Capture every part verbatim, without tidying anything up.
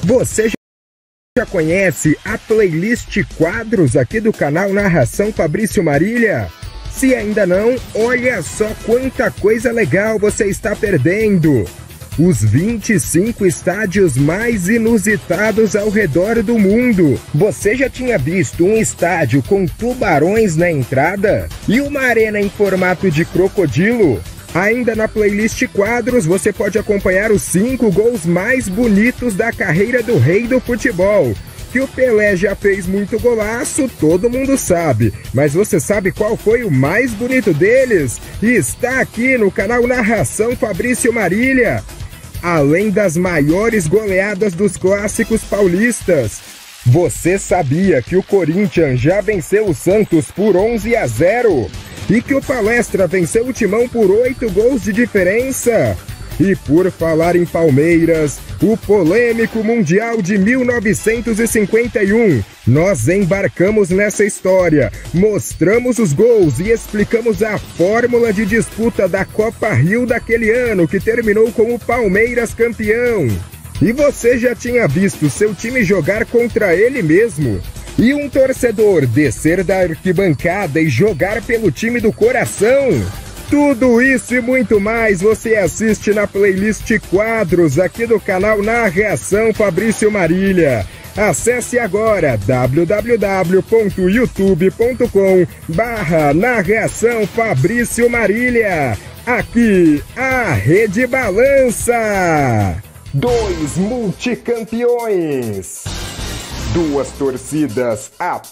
Você já conhece a playlist Quadros aqui do canal Narração Fabrício Marília? Se ainda não, olha só quanta coisa legal você está perdendo! Os vinte e cinco estádios mais inusitados ao redor do mundo. Você já tinha visto um estádio com tubarões na entrada? E uma arena em formato de crocodilo? Ainda na playlist Quadros você pode acompanhar os cinco gols mais bonitos da carreira do rei do futebol. Que o Pelé já fez muito golaço, todo mundo sabe. Mas você sabe qual foi o mais bonito deles? Está aqui no canal Narração Fabrício Marília. Além das maiores goleadas dos clássicos paulistas, você sabia que o Corinthians já venceu o Santos por onze a zero? E que o Palestra venceu o Timão por oito gols de diferença? E por falar em Palmeiras, o polêmico Mundial de mil novecentos e cinquenta e um, nós embarcamos nessa história, mostramos os gols e explicamos a fórmula de disputa da Copa Rio daquele ano, que terminou com o Palmeiras campeão. E você já tinha visto seu time jogar contra ele mesmo? E um torcedor descer da arquibancada e jogar pelo time do coração? Tudo isso e muito mais você assiste na playlist Quadros aqui do canal Narração Fabrício Marília. Acesse agora w w w ponto youtube ponto com barra Narração Fabrício Marília. Aqui a rede balança. Dois multicampeões. Duas torcidas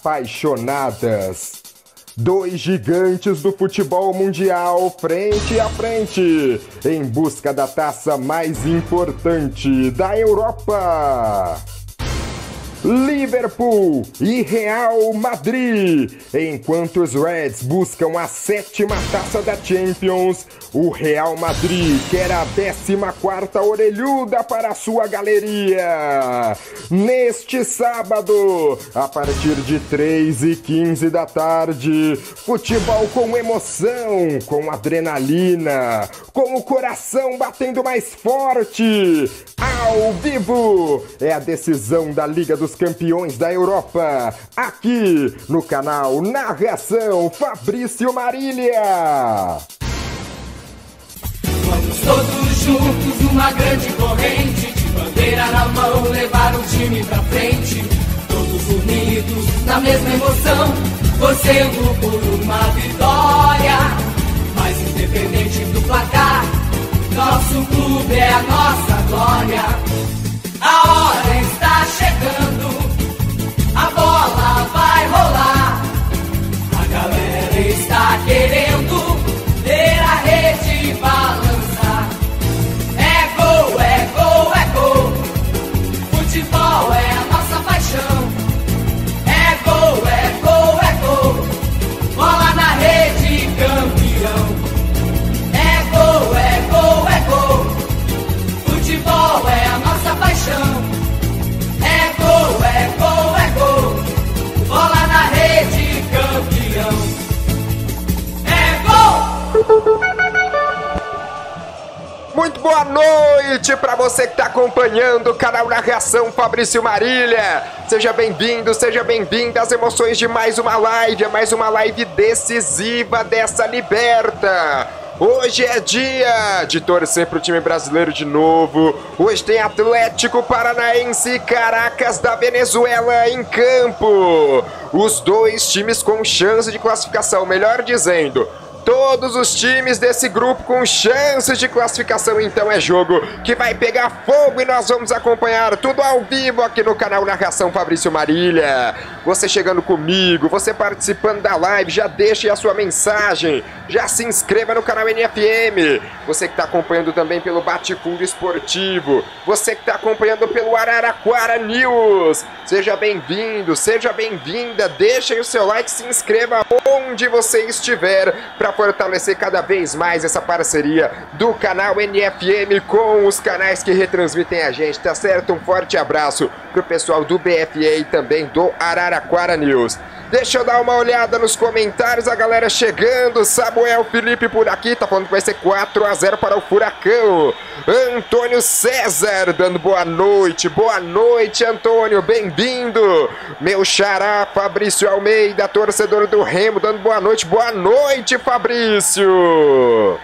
apaixonadas. Dois gigantes do futebol mundial frente a frente, em busca da taça mais importante da Europa. Liverpool e Real Madrid. Enquanto os Reds buscam a sétima taça da Champions, o Real Madrid quer a décima quarta orelhuda para a sua galeria. Neste sábado, a partir de três e quinze da tarde, futebol com emoção, com adrenalina, com o coração batendo mais forte. Ao vivo, é a decisão da Liga dos Campeões da Europa, aqui no canal Narração Fabrício Marília. Vamos todos juntos numa grande corrente, de bandeira na mão, levar o time pra frente. Todos unidos na mesma emoção, torcendo por uma vitória. Mas independente do placar, nosso clube é a nossa glória. A hora está chegando, a bola vai rolar. A galera está querendo ver a rede balançar. É gol, é gol, é gol. Futebol é a nossa paixão. É gol, é gol, é gol. Bola na rede, campeão. É gol, é gol, é gol. Futebol é a nossa paixão. É gol, é gol, é gol. Bola na rede, campeão. É gol! Muito boa noite para você que está acompanhando o canal Narração Fabrício Marília. Seja bem-vindo, seja bem-vinda às emoções de mais uma live, é mais uma live decisiva dessa Liberta. Hoje é dia de torcer pro time brasileiro de novo. Hoje tem Atlético Paranaense e Caracas da Venezuela em campo. Os dois times com chance de classificação, melhor dizendo, todos os times desse grupo com chances de classificação. Então é jogo que vai pegar fogo e nós vamos acompanhar tudo ao vivo aqui no canal Narração Fabrício Marília. Você chegando comigo, você participando da live, já deixe a sua mensagem, já se inscreva no canal N F M. Você que está acompanhando também pelo Bate-Fundo Esportivo, você que está acompanhando pelo Araraquara News, seja bem-vindo, seja bem-vinda, deixe o seu like, se inscreva onde você estiver para fortalecer cada vez mais essa parceria do canal N F M com os canais que retransmitem a gente, tá certo? Um forte abraço pro pessoal do B F A e também do Araraquara News. Deixa eu dar uma olhada nos comentários, a galera chegando. Samuel Felipe por aqui, tá falando que vai ser quatro a zero para o Furacão. Antônio Antônio César dando boa noite. Boa noite, Antônio, bem-vindo. Meu xará Fabrício Almeida, torcedor do Remo, dando boa noite. Boa noite, Fabrício.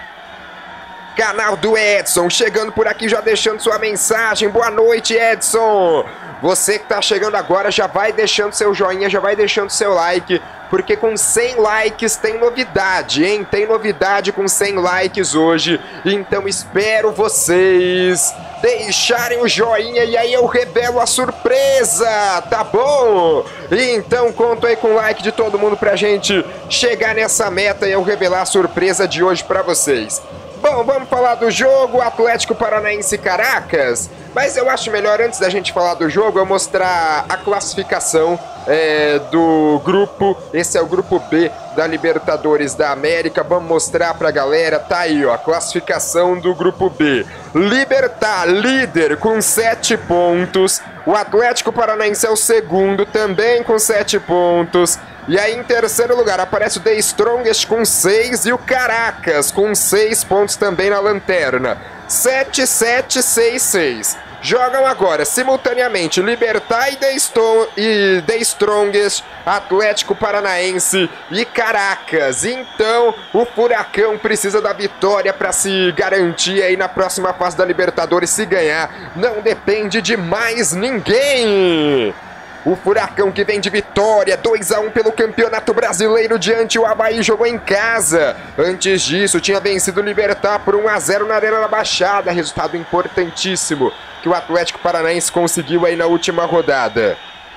Canal do Edson, chegando por aqui, já deixando sua mensagem. Boa noite, Edson. Você que tá chegando agora, já vai deixando seu joinha, já vai deixando seu like, porque com cem likes tem novidade, hein? Tem novidade com cem likes hoje, então espero vocês deixarem o joinha e aí eu revelo a surpresa, tá bom? Então conto aí com o like de todo mundo pra gente chegar nessa meta e eu revelar a surpresa de hoje pra vocês. Bom, vamos falar do jogo Atlético Paranaense Caracas, mas eu acho melhor, antes da gente falar do jogo, eu mostrar a classificação é, do grupo. Esse é o grupo B da Libertadores da América. Vamos mostrar pra galera, tá aí ó, a classificação do grupo B. Libertad, líder com sete pontos, o Atlético Paranaense é o segundo, também com sete pontos. E aí em terceiro lugar aparece o The Strongest com seis e o Caracas com seis pontos também na lanterna. sete, sete, seis, seis. Jogam agora simultaneamente Libertad e The, Stone, e The Strongest, Atlético Paranaense e Caracas. Então o Furacão precisa da vitória para se garantir aí na próxima fase da Libertadores. Se ganhar, não depende de mais ninguém. O Furacão que vem de vitória, dois a um pelo Campeonato Brasileiro diante o Avaí, jogou em casa. Antes disso, tinha vencido o Libertad por um a zero na Arena da Baixada. Resultado importantíssimo que o Atlético Paranaense conseguiu aí na última rodada.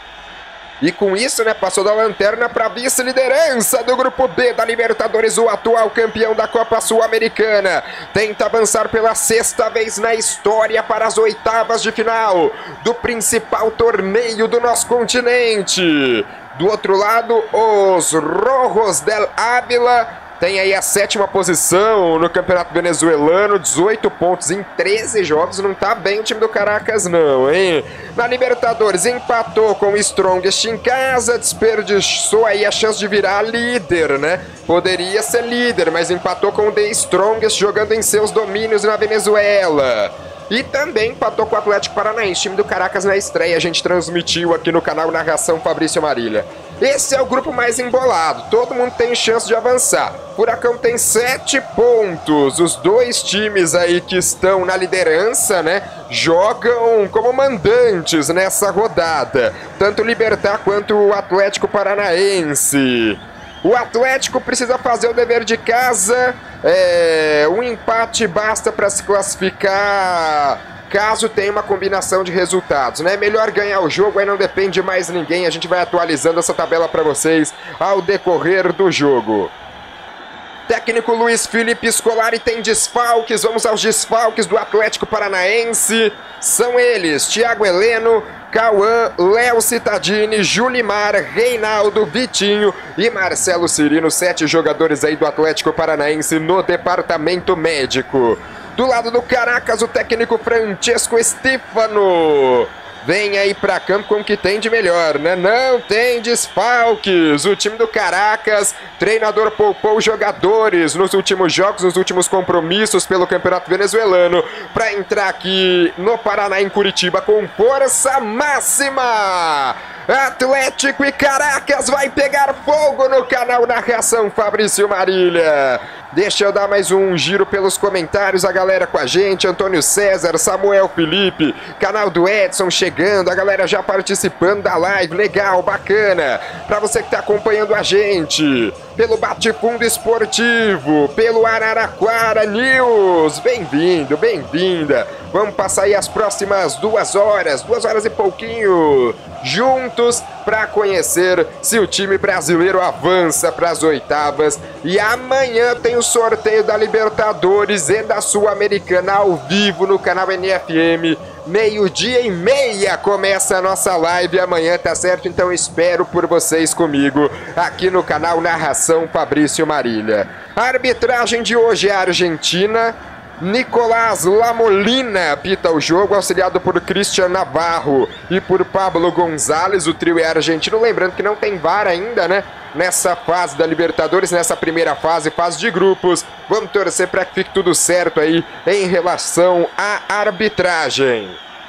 E com isso, né, passou da lanterna para a vice-liderança do Grupo B da Libertadores, o atual campeão da Copa Sul-Americana. Tenta avançar pela sexta vez na história para as oitavas de final do principal torneio do nosso continente. Do outro lado, os Rojos del Ávila tem aí a sétima posição no Campeonato Venezuelano, dezoito pontos em treze jogos, não tá bem o time do Caracas não, hein? Na Libertadores empatou com o Strongest em casa, desperdiçou aí a chance de virar líder, né? Poderia ser líder, mas empatou com o The Strongest jogando em seus domínios na Venezuela. E também empatou com o Atlético Paranaense, time do Caracas na estreia. A gente transmitiu aqui no canal Narração Fabrício Marília. Esse é o grupo mais embolado, todo mundo tem chance de avançar. Furacão tem sete pontos, os dois times aí que estão na liderança, né, jogam como mandantes nessa rodada. Tanto o Libertad quanto o Atlético Paranaense. O Atlético precisa fazer o dever de casa, é, um empate basta para se classificar caso tenha uma combinação de resultados, né? Melhor ganhar o jogo, aí não depende de mais ninguém, a gente vai atualizando essa tabela para vocês ao decorrer do jogo. Técnico Luiz Felipe Scolari tem desfalques, vamos aos desfalques do Atlético Paranaense. São eles, Thiago Heleno, Cauã, Léo Cittadini, Julimar, Reinaldo, Vitinho e Marcelo Cirino, sete jogadores aí do Atlético Paranaense no departamento médico. Do lado do Caracas, o técnico Francesco Stefano vem aí pra campo com o que tem de melhor, né? Não tem desfalques. O time do Caracas, treinador poupou jogadores nos últimos jogos, nos últimos compromissos pelo Campeonato Venezuelano, para entrar aqui no Paraná, em Curitiba, com força máxima. Atlético e Caracas vai pegar fogo no canal Narração Fabrício Marília. Deixa eu dar mais um giro pelos comentários, a galera com a gente, Antônio César, Samuel Felipe, canal do Edson chegando, a galera já participando da live, legal, bacana. Para você que está acompanhando a gente pelo Bate-Fundo Esportivo, pelo Araraquara News, bem-vindo, bem-vinda. Vamos passar aí as próximas duas horas, duas horas e pouquinho, juntos para conhecer se o time brasileiro avança para as oitavas. E amanhã tem o sorteio da Libertadores e da Sul-Americana ao vivo no canal N F M. Meio-dia e meia começa a nossa live amanhã, tá certo? Então espero por vocês comigo aqui no canal Narração Fabrício Marília. A arbitragem de hoje é a Argentina. Nicolás Lamolina apita o jogo, auxiliado por Cristian Navarro e por Pablo Gonzalez. O trio é argentino, lembrando que não tem V A R ainda, né? Nessa fase da Libertadores, nessa primeira fase, fase de grupos. Vamos torcer para que fique tudo certo aí em relação à arbitragem.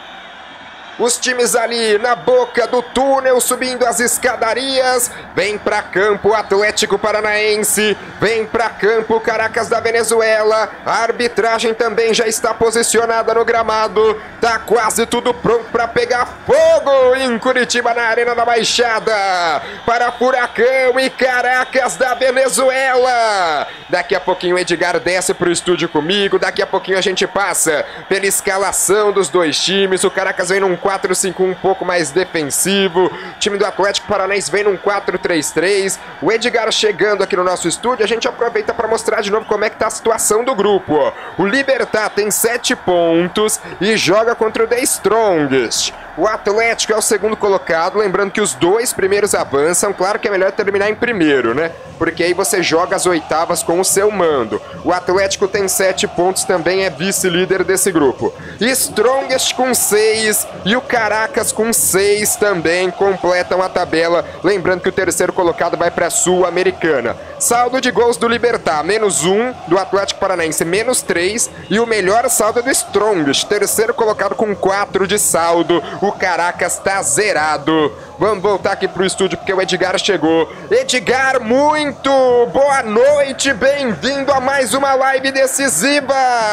Os times ali na boca do túnel, subindo as escadarias. Vem para campo o Atlético Paranaense. Vem para campo o Caracas da Venezuela. A arbitragem também já está posicionada no gramado. Tá quase tudo pronto para pegar fogo em Curitiba, na Arena da Baixada. Para Furacão e Caracas da Venezuela. Daqui a pouquinho o Edgar desce para o estúdio comigo. Daqui a pouquinho a gente passa pela escalação dos dois times. O Caracas vem num quatro cinco um um pouco mais defensivo. O time do Atlético Paranaense vem num quatro três três. O Edgar chegando aqui no nosso estúdio, a gente aproveita para mostrar de novo como é que tá a situação do grupo. O Libertad tem sete pontos e joga contra o The Strongest. O Atlético é o segundo colocado, lembrando que os dois primeiros avançam. Claro que é melhor terminar em primeiro, né? Porque aí você joga as oitavas com o seu mando. O Atlético tem sete pontos, também é vice-líder desse grupo. Strongest com seis e o Caracas com seis também completam a tabela. Lembrando que o terceiro colocado vai para a Sul-Americana. Saldo de gols do Libertad, menos um, do Atlético Paranaense, menos três. E o melhor saldo é do Strongest, terceiro colocado com quatro de saldo. O Caracas tá zerado. Vamos voltar aqui pro estúdio porque o Edgar chegou. Edgar, muito boa noite, bem-vindo a mais uma live decisiva.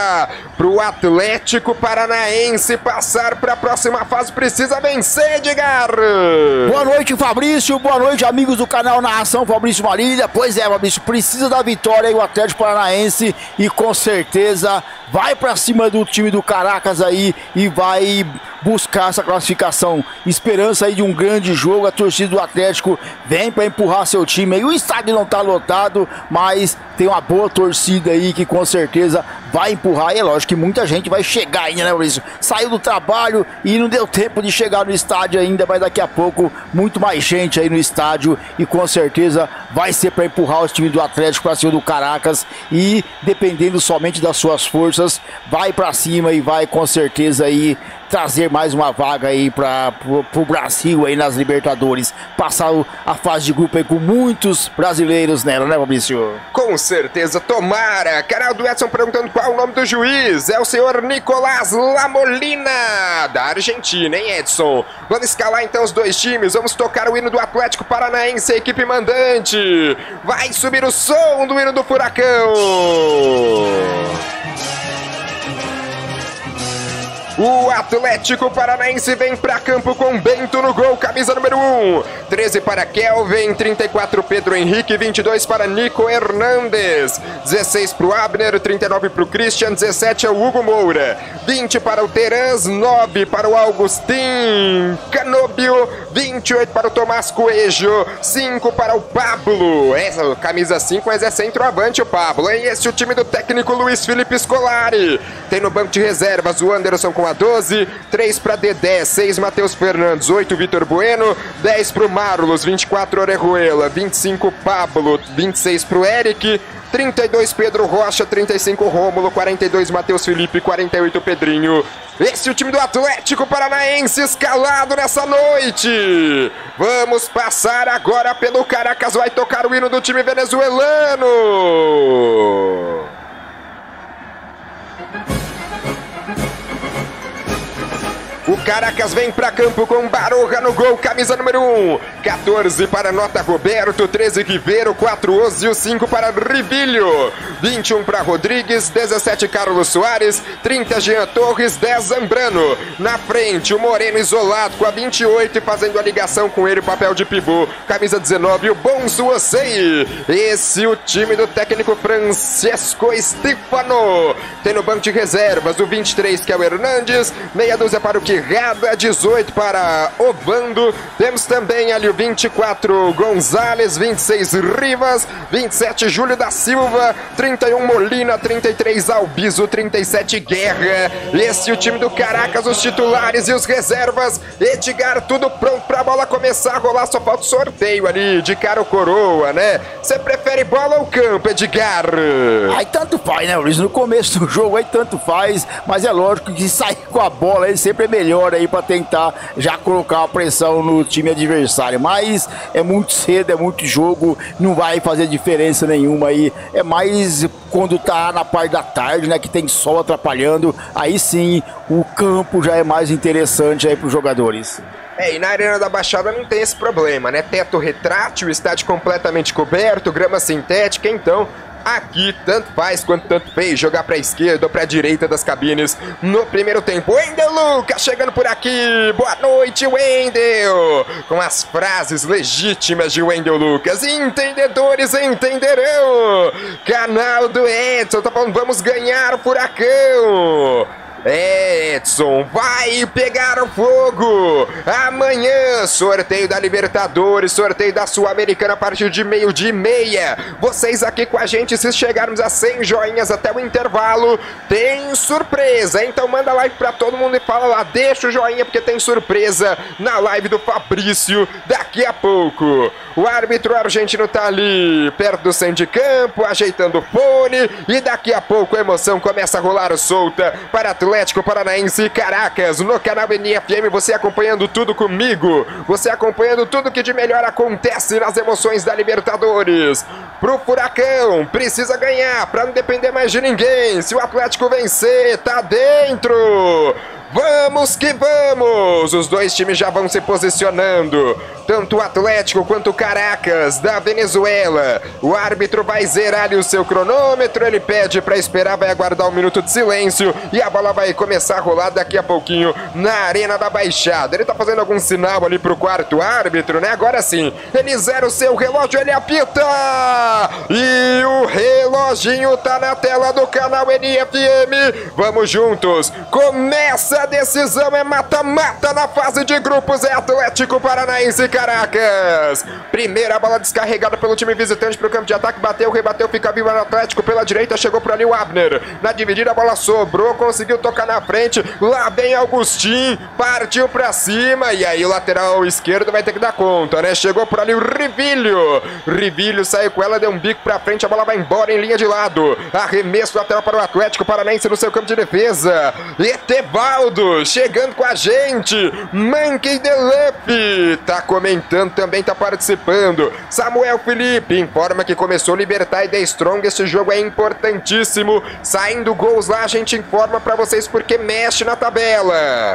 Pro Atlético Paranaense passar para a próxima fase precisa vencer, Edgar. Boa noite, Fabrício, boa noite, amigos do canal Narração Fabrício Marília. Pois é, Fabrício, precisa da vitória aí o Atlético Paranaense e com certeza vai para cima do time do Caracas aí e vai buscar essa classificação. Esperança aí de um grande jogo. A torcida do Atlético vem para empurrar seu time aí. O estádio não tá lotado, mas tem uma boa torcida aí que com certeza vai empurrar. E é lógico que muita gente vai chegar ainda, né, Maurício? Saiu do trabalho e não deu tempo de chegar no estádio ainda, mas daqui a pouco muito mais gente aí no estádio e com certeza vai ser para empurrar os times do Atlético para cima do Caracas e dependendo somente das suas forças, vai para cima e vai com certeza aí trazer mais uma vaga aí para o Brasil aí nas Libertadores. Passar a fase de grupo aí com muitos brasileiros nela, né, Fabrício? Com certeza, tomara. Canal do Edson perguntando qual o nome do juiz. É o senhor Nicolás Lamolina, da Argentina, hein, Edson? Vamos escalar então os dois times. Vamos tocar o hino do Atlético Paranaense, a equipe mandante. Vai subir o som do hino do Furacão. O Atlético Paranaense vem para campo com Bento no gol, camisa número um. treze para Kelvin, trinta e quatro Pedro Henrique, vinte e dois para Nico Hernandes. dezesseis para o Abner, trinta e nove para o Christian, dezessete é o Hugo Moura. vinte para o Terans, nove para o Augustin Canóbio, vinte e oito para o Tomás Coelho, cinco para o Pablo. Essa camisa cinco, mas é centroavante o Pablo. E esse é o time do técnico Luiz Felipe Scolari. Tem no banco de reservas o Anderson com a doze, três para Dedé, seis Matheus Fernandes, oito Vitor Bueno, dez para o Marlos, vinte e quatro Orejuela, vinte e cinco Pablo, vinte e seis para o Eric, trinta e dois Pedro Rocha, trinta e cinco Rômulo, quarenta e dois Matheus Felipe, quarenta e oito Pedrinho. Esse é o time do Atlético Paranaense escalado nessa noite. Vamos passar agora pelo Caracas, vai tocar o hino do time venezuelano. O Caracas vem para campo com Baroja no gol, camisa número um. quatorze para Nota Roberto, treze Ribeiro, quatro Ozio, cinco para Rivilho. vinte e um para Rodrigues, dezessete Carlos Soares, trinta Jean Torres, dez Zambrano. Na frente, o Moreno isolado com a vinte e oito e fazendo a ligação com ele, o papel de pivô. Camisa dezenove, o Bonsu Osei. Esse é o time do técnico Francesco Stefano. Tem no banco de reservas o vinte e três, que é o Hernandes, meia dúzia para o Quirrada, dezoito para Ovando. Temos também ali o vinte e quatro Gonzalez, vinte e seis Rivas, vinte e sete Júlio da Silva, trinta e um Molina, trinta e três Albizo, trinta e sete Guerra. Esse é o time do Caracas, os titulares e os reservas. Edgar, tudo pronto para a bola começar a rolar, só falta o sorteio ali de cara ou coroa, né? Você prefere prefere bola ou campo, Edgar? Aí tanto faz, né, Luiz? No começo do jogo aí tanto faz, mas é lógico que sair com a bola aí sempre é melhor aí pra tentar já colocar uma pressão no time adversário. Mas é muito cedo, é muito jogo, não vai fazer diferença nenhuma aí. É mais quando tá na parte da tarde, né, que tem sol atrapalhando, aí sim o campo já é mais interessante aí pros jogadores. É, e na Arena da Baixada não tem esse problema, né? Teto retrátil, estádio completamente coberto, grama sintética, então aqui tanto faz quanto tanto fez jogar pra esquerda ou pra direita das cabines no primeiro tempo. Wendel Lucas chegando por aqui, boa noite, Wendel, com as frases legítimas de Wendel Lucas, entendedores entenderão, canal do Edson, tá falando, vamos ganhar o Furacão. É, Edson, vai pegar fogo! Amanhã, sorteio da Libertadores, sorteio da Sul-Americana a partir de meio-dia e meia. Vocês aqui com a gente, se chegarmos a cem joinhas até o intervalo, tem surpresa. Então manda like pra todo mundo e fala lá, deixa o joinha porque tem surpresa na live do Fabrício daqui a pouco. O árbitro argentino tá ali perto do centro de campo, ajeitando o fone, e daqui a pouco a emoção começa a rolar solta para Atlético Paranaense e Caracas, no canal N F M, você acompanhando tudo comigo, você acompanhando tudo que de melhor acontece nas emoções da Libertadores. Pro Furacão, precisa ganhar para não depender mais de ninguém, se o Atlético vencer, tá dentro! Vamos que vamos! Os dois times já vão se posicionando, tanto o Atlético quanto o Caracas da Venezuela. O árbitro vai zerar ali o seu cronômetro, ele pede para esperar, vai aguardar um minuto de silêncio e a bola vai começar a rolar daqui a pouquinho na Arena da Baixada. Ele tá fazendo algum sinal ali pro quarto árbitro, né? Agora sim, ele zera o seu relógio, ele apita! E o reloginho tá na tela do canal N F M. Vamos juntos, começa a decisão, é mata-mata na fase de grupos, é Atlético Paranaense e Caracas. Primeira bola descarregada pelo time visitante para o campo de ataque, bateu, rebateu, fica vivo no Atlético pela direita, chegou por ali o Abner. Na dividida a bola sobrou, conseguiu tocar na frente, lá vem Augustin, partiu para cima e aí o lateral esquerdo vai ter que dar conta, né? Chegou por ali o Rivilho. Rivilho saiu com ela, deu um bico para frente, a bola vai embora em linha de lado. Arremesso lateral para o Atlético Paranaense no seu campo de defesa. Etevaldo chegando com a gente, Monkey Delup tá comentando também, tá participando. Samuel Felipe informa que começou a Libertar e The Strong, esse jogo é importantíssimo, saindo gols lá a gente informa pra vocês porque mexe na tabela.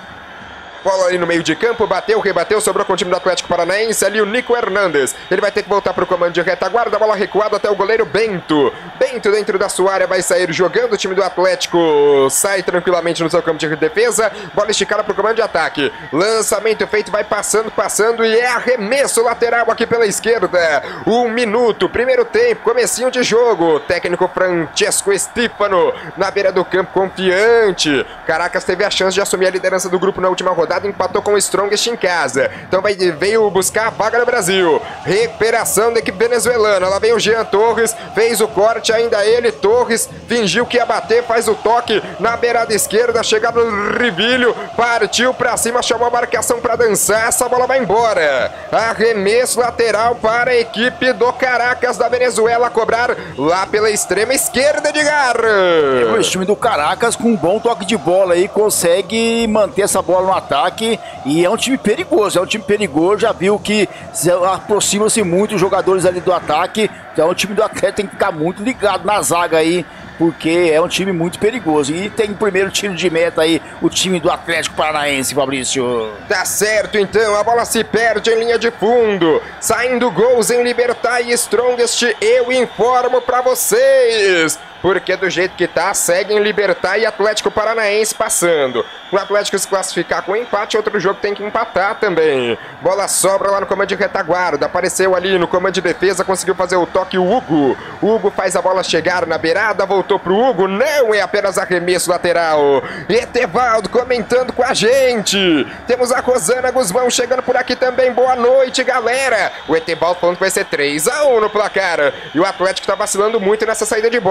Bola ali no meio de campo, bateu, rebateu, sobrou com o time do Atlético Paranaense, ali o Nico Hernandes, ele vai ter que voltar para o comando de retaguarda, bola recuada até o goleiro Bento, Bento dentro da sua área vai sair jogando, o time do Atlético sai tranquilamente no seu campo de defesa, bola esticada para o comando de ataque, lançamento feito, vai passando, passando e é arremesso lateral aqui pela esquerda, um minuto, primeiro tempo, comecinho de jogo, técnico Francesco Stefano na beira do campo, confiante, Caracas teve a chance de assumir a liderança do grupo na última rodada, empatou com o Strongest em casa, então vai, veio buscar a vaga no Brasil, recuperação da equipe venezuelana, lá vem o Jean Torres, fez o corte, ainda ele, Torres, fingiu que ia bater, faz o toque na beirada esquerda, chegada no Rivilho, partiu pra cima, chamou a marcação pra dançar, essa bola vai embora, arremesso lateral para a equipe do Caracas da Venezuela, cobrar lá pela extrema esquerda, Edgar. O time do Caracas com um bom toque de bola aí, consegue manter essa bola no ataque, e é um time perigoso, é um time perigoso, já viu que aproximam-se muito os jogadores ali do ataque, então o time do Atlético tem que ficar muito ligado na zaga aí, porque é um time muito perigoso. E tem o primeiro tiro de meta aí, o time do Atlético Paranaense, Fabrício. Tá certo, então, a bola se perde em linha de fundo, saindo gols em Libertar e Strongest, eu informo pra vocês. Porque do jeito que tá, seguem Libertar e Atlético Paranaense passando. O Atlético se classificar com empate, outro jogo tem que empatar também. Bola sobra lá no comando de retaguarda, apareceu ali no comando de defesa, conseguiu fazer o toque o Hugo. O Hugo faz a bola chegar na beirada, voltou pro Hugo, não é apenas arremesso lateral. Etevaldo comentando com a gente. Temos a Rosana Guzmão chegando por aqui também, boa noite, galera. O Etevaldo falando que vai ser três a um no placar. E o Atlético tá vacilando muito nessa saída de bola, hein?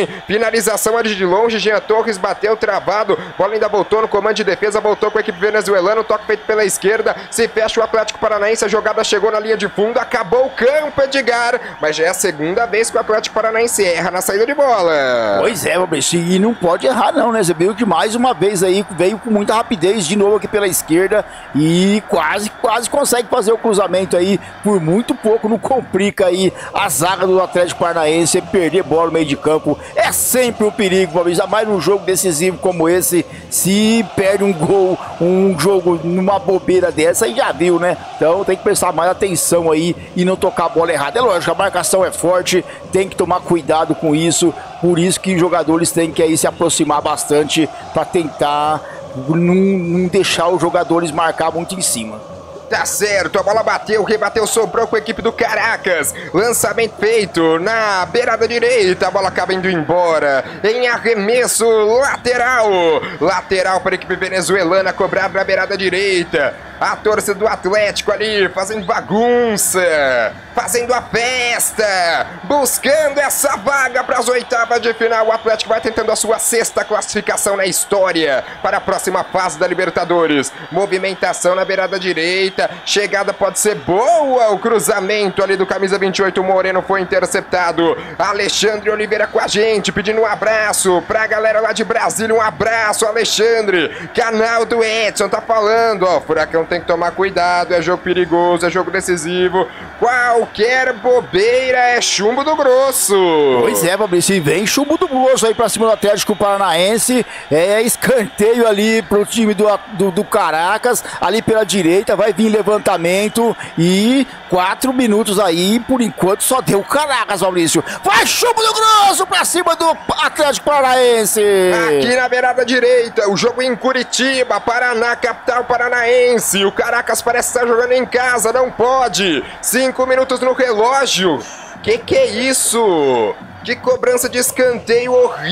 hein? Finalização ali de longe, Jean Torres bateu, travado, bola ainda voltou no comando de defesa, voltou com a equipe venezuelana, toque feito pela esquerda, se fecha o Atlético Paranaense, a jogada chegou na linha de fundo, acabou o campo, Edgar, mas já é a segunda vez que o Atlético Paranaense erra na saída de bola. Pois é, Fabrício, e não pode errar não, né? Você viu que mais uma vez aí veio com muita rapidez de novo aqui pela esquerda e quase, quase consegue fazer o cruzamento aí, por muito pouco não complica aí a zaga do Atlético Paranaense, perder bola no meio de campo é sempre um perigo, Fabrício, ainda mais num jogo decisivo como esse, se perde um gol, um jogo numa bobeira dessa, aí já viu, né? Então tem que prestar mais atenção aí e não tocar a bola errada. É lógico, a marcação é forte, tem que tomar cuidado com isso, por isso que os jogadores têm que aí se aproximar bastante para tentar não, não deixar os jogadores marcar muito em cima. Tá certo, a bola bateu, rebateu, sobrou com a equipe do Caracas. Lançamento feito na beirada direita, a bola acaba indo embora. Em arremesso lateral. Lateral para a equipe venezuelana, cobrado na beirada direita. A torcida do Atlético ali fazendo bagunça, fazendo a festa, buscando essa vaga para as oitavas de final. O Atlético vai tentando a sua sexta classificação na história para a próxima fase da Libertadores. Movimentação na beirada direita, chegada pode ser boa, o cruzamento ali do camisa vinte e oito, Moreno foi interceptado. Alexandre Oliveira com a gente, pedindo um abraço para a galera lá de Brasília, um abraço, Alexandre. Canal do Edson tá falando, ó, Furacão tem que tomar cuidado, é jogo perigoso, é jogo decisivo, qualquer bobeira é chumbo do grosso. Pois é, Fabrício, e vem chumbo do grosso aí pra cima do Atlético Paranaense, é escanteio ali pro time do, do, do Caracas, ali pela direita, vai vir levantamento e quatro minutos aí, por enquanto só deu o Caracas, Fabrício, vai chumbo do grosso pra cima do Atlético Paranaense. Aqui na beirada direita, o jogo em Curitiba, Paraná, capital paranaense. O Caracas parece estar jogando em casa, não pode. Cinco minutos no relógio. Que que é isso? Que cobrança de escanteio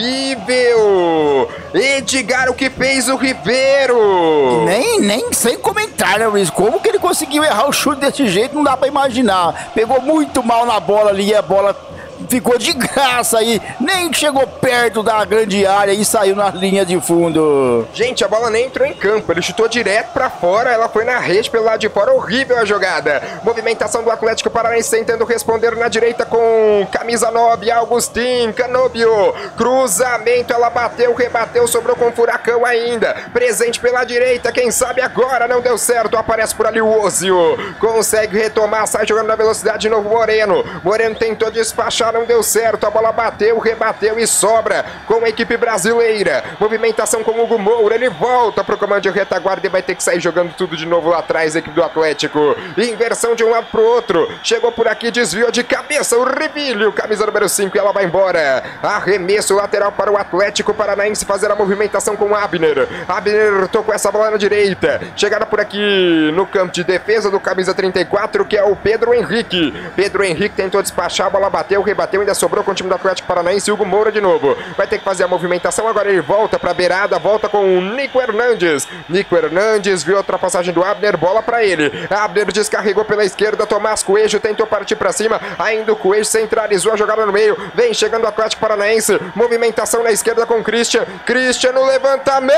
horrível. Edgar, o que fez o Ribeiro? Nem, nem sem comentário, Luiz. Como que ele conseguiu errar o chute desse jeito? Não dá pra imaginar. Pegou muito mal na bola ali, a bola ficou de graça aí, nem chegou perto da grande área e saiu na linha de fundo. Gente, a bola nem entrou em campo, ele chutou direto pra fora, ela foi na rede pelo lado de fora, horrível a jogada. Movimentação do Atlético Paranaense tentando responder na direita com camisa nove, Augustin Canobio. Cruzamento, ela bateu, rebateu, sobrou com o Furacão ainda. Presente pela direita, quem sabe agora não deu certo, aparece por ali o Ozio. Consegue retomar, sai jogando na velocidade de novo Moreno. Moreno tentou despachar, não deu certo, a bola bateu, rebateu e sobra com a equipe brasileira. Movimentação com o Hugo Moura, ele volta pro comando de retaguarda e vai ter que sair jogando tudo de novo lá atrás, a equipe do Atlético. Inversão de um lado pro outro, chegou por aqui, desviou de cabeça o Rivilho, camisa número cinco, e ela vai embora. Arremesso lateral para o Atlético Paranaense fazer a movimentação com o Abner. Abner tocou essa bola na direita, chegada por aqui no campo de defesa do camisa trinta e quatro, que é o Pedro Henrique. Pedro Henrique tentou despachar, a bola bateu, rebateu, ainda sobrou com o time do Atlético Paranaense. Hugo Moura de novo, vai ter que fazer a movimentação, agora ele volta pra beirada, volta com o Nico Hernandes. Nico Hernandes viu a ultrapassagem do Abner, bola pra ele. Abner descarregou pela esquerda, Tomás Coelho tentou partir pra cima, ainda o Coelho centralizou a jogada no meio, vem chegando o Atlético Paranaense, movimentação na esquerda com o Christian. Christian no levantamento,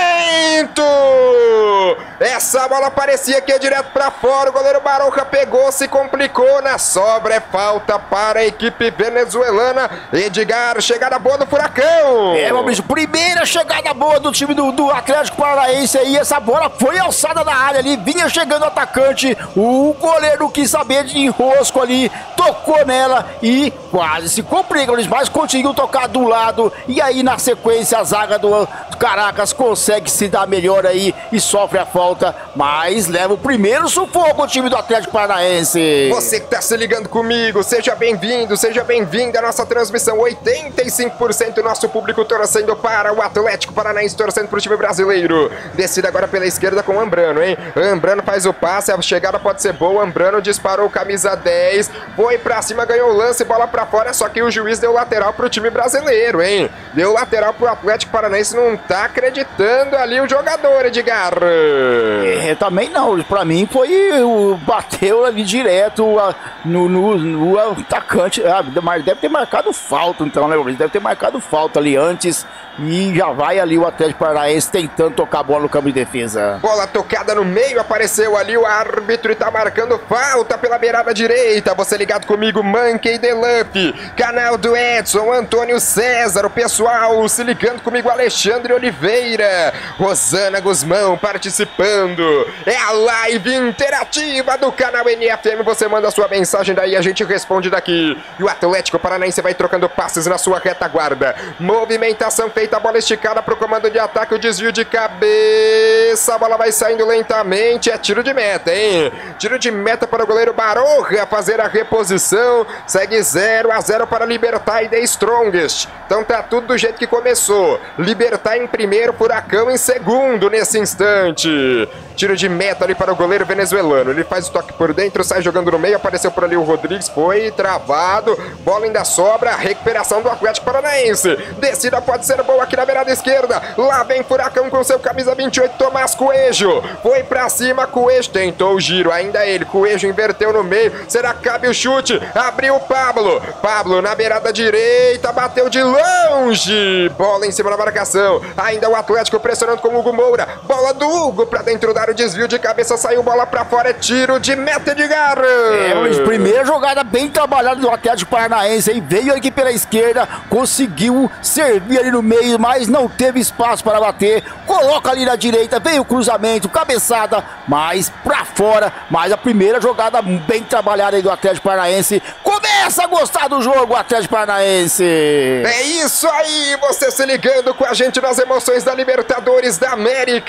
essa bola parecia que ia direto pra fora, o goleiro Baroja pegou, se complicou, na sobra é falta para a equipe venezuelana. Edgar, chegada boa do Furacão. É, meu bicho, primeira chegada boa do time do, do Atlético Paranaense aí, essa bola foi alçada na área ali, vinha chegando o atacante, o goleiro quis saber de enrosco ali, tocou nela e quase se complica, mas conseguiu tocar do lado, e aí na sequência a zaga do Caracas consegue se dar melhor aí e sofre a falta, mas leva o primeiro sufoco o time do Atlético Paranaense. Você que tá se ligando comigo, seja bem-vindo, seja bem-vinda à nossa transmissão. Oitenta e cinco por cento do nosso público torcendo para o Atlético Paranaense, torcendo para o time brasileiro. Decide agora pela esquerda com o Ambrano, hein? Ambrano faz o passe, a chegada pode ser boa. Ambrano disparou, camisa dez, foi pra cima, ganhou o lance, bola pra fora, só que o juiz deu lateral pro time brasileiro, hein? deu lateral pro Atlético Paranaense, não tá acreditando ali o jogador, Edgar. É, também não, pra mim foi, o, bateu ali direto a, no, no, no atacante, ah, deve ter marcado falta então, né, deve ter marcado falta ali antes e já vai ali o Atlético Paranaense tentando tocar a bola no campo de defesa. Bola tocada no meio, apareceu ali o árbitro e tá marcando falta pela beirada direita. Você ligado comigo, Monkey Delup, canal do Edson, Antônio César, o pessoal se ligando comigo, Alexandre Oliveira, Rosana Guzmão participando. É a live interativa do canal N F M. Você manda a sua mensagem daí, a gente responde daqui. E o Atlético Paranaense vai trocando passes na sua retaguarda. Movimentação feita, a bola esticada pro comando de ataque, o desvio de cabeça, a bola vai saindo lentamente, é tiro de meta, hein? Tiro de meta para o goleiro Baroja fazer a reposição, segue zero a zero para Libertar e The Strongest. Então tá tudo do jeito que começou. Libertar em primeiro, Furacão em segundo nesse instante. Tiro de meta ali para o goleiro venezuelano. Ele faz o toque por dentro, sai jogando no meio, apareceu por ali o Rodrigues, foi travado, bola ainda sobra, recuperação do Atlético Paranaense. Descida pode ser boa aqui na beirada esquerda. Lá vem Furacão com seu camisa vinte e oito, Tomás Coelho. Foi pra cima, Coelho tentou o giro, ainda ele, Coelho inverteu no meio. Será que cabe o chute? Abriu o Pablo. Pablo na beirada direita, bateu de longe. Bola em cima da marcação. Ainda o Atlético pressionando com o Hugo Moura. Bola do Hugo pra dentro da área, o desvio de cabeça, saiu bola pra fora, é tiro de meta, Edgar. É, mas primeira jogada bem trabalhada do Atlético Paranaense, aí veio aqui pela esquerda, conseguiu servir ali no meio, mas não teve espaço para bater, coloca ali na direita, veio o cruzamento, cabeçada, mas pra fora, mas a primeira jogada bem trabalhada aí do Atlético Paranaense, começa a gostar do jogo, o Atlético Paranaense. É isso aí, você se ligando com a gente nas emoções da Libertadores da América.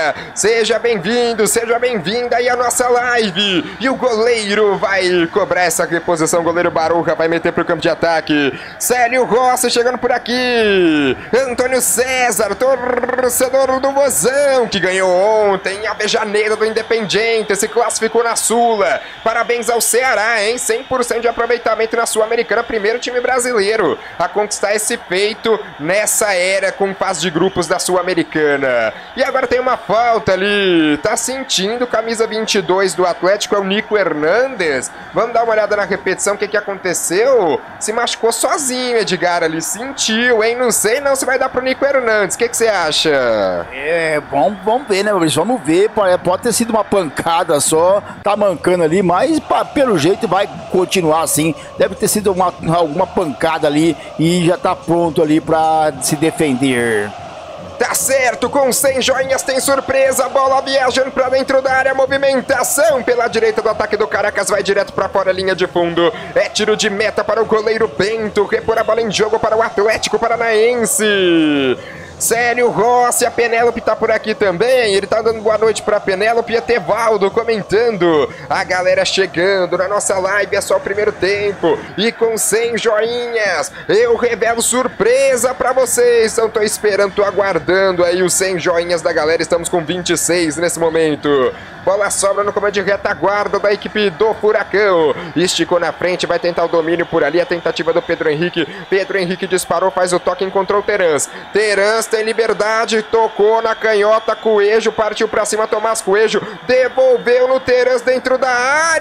Seja bem-vindo, seja bem-vinda aí à nossa live. E o goleiro vai cobrar essa reposição, o goleiro Baruja vai meter pro campo de ataque. Célio Rossi chegando por aqui. Antônio César, torcedor do Vozão, que ganhou ontem a Avejaneira do Independiente, se classificou na Sula. Parabéns ao Ceará, hein? cem por cento de aproveitamento na Sul-Americana, primeiro time brasileiro a conquistar esse feito nessa era com fase de grupos da Sul-Americana. E agora tem uma falta ali, tá sentindo, camisa vinte e dois do Atlético, é o Nico Hernandes. Vamos dar uma olhada na repetição, o que que aconteceu? Se machucou sozinho, Edgar, ali, sentiu, hein? Não sei não se vai dar pro Nico Hernandes, o que que você acha? É, bom, vamos ver, né, Maurício? Vamos ver, pode ter sido uma pancada só, tá mancando ali, mas pelo jeito vai continuar assim, deve ter sido uma, alguma pancada ali e já tá pronto ali pra se defender. Tá certo, com cem joinhas tem surpresa, bola viajando pra dentro da área, movimentação pela direita do ataque do Caracas, vai direto pra fora, linha de fundo, é tiro de meta para o goleiro Bento, repor a bola em jogo para o Atlético Paranaense. Célio Rossi, a Penélope tá por aqui também, ele tá dando boa noite pra Penélope e a Tevaldo comentando, a galera chegando na nossa live, é só o primeiro tempo, e com cem joinhas, eu revelo surpresa pra vocês, então tô esperando, tô aguardando aí os cem joinhas da galera, estamos com vinte e seis nesse momento. Bola sobra no comando de retaguarda da equipe do Furacão. Esticou na frente, vai tentar o domínio por ali. A tentativa do Pedro Henrique. Pedro Henrique disparou, faz o toque, encontrou o Terans. Terans tem liberdade, tocou na canhota. Coelho partiu pra cima, Tomás Coelho. Devolveu no Terans dentro da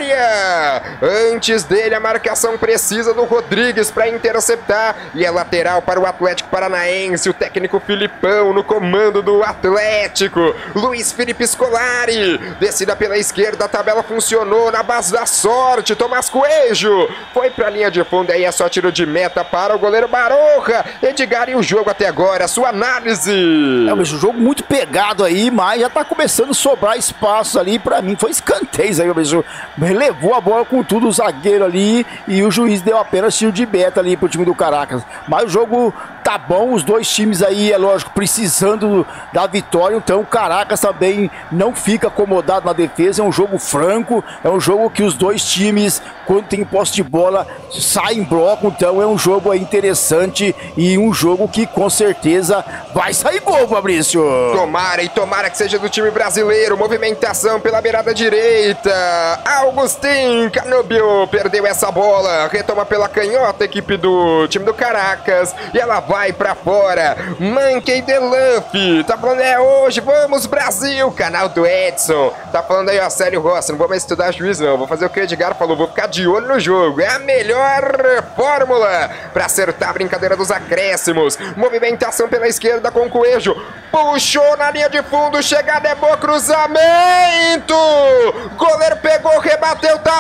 área. Antes dele, a marcação precisa do Rodrigues para interceptar. E é lateral para o Atlético Paranaense. O técnico Filipão no comando do Atlético. Luiz Felipe Scolari. Descida pela esquerda, a tabela funcionou na base da sorte. Tomás Coelho foi pra linha de fundo, aí é só tiro de meta para o goleiro Baroja. Edgar, e o jogo até agora, sua análise? É, mas o jogo muito pegado aí, mas já tá começando a sobrar espaço ali. Pra mim foi escanteio aí, meu, levou a bola com tudo o zagueiro ali e o juiz deu apenas tiro de meta ali pro time do Caracas. Mas o jogo tá bom, os dois times aí, é lógico, precisando da vitória, então o Caracas também não fica acomodado na defesa, é um jogo franco, é um jogo que os dois times, quando tem posse de bola, saem em bloco, então é um jogo aí interessante e um jogo que com certeza vai sair gol, Fabrício. Tomara, e tomara que seja do time brasileiro, movimentação pela beirada direita, Augustin Canobio perdeu essa bola, retoma pela canhota a equipe do time do Caracas, e ela vai vai pra fora. Monkey the Luffy, tá falando é hoje, vamos Brasil, canal do Edson. Tá falando aí, ó, Sério Rossi, não vou mais estudar juiz não, vou fazer o que o Edgar falou, vou ficar de olho no jogo. É a melhor fórmula pra acertar a brincadeira dos acréscimos. Movimentação pela esquerda com o Coelho. Puxou na linha de fundo, chegada é boa, cruzamento! Goleiro pegou, rebateu, tá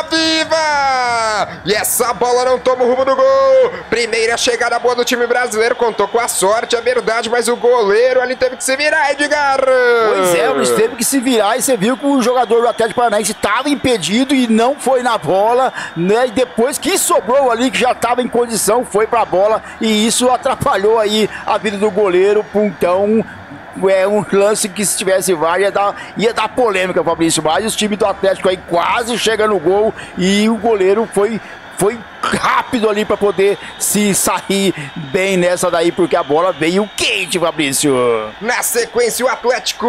viva! E essa bola não toma o rumo do gol. Primeira chegada boa do time brasileiro, contou com a sorte, é verdade, mas o goleiro ali teve que se virar, Edgar! Pois é, Luiz, teve que se virar e você viu que o jogador do Atlético Paranaense estava impedido e não foi na bola, né? E depois que sobrou ali, que já estava em condição, foi pra bola e isso atrapalhou aí a vida do goleiro, então... É um lance que se tivesse V A R ia dar, ia dar polêmica, Fabrício, mas o time do Atlético aí quase chega no gol e o goleiro foi, foi rápido ali para poder se sair bem nessa daí, porque a bola veio quente, Fabrício. Na sequência o Atlético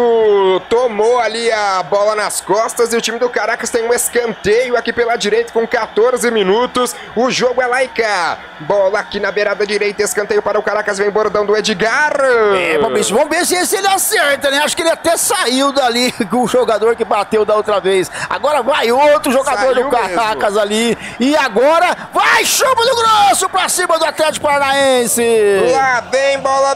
tomou ali a bola nas costas e o time do Caracas tem um escanteio aqui pela direita com quatorze minutos, o jogo é lá e cá. Bola aqui na beirada direita, escanteio para o Caracas, vem bordão do Edgar. É, Fabrício, vamos ver se esse ele acerta, né? Acho que ele até saiu dali com o jogador que bateu da outra vez. Agora vai outro jogador saiu do Caracas mesmo ali e agora vai Vai, chama do grosso pra cima do Atlético Paranaense. Lá vem bola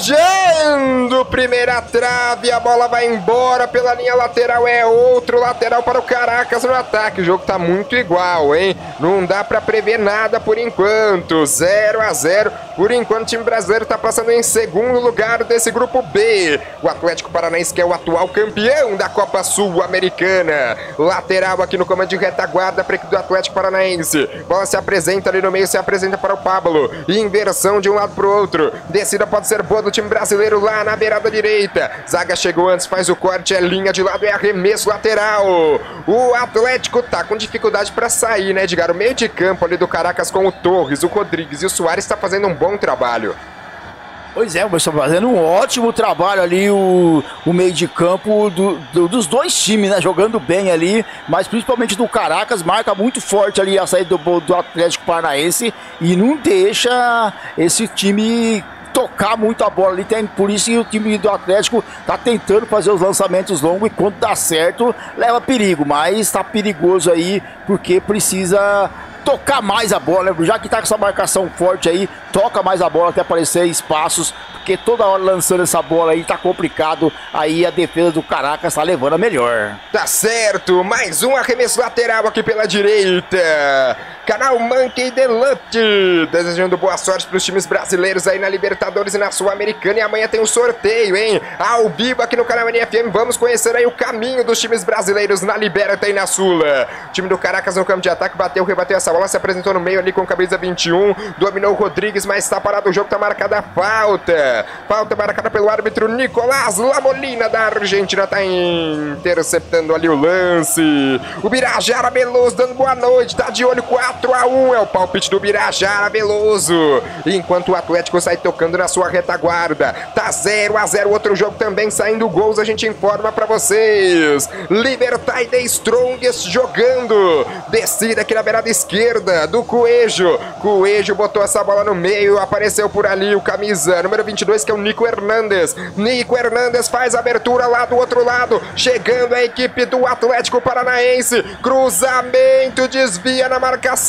viajando. Primeira trave, a bola vai embora pela linha lateral. É outro lateral para o Caracas no ataque. O jogo tá muito igual, hein? Não dá pra prever nada por enquanto. zero a zero. Por enquanto o time brasileiro tá passando em segundo lugar desse grupo B. O Atlético Paranaense, que é o atual campeão da Copa Sul-Americana. Lateral aqui no comando de retaguarda para a equipe do Atlético Paranaense. Bola se apresenta ali no meio, se apresenta para o Pablo. Inversão de um lado para o outro. Descida pode ser boa do time brasileiro lá na beirada direita. Zaga chegou antes, faz o corte, é linha de lado, é arremesso lateral. O Atlético tá com dificuldade para sair, né, Edgar? O meio de campo ali do Caracas com o Torres, o Rodrigues e o Soares está fazendo um bom trabalho. Pois é, mas está fazendo um ótimo trabalho ali o, o meio de campo do, do, dos dois times, né? Jogando bem ali, mas principalmente do Caracas, marca muito forte ali a saída do, do Atlético Paranaense e não deixa esse time tocar muito a bola ali, tem, por isso que o time do Atlético tá tentando fazer os lançamentos longos e quando dá certo, leva perigo, mas tá perigoso aí, porque precisa tocar mais a bola, né? Já que tá com essa marcação forte aí, toca mais a bola até aparecer espaços, porque toda hora lançando essa bola aí tá complicado, aí a defesa do Caracas tá levando a melhor. Tá certo, mais um arremesso lateral aqui pela direita. Canal Monkey the Luffy, desejando boa sorte para os times brasileiros aí na Libertadores e na Sul-Americana. E amanhã tem um sorteio, hein? Ao vivo aqui no canal N F M, vamos conhecer aí o caminho dos times brasileiros na Liberta e na Sula. O time do Caracas no campo de ataque, bateu, rebateu essa bola, se apresentou no meio ali com camisa vinte e um, dominou o Rodrigues, mas está parado o jogo, tá marcada a falta. Falta marcada pelo árbitro Nicolás Lamolina da Argentina, tá interceptando ali o lance. O Birajara Veloso dando boa noite, tá de olho, quatro a um é o palpite do Birajara Veloso. Enquanto o Atlético sai tocando na sua retaguarda, tá zero a zero, outro jogo também saindo gols, a gente informa pra vocês. Libertad the Strongest jogando, descida aqui na beirada esquerda do Coelho. Coelho botou essa bola no meio, apareceu por ali o camisa número vinte e dois, que é o Nico Hernandes. Nico Hernandes faz a abertura lá do outro lado, chegando a equipe do Atlético Paranaense, cruzamento, desvia na marcação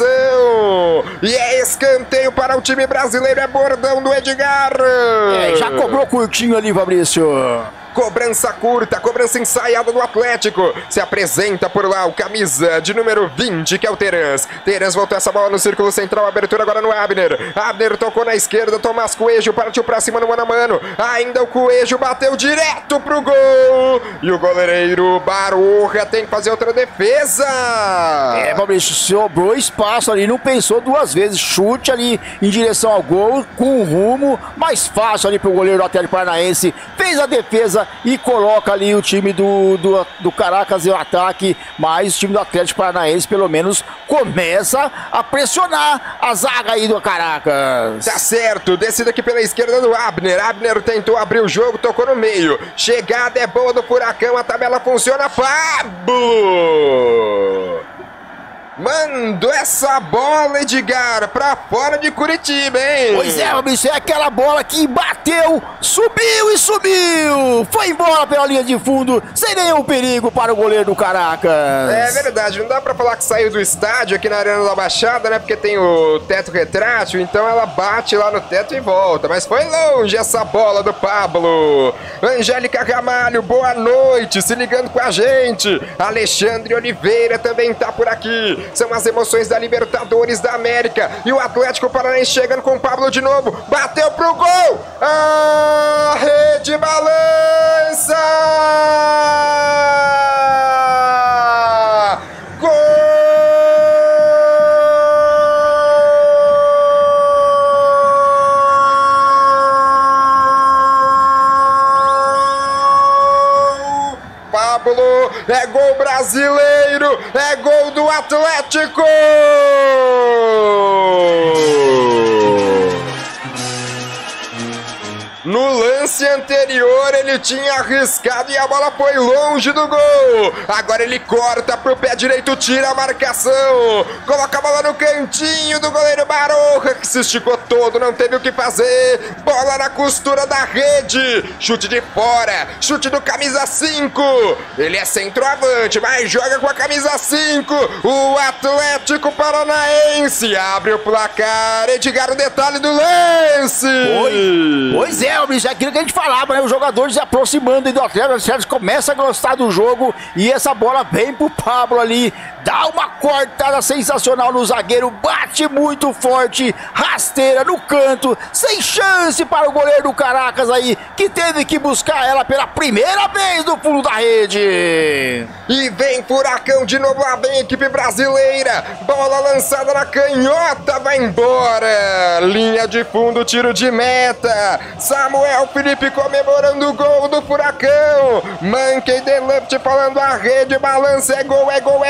e é escanteio para o time brasileiro, é bordão do Edgar. É, já cobrou curtinho ali, Fabrício. Cobrança curta, cobrança ensaiada do Atlético. Se apresenta por lá o camisa de número vinte, que é o Terans. Terans voltou essa bola no círculo central, abertura agora no Abner. Abner tocou na esquerda, Tomás Coelho partiu pra cima no mano a mano. Ainda o Coelho bateu direto pro gol. E o goleireiro Baruja tem que fazer outra defesa. É, Fabrício, sobrou espaço ali, não pensou duas vezes. Chute ali em direção ao gol, com rumo mais fácil ali pro goleiro do Atlético Paranaense. Fez a defesa e coloca ali o time do, do, do Caracas em ataque, mas o time do Atlético Paranaense pelo menos começa a pressionar a zaga aí do Caracas. Tá certo, descida aqui pela esquerda do Abner. Abner tentou abrir o jogo, tocou no meio. Chegada é boa do Furacão, a tabela funciona. Pablo! Mandou essa bola, Edgar, pra fora de Curitiba, hein? Pois é, bicho, é aquela bola que bateu, subiu e subiu. Foi embora pela linha de fundo, sem nenhum perigo para o goleiro do Caracas. É verdade, não dá pra falar que saiu do estádio aqui na Arena da Baixada, né? Porque tem o teto retrátil, então ela bate lá no teto e volta. Mas foi longe essa bola do Pablo. Angélica Ramalho, boa noite, se ligando com a gente. Alexandre Oliveira também tá por aqui. São as emoções da Libertadores da América. E o Atlético Paranaense chegando com o Pablo de novo. Bateu pro gol. A rede balança. Gol. Pablo, é gol brasileiro, é gol do Atlético! No lance anterior ele tinha arriscado e a bola foi longe do gol. Agora ele corta pro pé direito, tira a marcação. Coloca a bola no cantinho do goleiro Baroja, que se esticou todo, não teve o que fazer. Bola na costura da rede. Chute de fora, chute do camisa cinco. Ele é centroavante, mas joga com a camisa cinco. O Atlético Paranaense abre o placar. Edgar, o detalhe do lance. Pois, pois é. É aquilo que a gente falava, né? Os jogadores se aproximando do Atlético, o começa a gostar do jogo e essa bola vem pro Pablo ali, dá uma cortada sensacional no zagueiro, bate muito forte, rasteira no canto, sem chance para o goleiro do Caracas aí, que teve que buscar ela pela primeira vez no fundo da rede. E vem Furacão de novo, lá vem a equipe brasileira, bola lançada na canhota, vai embora, linha de fundo, tiro de meta. Samuel Felipe comemorando o gol do Furacão. Mankey Delupte falando a rede balança, é gol, é gol, é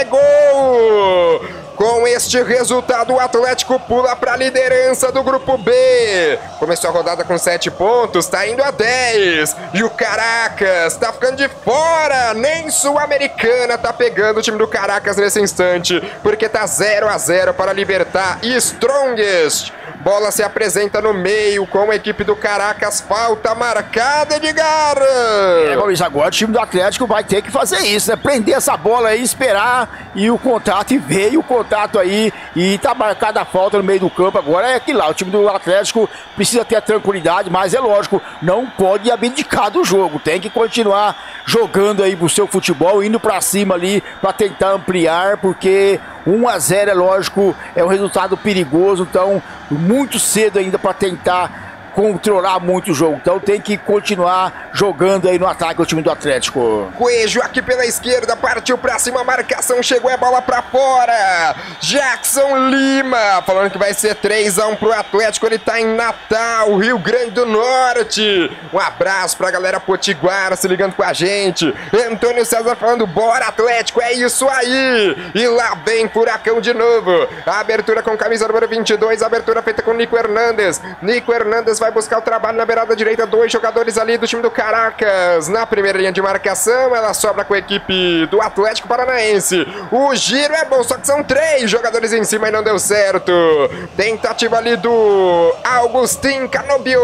gol. Com este resultado, o Atlético pula para a liderança do Grupo B. Começou a rodada com sete pontos, tá indo a dez. E o Caracas tá ficando de fora. Nem Sul-Americana tá pegando o time do Caracas nesse instante, porque tá zero a zero para Libertad e Strongest. Bola se apresenta no meio com a equipe do Caracas, falta marcada, Edgar. É, Luiz, agora o time do Atlético vai ter que fazer isso, né? Prender essa bola aí, esperar e o contato, e veio o contato aí e tá marcada a falta no meio do campo. Agora é aquilo lá, o time do Atlético precisa ter a tranquilidade, mas é lógico, não pode abdicar do jogo, tem que continuar jogando aí pro seu futebol, indo pra cima ali pra tentar ampliar, porque um a zero é lógico, é um resultado perigoso, então muito cedo ainda para tentar controlar muito o jogo, então tem que continuar jogando aí no ataque o time do Atlético. Coelho aqui pela esquerda, partiu pra cima, a marcação chegou, é bola pra fora. Jackson Lima falando que vai ser três a um pro Atlético, ele tá em Natal, Rio Grande do Norte. Um abraço pra galera potiguara se ligando com a gente. Antônio César falando, bora Atlético, é isso aí. E lá vem Furacão de novo. A abertura com camisa número vinte e dois, a abertura feita com Nico Hernandes. Nico Hernandes vai vai buscar o trabalho na beirada direita, dois jogadores ali do time do Caracas na primeira linha de marcação, ela sobra com a equipe do Atlético Paranaense. O giro é bom, só que são três jogadores em cima e não deu certo. Tentativa ali do Augustin Canobio,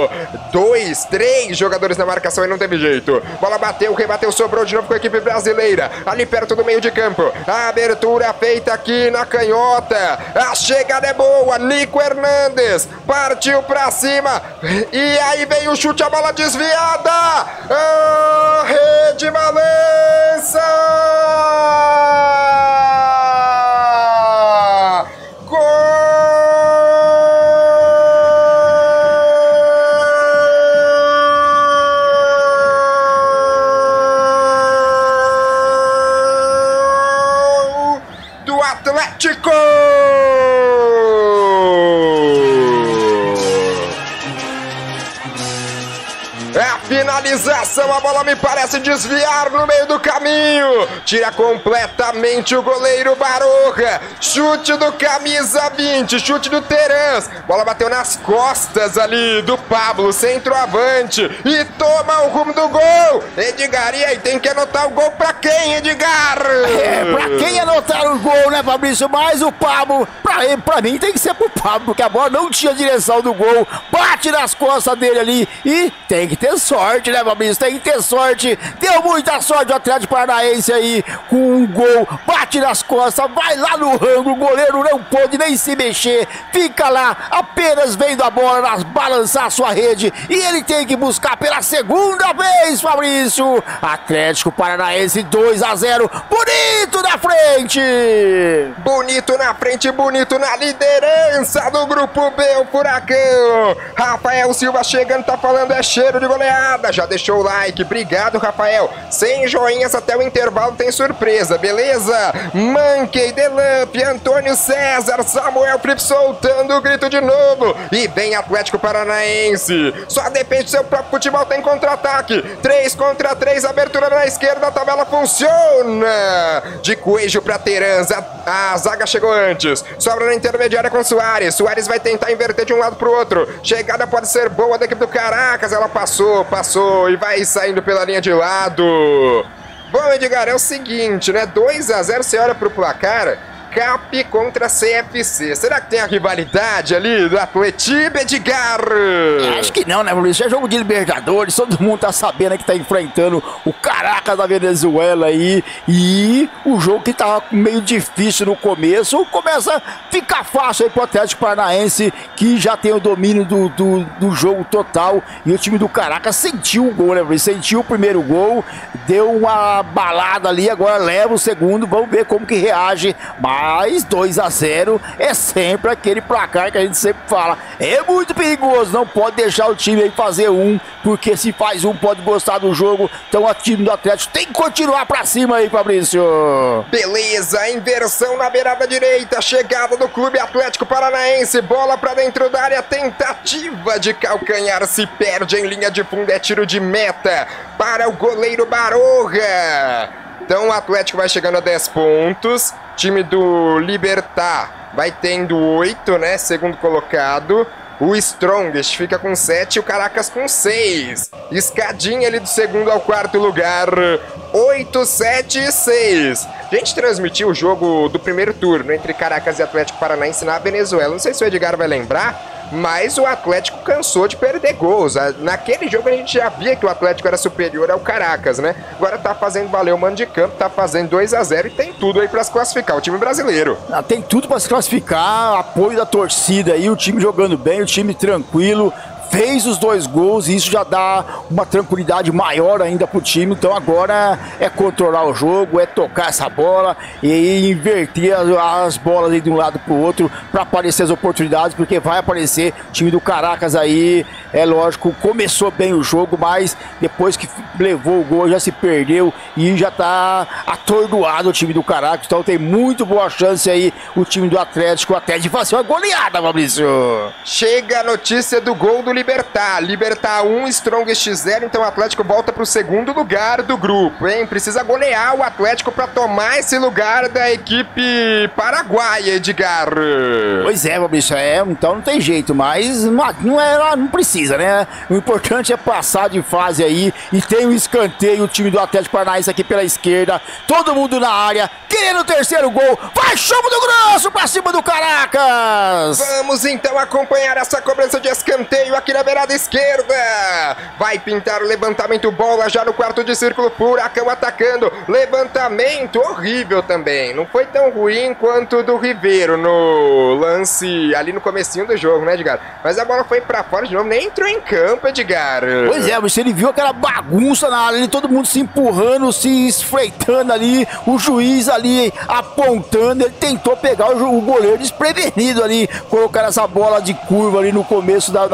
dois, três jogadores na marcação e não teve jeito. Bola bateu, rebateu, sobrou de novo com a equipe brasileira, ali perto do meio de campo. A abertura feita aqui na canhota, a chegada é boa, Nico Hernandes partiu pra cima. E aí vem o chute, a bola desviada. A rede balança. Gol do Atlético. finalização, a bola me parece desviar no meio do caminho. Tira completamente o goleiro Baroja. Chute do camisa vinte, chute do Terans. Bola bateu nas costas ali do Pablo, centroavante. E toma o rumo do gol. Edgar, e aí, tem que anotar o gol pra quem, Edgar? É, pra quem anotar o gol, né, Fabrício? Mas o Pablo, pra, ele, pra mim tem que ser pro Pablo, porque a bola não tinha direção do gol. Bate nas costas dele ali e tem que ter sorte, né, Fabrício? Tem que ter sorte. Deu muita sorte o Atlético Paranaense aí com um gol. Bate nas costas, vai lá no rango. O goleiro não pôde nem se mexer. Fica lá apenas vendo a bola nas, balançar a sua rede. E ele tem que buscar pela segunda vez, Fabrício. Atlético Paranaense dois a zero. Bonito na frente. Bonito na frente, bonito na liderança do Grupo B, o Furacão. Rafael Silva chegando, tá falando, é cheiro de goleada. Já deixou o like, obrigado, Rafael. Sem joinhas até o intervalo tem surpresa, beleza? Mankey, Delamp, Antônio César, Samuel Felipe soltando o grito de novo. E vem Atlético Paranaense. Só depende do seu próprio futebol, tem contra-ataque. três contra três, abertura na esquerda, a tabela funciona. De Coelho pra Terans, a, a zaga chegou antes. Sobra na intermediária com Soares. Soares vai tentar inverter de um lado pro outro. Chegada pode ser boa da equipe do Caracas. Ela passou, passou e vai saindo pela linha de lado. Bom, Edgar, é o seguinte, né? dois a zero, você olha pro placar. Cap contra C F C. Será que tem a rivalidade ali do Atletiba, Edgar? Acho que não, né, Maurício? É jogo de Libertadores, todo mundo tá sabendo que tá enfrentando o Caracas da Venezuela aí. E o jogo que tava meio difícil no começo, começa a ficar fácil aí pro Atlético Paranaense, que já tem o domínio do, do, do jogo total. E o time do Caracas sentiu o gol, né, Maurício? Sentiu o primeiro gol, deu uma balada ali, agora leva o segundo, vamos ver como que reage. Mas Mas dois a zero é sempre aquele placar que a gente sempre fala. É muito perigoso, não pode deixar o time aí fazer um, porque se faz um pode gostar do jogo. Então o time do Atlético tem que continuar pra cima aí, Fabrício. Beleza, inversão na beirada direita, chegada do Clube Atlético Paranaense, bola pra dentro da área, tentativa de calcanhar, se perde em linha de fundo, é tiro de meta para o goleiro Baroja. Então o Atlético vai chegando a dez pontos. Time do Libertar vai tendo oito, né? Segundo colocado. O Strongest fica com sete e o Caracas com seis. Escadinha ali do segundo ao quarto lugar. oito, sete e seis. A gente transmitiu o jogo do primeiro turno entre Caracas e Atlético Paranaense na Venezuela. Não sei se o Edgar vai lembrar, mas o Atlético cansou de perder gols. Naquele jogo a gente já via que o Atlético era superior ao Caracas, né? Agora tá fazendo valer o mando de campo, tá fazendo dois a zero e tem tudo aí pra se classificar, o time brasileiro. Ah, tem tudo pra se classificar, apoio da torcida aí, o time jogando bem, o time tranquilo. Fez os dois gols e isso já dá uma tranquilidade maior ainda pro time. Então agora é controlar o jogo, é tocar essa bola e inverter as, as bolas aí de um lado pro outro para aparecer as oportunidades, porque vai aparecer. O time do Caracas aí, é lógico, começou bem o jogo, mas depois que levou o gol já se perdeu e já tá atordoado o time do Caracas. Então tem muito boa chance aí o time do Atlético até de fazer uma goleada, Fabrício. Chega a notícia do gol do Libertar. Libertar um, Strongest zero, então o Atlético volta para o segundo lugar do grupo, hein? Precisa golear o Atlético para tomar esse lugar da equipe paraguaia, Edgar. Pois é, Fabrício, é, então não tem jeito, mas não, não, é, não precisa, né? O importante é passar de fase aí e tem um escanteio, o time do Atlético Paranaense aqui pela esquerda, todo mundo na área, querendo o terceiro gol, vai chamo do grosso pra cima do Caracas! Vamos então acompanhar essa cobrança de escanteio aqui na beirada esquerda. Vai pintar o levantamento, bola já no quarto de círculo, Furacão atacando, levantamento horrível também, não foi tão ruim quanto o do Ribeiro no lance ali no comecinho do jogo, né, Edgar? Mas a bola foi pra fora de novo, nem entrou em campo, Edgar. Pois é, você ele viu aquela bagunça na área, todo mundo se empurrando, se esfreitando ali, o juiz ali apontando, ele tentou pegar o, o goleiro desprevenido ali, colocar essa bola de curva ali no começo da, da pequena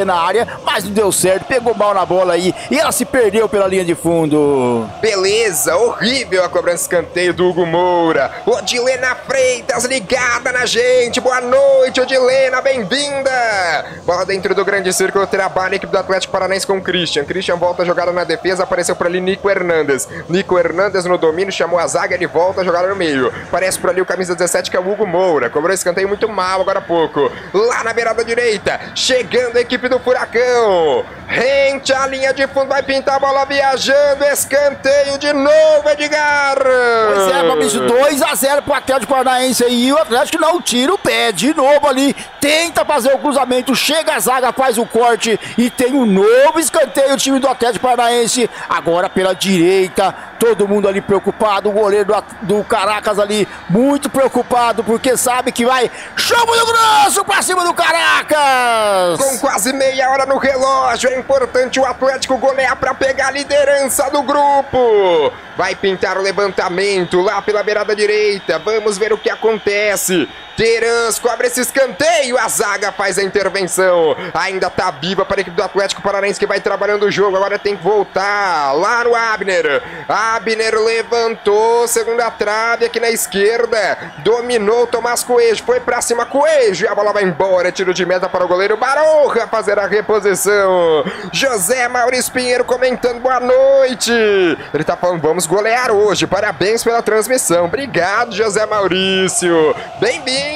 na área, mas não deu certo, pegou mal na bola aí e ela se perdeu pela linha de fundo. Beleza, horrível a cobrança de escanteio do Hugo Moura. Odilena Freitas ligada na gente, boa noite Odilena, bem-vinda. Bola dentro do grande círculo, trabalha a equipe do Atlético Paranaense com o Christian. Christian volta a jogada na defesa, apareceu por ali Nico Hernandes. Nico Hernandes no domínio, chamou a zaga, ele volta a jogada no meio. Aparece por ali o camisa dezessete que é o Hugo Moura, cobrou escanteio muito mal agora há pouco. Lá na beirada direita, chegando a equipe do Furacão. Rente a linha de fundo, vai pintar a bola viajando, escanteio de novo, Edgar. Pois é, Fabrício, dois a zero pro Atlético Paranaense e o Atlético não tira o pé, de novo ali, tenta fazer o cruzamento, chega a zaga, faz o corte e tem um novo escanteio o time do Atlético Paranaense, agora pela direita, todo mundo ali preocupado, o goleiro do, do Caracas ali muito preocupado, porque sabe que vai chama do grosso pra cima do Caracas! Com quase meia hora no relógio, é importante o Atlético golear pra pegar a liderança do grupo. Vai pintar o levantamento lá pela beirada direita, vamos ver o que acontece. Terans cobre esse escanteio, a zaga faz a intervenção, ainda tá viva para a equipe do Atlético Paranaense que vai trabalhando o jogo, agora tem que voltar lá no Abner. Abner levantou, segunda trave aqui na esquerda, dominou Tomás Coelho, foi pra cima Coelho e a bola vai embora, tiro de meta para o goleiro Baronja fazer a reposição. José Maurício Pinheiro comentando boa noite, ele tá falando vamos golear hoje, parabéns pela transmissão, obrigado José Maurício, bem-vindo.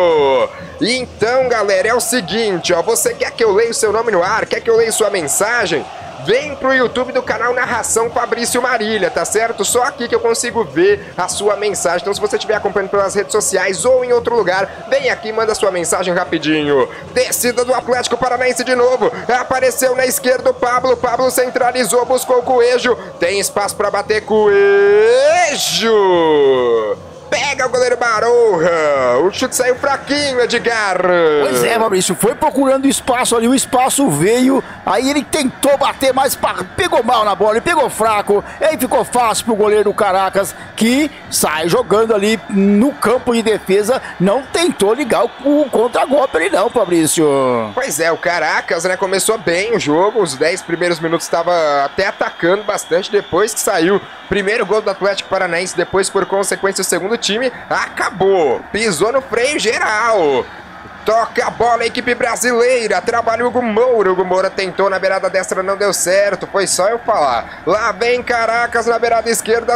Então galera, é o seguinte, ó, você quer que eu leia o seu nome no ar, quer que eu leia sua mensagem? Vem pro YouTube do canal Narração Fabrício Marília, tá certo? Só aqui que eu consigo ver a sua mensagem. Então se você estiver acompanhando pelas redes sociais ou em outro lugar, vem aqui e manda sua mensagem rapidinho. Descida do Atlético Paranaense de novo. Apareceu na esquerda o Pablo. Pablo centralizou, buscou o Coelho. Tem espaço para bater Coelho. Pega o goleiro Baronja. O chute saiu fraquinho, Edgar. Pois é, Fabrício, foi procurando espaço ali, o espaço veio, aí ele tentou bater, mas pegou mal na bola, ele pegou fraco, aí ficou fácil pro goleiro do Caracas, que sai jogando ali no campo de defesa, não tentou ligar o contra-golpe ali não, Fabrício. Pois é, o Caracas, né, começou bem o jogo, os dez primeiros minutos estava até atacando bastante, depois que saiu primeiro gol do Atlético Paranaense, depois por consequência o segundo time acabou, pisou no freio geral. Toca a bola a equipe brasileira, trabalha o Hugo Moura, o Hugo Moura tentou na beirada destra, não deu certo, foi só eu falar. Lá vem Caracas na beirada esquerda,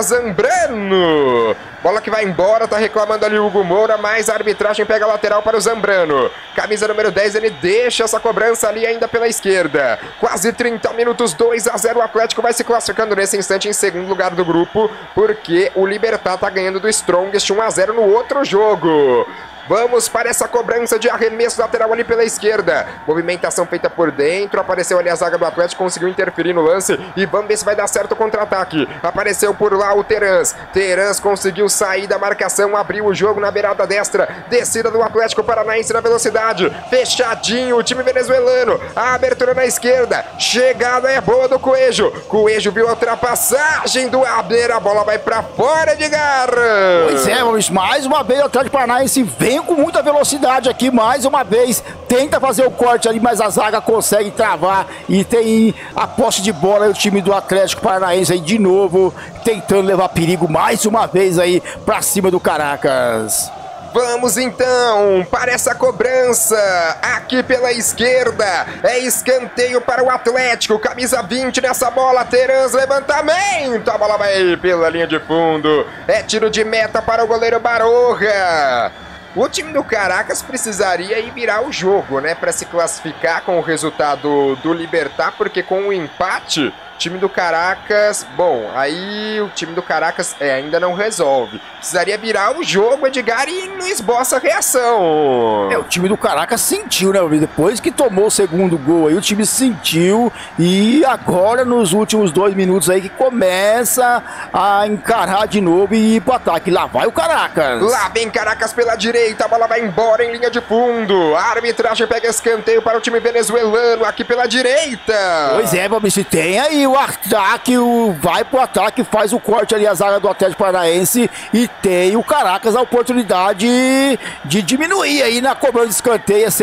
Zambrano. Bola que vai embora, tá reclamando ali o Hugo Moura, mas a arbitragem pega a lateral para o Zambrano. Camisa número dez, ele deixa essa cobrança ali ainda pela esquerda. Quase trinta minutos, dois a zero, o Atlético vai se classificando nesse instante em segundo lugar do grupo, porque o Libertad tá ganhando do Strongest um a zero no outro jogo. Vamos para essa cobrança de arremesso lateral ali pela esquerda. Movimentação feita por dentro. Apareceu ali a zaga do Atlético, conseguiu interferir no lance. E vamos ver se vai dar certo o contra-ataque. Apareceu por lá o Terans. Terans conseguiu sair da marcação, abriu o jogo na beirada destra. Descida do Atlético Paranaense na velocidade. Fechadinho o time venezuelano. A abertura na esquerda. Chegada é boa do Coelho. Coelho viu a ultrapassagem do Abner. A bola vai para fora, Edgar. Pois é, Luiz, mais uma vez o Atlético Paranaense vem com muita velocidade aqui, mais uma vez, tenta fazer o corte ali, mas a zaga consegue travar e tem a posse de bola aí o time do Atlético Paranaense aí de novo, tentando levar perigo mais uma vez aí pra cima do Caracas. Vamos então para essa cobrança aqui pela esquerda, é escanteio para o Atlético, camisa vinte nessa bola, Terans, levantamento, a bola vai pela linha de fundo, é tiro de meta para o goleiro Baronja. O time do Caracas precisaria ir virar o jogo, né, para se classificar com o resultado do Libertad, porque com o empate, o time do Caracas, bom, aí o time do Caracas é, ainda não resolve. Precisaria virar o jogo, Edgar, e não esboça a reação. É, o time do Caracas sentiu, né, depois que tomou o segundo gol aí, o time sentiu e agora nos últimos dois minutos aí que começa a encarar de novo e ir pro ataque. Lá vai o Caracas. Lá vem Caracas pela direita, a bola vai embora em linha de fundo. A arbitragem pega escanteio para o time venezuelano aqui pela direita. Pois é, Fabrício, tem aí o ataque, o, vai pro ataque, faz o corte ali a zaga do Atlético Paranaense e tem o Caracas a oportunidade de diminuir aí na cobrança de escanteio. É sempre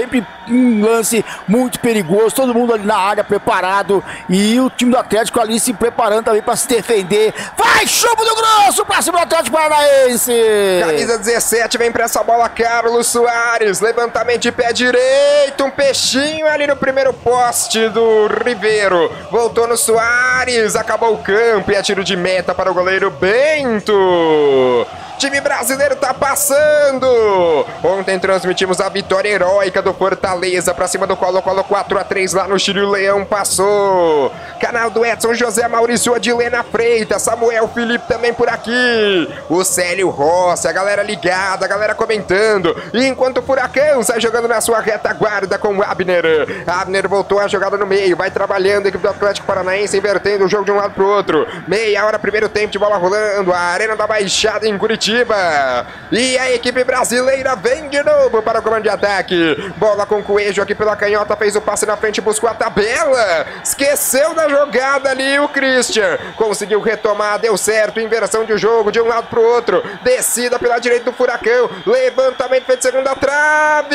um lance muito perigoso, todo mundo ali na área preparado e o time do Atlético ali se preparando também para se defender. Vai, chumbo do grosso pra cima do Atlético Paranaense! Camisa dezessete, vem pra essa bola, Carlos Soares, levantamento de pé direito, um peixinho ali no primeiro poste do Ribeiro, voltou no Soares, acabou o campo e é tiro de meta para o goleiro Bento. Time brasileiro tá passando. Ontem transmitimos a vitória heróica do Fortaleza pra cima do Colo-Colo, quatro a três lá no Chile. O Leão passou. Canal do Edson, José Maurício, Odilena Freitas, Samuel Felipe também por aqui. O Célio Rossi, a galera ligada, a galera comentando. E enquanto o Furacão sai jogando na sua retaguarda com o Abner. Abner voltou a jogada no meio, vai trabalhando a equipe do Atlético Paranaense, invertendo o jogo de um lado pro outro. Meia hora, primeiro tempo de bola rolando. A Arena da Baixada em Curitiba. E a equipe brasileira vem de novo para o comando de ataque. Bola com o Coelho aqui pela canhota, fez o passe na frente, buscou a tabela. Esqueceu da jogada ali o Christian. Conseguiu retomar, deu certo, inversão de jogo de um lado para o outro. Descida pela direita do Furacão. Levantamento feito segunda trave.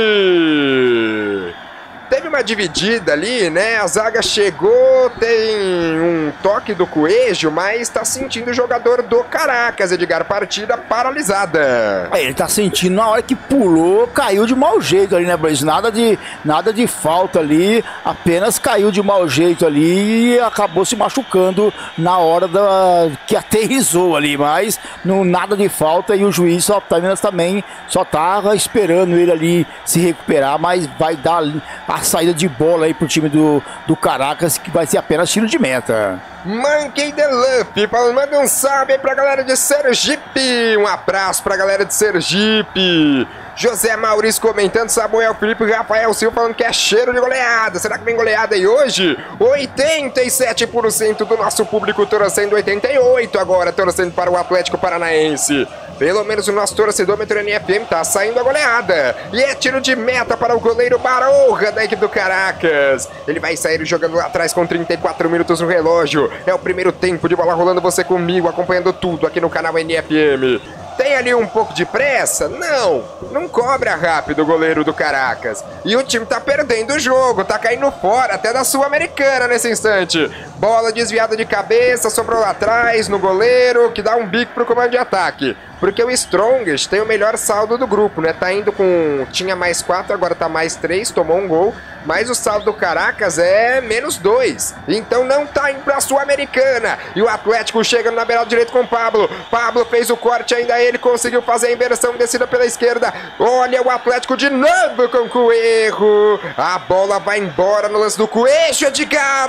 Teve uma dividida ali, né? A zaga chegou, tem um toque do Coelho, mas tá sentindo o jogador do Caracas, Edgar. Partida paralisada. É, ele tá sentindo na hora que pulou, caiu de mau jeito ali, né, Blaze? Nada de, nada de falta ali, apenas caiu de mau jeito ali e acabou se machucando na hora da, que aterrissou ali, mas não, nada de falta e o juiz só, também só tava esperando ele ali se recuperar, mas vai dar a saída de bola aí pro time do, do Caracas, que vai ser apenas tiro de meta. Monkey the Luffy, manda um salve aí pra galera de Sergipe, um abraço pra galera de Sergipe. José Maurício comentando, Samuel Felipe e Rafael Silva falando que é cheiro de goleada. Será que vem goleada aí hoje? oitenta e sete por cento do nosso público torcendo, oitenta e oito por cento agora torcendo para o Atlético Paranaense. Pelo menos o nosso torcedômetro N F M tá saindo a goleada. E é tiro de meta para o goleiro Baroja da equipe do Caracas. Ele vai sair jogando lá atrás com trinta e quatro minutos no relógio. É o primeiro tempo de bola rolando, você comigo, acompanhando tudo aqui no canal N F M. Tem ali um pouco de pressa? Não, não cobra rápido o goleiro do Caracas. E o time tá perdendo o jogo, tá caindo fora até da Sul-Americana nesse instante. Bola desviada de cabeça, sobrou lá atrás no goleiro, que dá um bico pro comando de ataque. Porque o Strongest tem o melhor saldo do grupo, né? Tá indo com... tinha mais quatro, agora tá mais três, tomou um gol. Mas o saldo do Caracas é menos dois. Então não tá indo pra Sul-Americana. E o Atlético chega na beirada direita com o Pablo. Pablo fez o corte, ainda ele conseguiu fazer a inversão, descida pela esquerda. Olha o Atlético de novo com o Coelho. A bola vai embora no lance do Coelho, Edgar.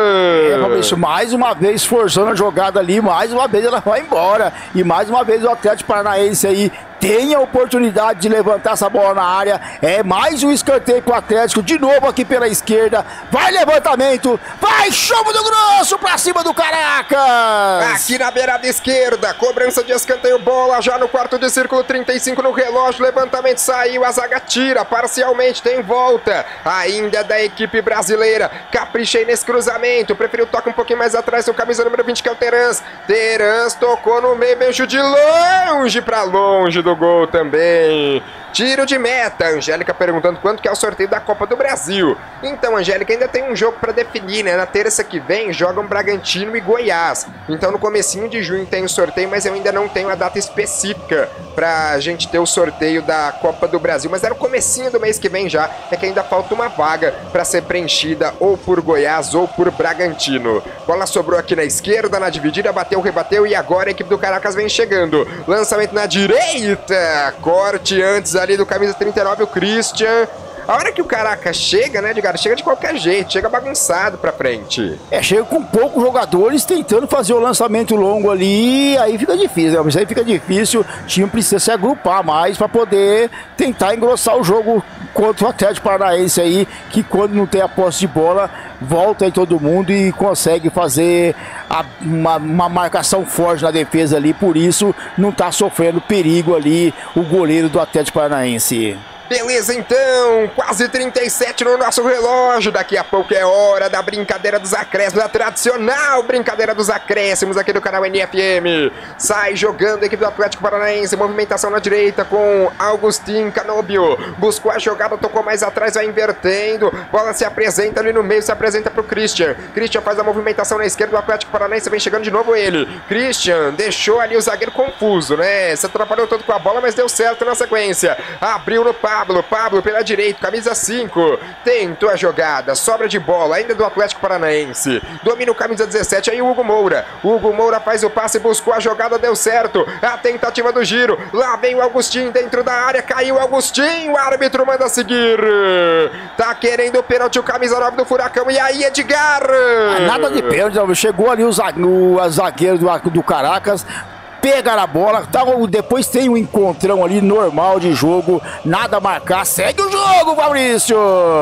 É, Fabrício, mais uma vez forçando a jogada ali, mais uma vez ela vai embora. E mais uma vez o Atlético Paranaense aí tem a oportunidade de levantar essa bola na área. É mais um escanteio pro Atlético, de novo aqui pela esquerda. Vai levantamento, vai chumbo do grosso pra cima do Caracas. Aqui na beirada esquerda, cobrança de escanteio, bola já no quarto de círculo, trinta e cinco no relógio, levantamento saiu, a zaga tira, parcialmente tem volta. Ainda é da equipe brasileira, caprichei nesse cruzamento, preferiu toque um pouquinho mais atrás, o camisa número vinte que é o Terans. Terans tocou no meio, beijo de longe pra longe do gol também. Tiro de meta. Angélica perguntando quanto que é o sorteio da Copa do Brasil. Então, Angélica, ainda tem um jogo para definir, né? Na terça que vem jogam Bragantino e Goiás. Então no comecinho de junho tem o sorteio, mas eu ainda não tenho a data específica pra gente ter o sorteio da Copa do Brasil. Mas é no comecinho do mês que vem já. É que ainda falta uma vaga para ser preenchida ou por Goiás ou por Bragantino. Bola sobrou aqui na esquerda, na dividida, bateu, rebateu e agora a equipe do Caracas vem chegando. Lançamento na direita. Corte antes ali do camisa trinta e nove, o Christian. A hora que o Caracas chega, né, Edgar, chega de qualquer jeito, chega bagunçado pra frente. É, chega com poucos jogadores tentando fazer o lançamento longo ali, aí fica difícil, né? Isso aí fica difícil, o time precisa se agrupar mais pra poder tentar engrossar o jogo contra o Atlético Paranaense aí, que quando não tem a posse de bola, volta aí todo mundo e consegue fazer a, uma, uma marcação forte na defesa ali, por isso não tá sofrendo perigo ali o goleiro do Atlético Paranaense. Beleza, então, quase trinta e sete no nosso relógio. Daqui a pouco é hora da brincadeira dos acréscimos, da tradicional brincadeira dos acréscimos aqui do canal N F M. Sai jogando a equipe do Atlético Paranaense, movimentação na direita com Augustin Canóbio. Buscou a jogada, tocou mais atrás, vai invertendo. Bola se apresenta ali no meio, se apresenta para o Christian. Christian faz a movimentação na esquerda do Atlético Paranaense, vem chegando de novo ele. Christian deixou ali o zagueiro confuso, né? Se atrapalhou todo com a bola, mas deu certo na sequência. Abriu no Pablo. Pablo pela direita, camisa cinco, tentou a jogada, sobra de bola ainda do Atlético Paranaense, domina o camisa dezessete, aí o Hugo Moura, Hugo Moura faz o passe, buscou a jogada, deu certo, a tentativa do giro, lá vem o Augustin dentro da área, caiu o Augustin, o árbitro manda seguir, tá querendo o pênalti, o camisa nove do Furacão, e aí Edgar? Ah, nada de pênalti, chegou ali o zagueiro do, do Caracas, pega na bola, tá, depois tem um encontrão ali normal de jogo, nada a marcar, segue o jogo, Fabrício!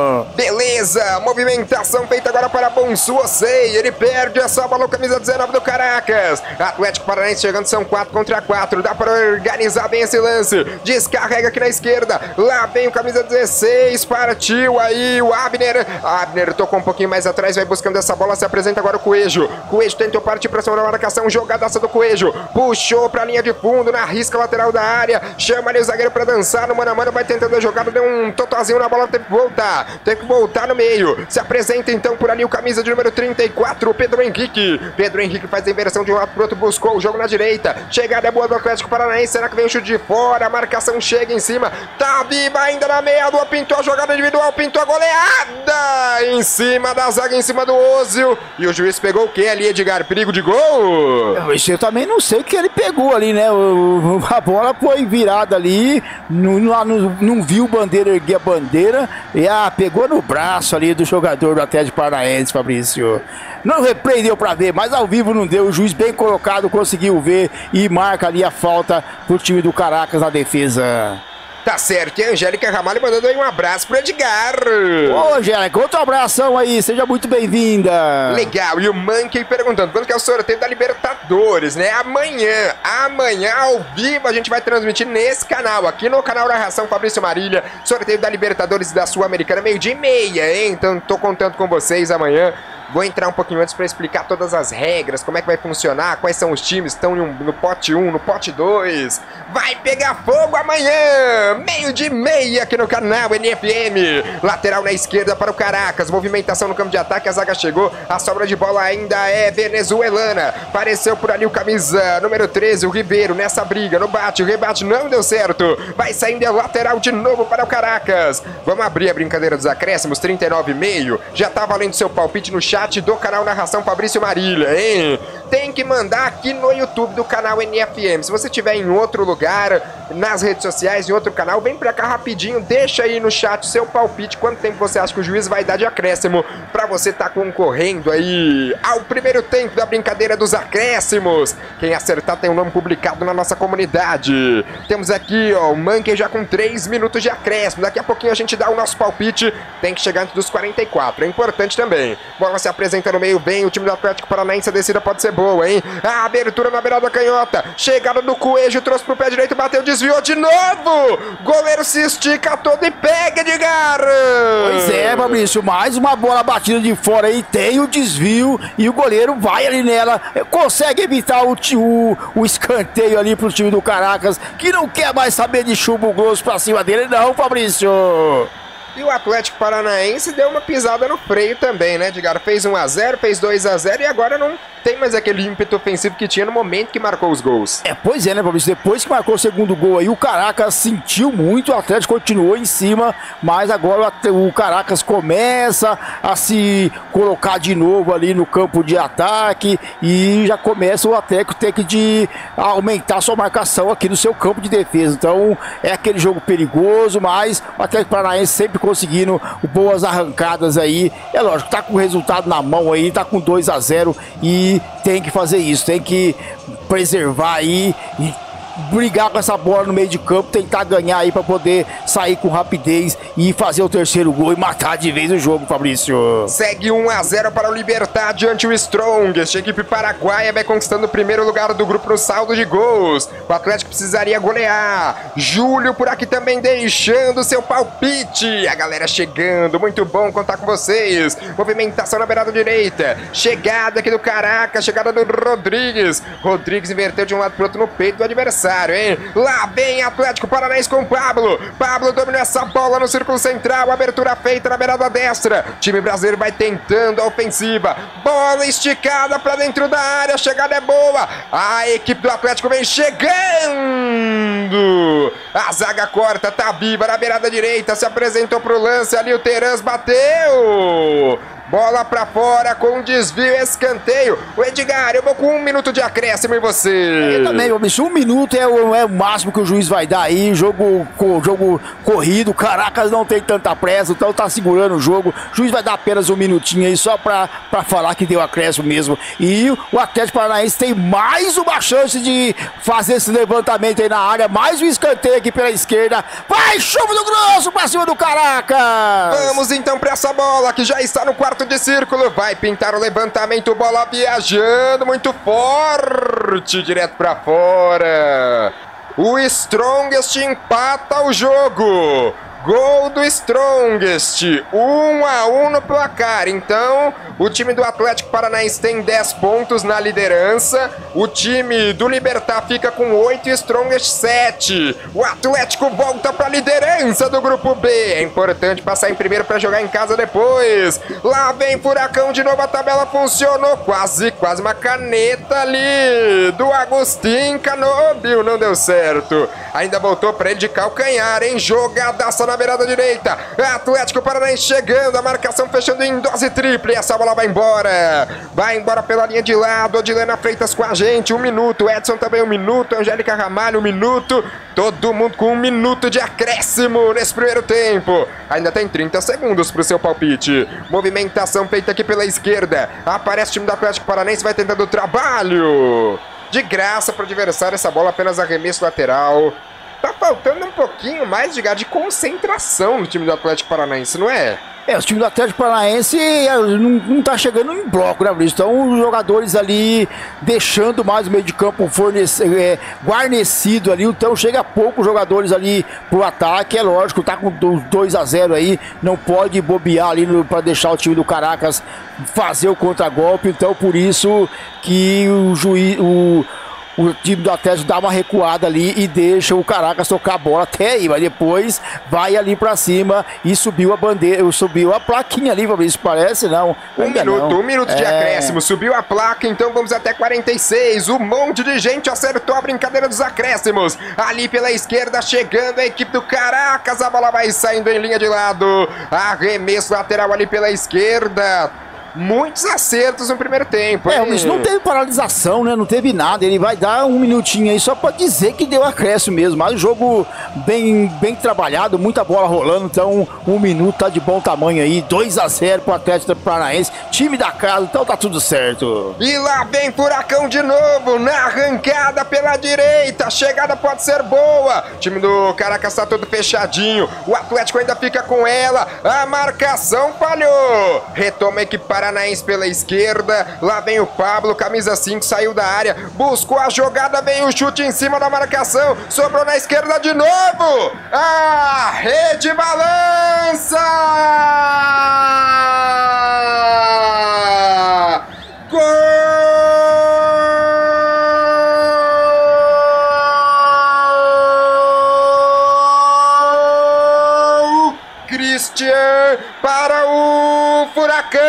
Beleza, movimentação feita agora para Bonsu Osei, ele perde essa bola, camisa dezenove do Caracas. Atlético Paranaense chegando, são quatro contra quatro, dá para organizar bem esse lance, descarrega aqui na esquerda, lá vem o camisa dezesseis, partiu aí o Abner, Abner tocou um pouquinho mais atrás, vai buscando essa bola, se apresenta agora o Coelho, Coelho tentou partir para cima da marcação, jogadaça do Coelho, puxa pra linha de fundo, na risca lateral da área, chama ali o zagueiro pra dançar, no mano a mano, vai tentando a jogada, deu um totozinho na bola, tem que voltar, tem que voltar no meio, se apresenta então por ali o camisa de número trinta e quatro, Pedro Henrique, Pedro Henrique faz a inversão de um lado pro outro, buscou o jogo na direita, chegada é boa do Atlético Paranaense, será que vem o chute de fora, a marcação chega em cima, tá viva ainda na meia lua, pintou a jogada individual, pintou a goleada, em cima da zaga, em cima do Ozil, e o juiz pegou o que ali, Edgar? Perigo de gol? Eu, eu também não sei o que ele pegou ali, né? O, a bola foi virada ali, não, não, não viu o bandeira erguer a bandeira e ah, pegou no braço ali do jogador do Atlético Paranaense, Fabrício. Não repreendeu para ver, mas ao vivo não deu. O juiz bem colocado conseguiu ver e marca ali a falta pro time do Caracas na defesa. Tá certo, e a Angélica Ramalho mandando aí um abraço pro Edgar. Ô, Angélica, outro abração aí, seja muito bem-vinda. Legal, e o Monkey perguntando quando que é o sorteio da Libertadores, né? Amanhã, amanhã ao vivo a gente vai transmitir nesse canal, aqui no canal Narração Fabrício Marília, sorteio da Libertadores e da Sul-Americana, meio-dia e meia, hein? Então tô contando com vocês amanhã. Vou entrar um pouquinho antes para explicar todas as regras, como é que vai funcionar, quais são os times que estão no pote um, no pote dois. Vai pegar fogo amanhã, meio de meia aqui no canal N F M. Lateral na esquerda para o Caracas, movimentação no campo de ataque, a zaga chegou, a sobra de bola ainda é venezuelana. Apareceu por ali o camisa número treze, o Ribeiro, nessa briga, no bate, o rebate não deu certo. Vai saindo a lateral de novo para o Caracas. Vamos abrir a brincadeira dos acréscimos, trinta e nove e meio. Já tá valendo seu palpite no chat do canal Narração Fabrício Marília, hein? Tem que mandar aqui no YouTube do canal N F M. Se você estiver em outro lugar, nas redes sociais, em outro canal, vem pra cá rapidinho, deixa aí no chat seu palpite, quanto tempo você acha que o juiz vai dar de acréscimo pra você tá concorrendo aí ao primeiro tempo da brincadeira dos acréscimos. Quem acertar tem um nome publicado na nossa comunidade. Temos aqui, ó, o Monkey já com três minutos de acréscimo. Daqui a pouquinho a gente dá o nosso palpite, tem que chegar antes dos quarenta e quatro, é importante também. Bola se apresenta no meio bem, o time do Atlético Paranaense, a descida pode ser boa, hein? A abertura na beirada da canhota, chegada do Coelho, trouxe pro pé direito, bateu, desviou de novo! Goleiro se estica todo e pega, Edgar! Pois é, Fabrício, mais uma bola batida de fora aí, tem o desvio e o goleiro vai ali nela, consegue evitar o, o, o escanteio ali pro time do Caracas, que não quer mais saber de chumbo grosso pra cima dele, não, Fabrício! E o Atlético Paranaense deu uma pisada no freio também, né, Edgar? Fez um a zero, fez dois a zero e agora não tem mais aquele ímpeto ofensivo que tinha no momento que marcou os gols. É, pois é, né, Fabrício? Depois que marcou o segundo gol aí, o Caracas sentiu muito, o Atlético continuou em cima, mas agora o Caracas começa a se colocar de novo ali no campo de ataque e já começa o Atlético ter que de aumentar sua marcação aqui no seu campo de defesa. Então, é aquele jogo perigoso, mas o Atlético Paranaense sempre conseguindo boas arrancadas aí. É lógico, tá com o resultado na mão aí, tá com dois a zero e tem que fazer isso, tem que preservar aí e brigar com essa bola no meio de campo, tentar ganhar aí para poder sair com rapidez e fazer o terceiro gol e matar de vez o jogo, Fabrício. Segue um a zero para o Libertad diante o Strongest. A equipe paraguaia vai conquistando o primeiro lugar do grupo no saldo de gols. O Atlético precisaria golear. Júlio por aqui também deixando seu palpite. A galera chegando, muito bom contar com vocês. Movimentação na beirada direita. Chegada aqui do Caracas, chegada do Rodrigues. Rodrigues inverteu de um lado para o outro no peito do adversário, hein? Lá vem Atlético Paranaense com Pablo. Pablo dominou essa bola no círculo central. Abertura feita na beirada destra. O time brasileiro vai tentando a ofensiva. Bola esticada para dentro da área. A chegada é boa. A equipe do Atlético vem chegando. A zaga corta, tá viva na beirada direita. Se apresentou pro lance ali. O Terans bateu. Bola pra fora com um desvio, escanteio. O Edgar, eu vou com um minuto de acréscimo em você. Eu também, bicho. Um minuto é o, é o máximo que o juiz vai dar aí. Jogo, co, jogo corrido. Caracas não tem tanta pressa, então tá segurando o jogo. O juiz vai dar apenas um minutinho aí só pra, pra falar que deu acréscimo mesmo. E o Atlético Paranaense tem mais uma chance de fazer esse levantamento aí na área. Mais um escanteio aqui pela esquerda. Vai, Chumbo do Grosso pra cima do Caracas. Vamos então pra essa bola que já está no quarto de círculo, vai pintar o levantamento, bola viajando, muito forte, direto pra fora. O Strongest empata o jogo. Gol do Strongest, um a um no placar. Então, o time do Atlético Paranaense tem dez pontos na liderança. O time do Libertad fica com oito e Strongest sete. O Atlético volta para a liderança do grupo B. É importante passar em primeiro para jogar em casa depois. Lá vem Furacão de novo, a tabela funcionou. Quase, quase uma caneta ali do Agustin Canóbio. Não deu certo. Ainda voltou para ele de calcanhar, hein? Jogadaça na beirada direita. Atlético Paranaense chegando, a marcação fechando em dose tripla. E essa bola vai embora. Vai embora pela linha de lado. Odilena Freitas com a gente. Um minuto. Edson também um minuto. Angélica Ramalho um minuto. Todo mundo com um minuto de acréscimo nesse primeiro tempo. Ainda tem trinta segundos para o seu palpite. Movimentação feita aqui pela esquerda. Aparece o time do Atlético Paranaense, vai tentando o trabalho. De graça para o adversário, essa bola apenas arremesso lateral. Tá faltando um pouquinho mais de, de concentração no time do Atlético Paranaense, não é? É, o time do Atlético Paranaense não, não tá chegando em bloco, né, Luiz? Então os jogadores ali deixando mais o meio de campo fornece, é, guarnecido ali, então chega poucos jogadores ali pro ataque, é lógico, tá com dois a zero aí, não pode bobear ali para deixar o time do Caracas fazer o contragolpe, então por isso que o juiz... O, O time do Atlético dá uma recuada ali e deixa o Caracas tocar a bola até aí, mas depois vai ali pra cima e subiu a bandeira, subiu a plaquinha ali, isso parece, não? Um minuto, não. um minuto de é... acréscimo, subiu a placa, então vamos até quarenta e seis, um monte de gente acertou a brincadeira dos acréscimos, ali pela esquerda chegando a equipe do Caracas, a bola vai saindo em linha de lado, arremesso lateral ali pela esquerda. Muitos acertos no primeiro tempo. É, mas não teve paralisação, né? Não teve nada. Ele vai dar um minutinho aí só pra dizer que deu acréscimo mesmo. Mas o jogo bem, bem trabalhado, muita bola rolando. Então, um minuto tá de bom tamanho aí. dois a zero pro Atlético Paranaense. Time da casa, então tá tudo certo. E lá vem Furacão de novo, na arrancada pela direita. A chegada pode ser boa. O time do Caracas tá todo fechadinho. O Atlético ainda fica com ela. A marcação falhou. Retoma a equipe Paranaense pela esquerda, lá vem o Pablo, camisa cinco, saiu da área, buscou a jogada, vem o chute em cima da marcação, sobrou na esquerda de novo, a rede balança! Gol! Christian para o Furacão!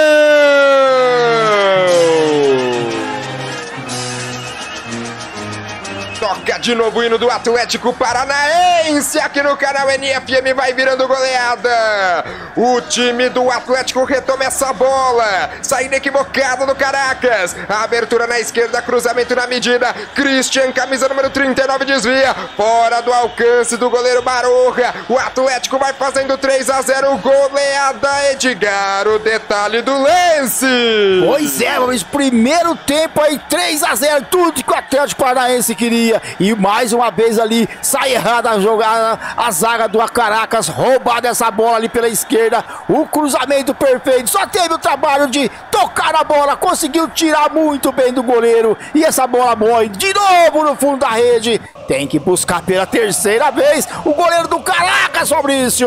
Toca de novo o hino do Atlético Paranaense aqui no canal N F M, vai virando goleada. O time do Atlético retoma essa bola. Saída equivocada do Caracas. A abertura na esquerda, cruzamento na medida. Christian, camisa número trinta e nove, desvia. Fora do alcance do goleiro Baroja. O Atlético vai fazendo três a zero. Goleada, Edgar. O detalhe do lance. Pois é, mas primeiro tempo aí, três a zero. Tudo que o Atlético Paranaense queria. via e mais uma vez ali sai errada a jogada, a zaga do Caracas roubada essa bola ali pela esquerda, o cruzamento perfeito, só teve o trabalho de tocar a bola, conseguiu tirar muito bem do goleiro e essa bola morre de novo no fundo da rede. Tem que buscar pela terceira vez o goleiro do Caracas, Fabrício.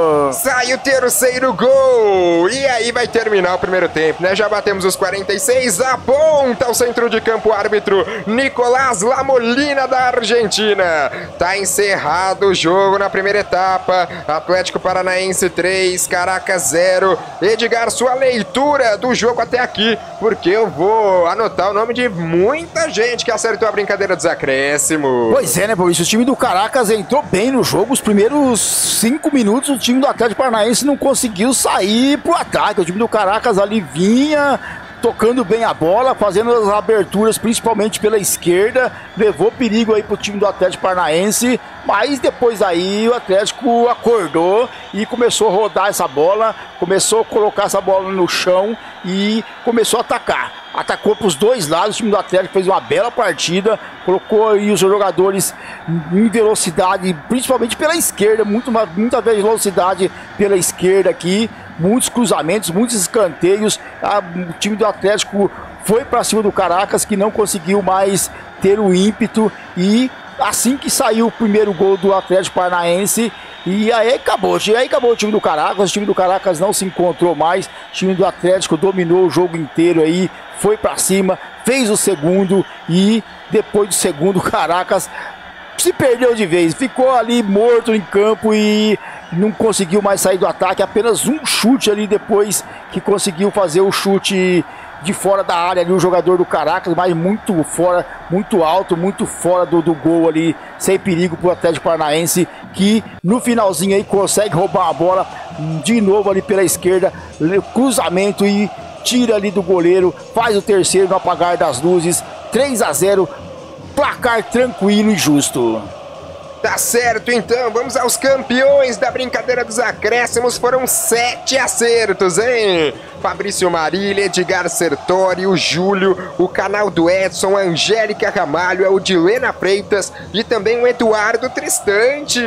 Sai o terceiro gol. E aí vai terminar o primeiro tempo, né? Já batemos os quarenta e seis. Aponta o centro de campo o árbitro Nicolás Lamolina da Argentina. Tá encerrado o jogo na primeira etapa. Atlético Paranaense três, Caracas zero. Edgar, sua leitura do jogo até aqui, porque eu vou anotar o nome de muita gente que acertou a brincadeira dos acréscimos. Pois é, né, Maurício? O time do Caracas entrou bem no jogo. Os primeiros cinco minutos o time do Atlético Paranaense não conseguiu sair pro ataque. O time do Caracas ali vinha tocando bem a bola, fazendo as aberturas principalmente pela esquerda, levou perigo aí pro time do Atlético Paranaense, mas depois aí o Atlético acordou e começou a rodar essa bola, começou a colocar essa bola no chão e começou a atacar. Atacou para os dois lados, o time do Atlético fez uma bela partida, colocou aí os jogadores em velocidade, principalmente pela esquerda, muito, muita velocidade pela esquerda aqui, muitos cruzamentos, muitos escanteios. O time do Atlético foi para cima do Caracas, que não conseguiu mais ter o ímpeto, e assim que saiu o primeiro gol do Atlético Paranaense, e aí acabou, aí acabou o time do Caracas. O time do Caracas não se encontrou mais, o time do Atlético dominou o jogo inteiro aí, foi para cima, fez o segundo, e depois do segundo o Caracas se perdeu de vez, ficou ali morto em campo e não conseguiu mais sair do ataque. Apenas um chute ali depois que conseguiu fazer o chute de fora da área ali, o jogador do Caracas, mas muito fora, muito alto, muito fora do, do gol ali, sem perigo pro Atlético Paranaense, que no finalzinho aí consegue roubar a bola de novo ali pela esquerda, cruzamento e tira ali do goleiro, faz o terceiro no apagar das luzes. Três a zero, placar tranquilo e justo. Tá certo, então, vamos aos campeões da brincadeira dos acréscimos. Foram sete acertos, hein? Fabrício Marília, Edgar Sertori, o Júlio, o canal do Edson, a Angélica Ramalho, a Odilena Freitas e também o Eduardo Tristante.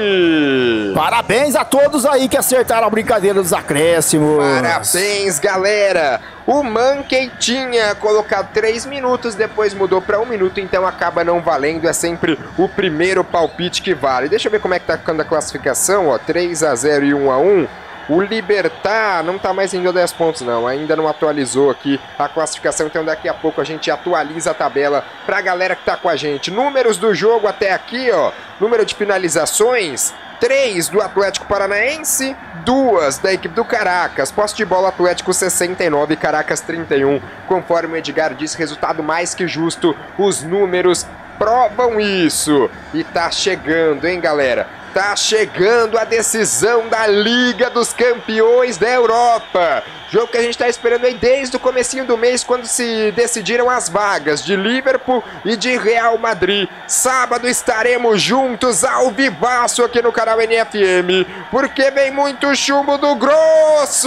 Parabéns a todos aí que acertaram a brincadeira dos acréscimos. Parabéns, galera. O Mankey tinha colocado três minutos, depois mudou para um minuto, então acaba não valendo. É sempre o primeiro palpite que vale. Deixa eu ver como é que tá ficando a classificação, ó, três a zero e um a um. O Libertar não tá mais indo dez pontos não, ainda não atualizou aqui a classificação, então daqui a pouco a gente atualiza a tabela pra galera que tá com a gente. Números do jogo até aqui, ó, número de finalizações, três do Atlético Paranaense, duas da equipe do Caracas. Posse de bola, Atlético sessenta e nove, Caracas trinta e um. Conforme o Edgar disse, resultado mais que justo, os números provam isso. E tá chegando, hein, galera? Tá chegando a decisão da Liga dos Campeões da Europa. Jogo que a gente tá esperando aí desde o comecinho do mês, quando se decidiram as vagas de Liverpool e de Real Madrid. Sábado estaremos juntos ao vivaço aqui no canal N F M, porque vem muito chumbo do grosso.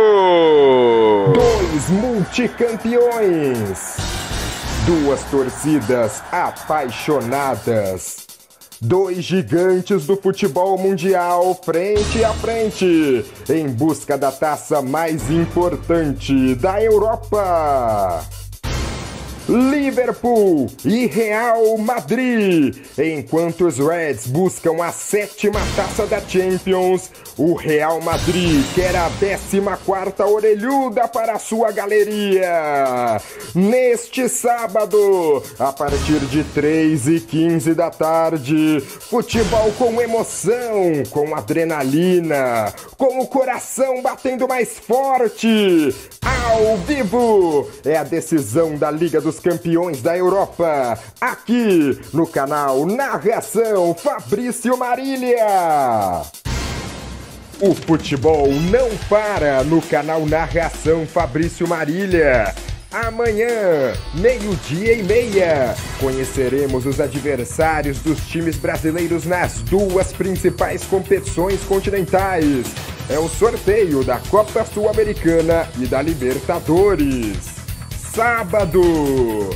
Dois multicampeões, duas torcidas apaixonadas. Dois gigantes do futebol mundial frente a frente, em busca da taça mais importante da Europa. Liverpool e Real Madrid. Enquanto os Reds buscam a sétima taça da Champions, o Real Madrid quer a décima quarta orelhuda para a sua galeria. Neste sábado, a partir de três e quinze da tarde, futebol com emoção, com adrenalina, com o coração batendo mais forte. Ao vivo, é a decisão da Liga dos Campeões da Europa, aqui no canal Narração Fabrício Marília. O futebol não para no canal Narração Fabrício Marília. Amanhã, meio-dia e meia, conheceremos os adversários dos times brasileiros nas duas principais competições continentais. É o sorteio da Copa Sul-Americana e da Libertadores. Sábado,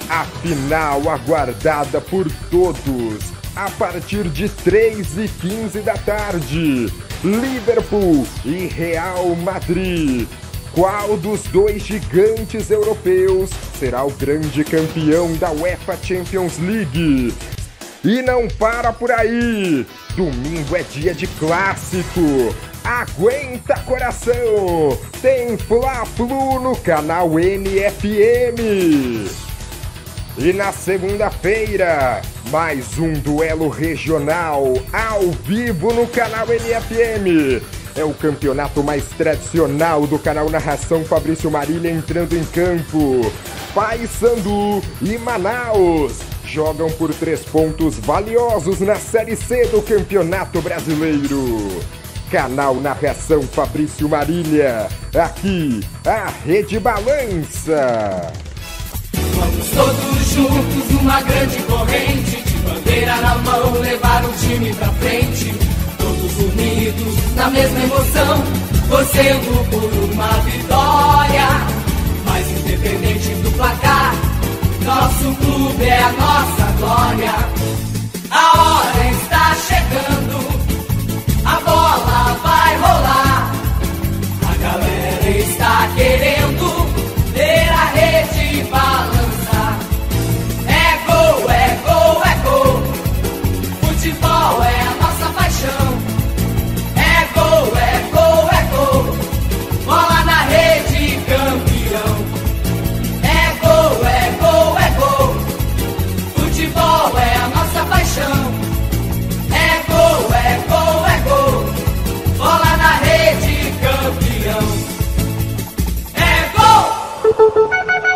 A final aguardada por todos, a partir de três e quinze da tarde, Liverpool e Real Madrid. Qual dos dois gigantes europeus será o grande campeão da UEFA Champions League? E não para por aí! Domingo é dia de clássico! Aguenta, coração! Tem Fla-Flu no canal N F M! E na segunda-feira, mais um duelo regional ao vivo no canal N F M. É o campeonato mais tradicional do canal Narração Fabrício Marília entrando em campo. Paysandu e Manaus jogam por três pontos valiosos na Série C do Campeonato Brasileiro. Canal Narração Fabrício Marília, aqui a Rede Balança. Vamos todos juntos numa grande corrente, de bandeira na mão, levar o time pra frente. Todos unidos na mesma emoção, torcendo por uma vitória. Mas independente do placar, nosso clube é a nossa glória. A hora está chegando, a bola vai rolar. A galera está querendo ver a rede balançar. É gol, é gol, é gol. Futebol é a nossa paixão. É gol, é gol, é gol. Bola na rede, campeão. É gol, é gol, é gol. Futebol é a nossa paixão. É gol, é gol, é gol. Bola na rede, campeão. É gol!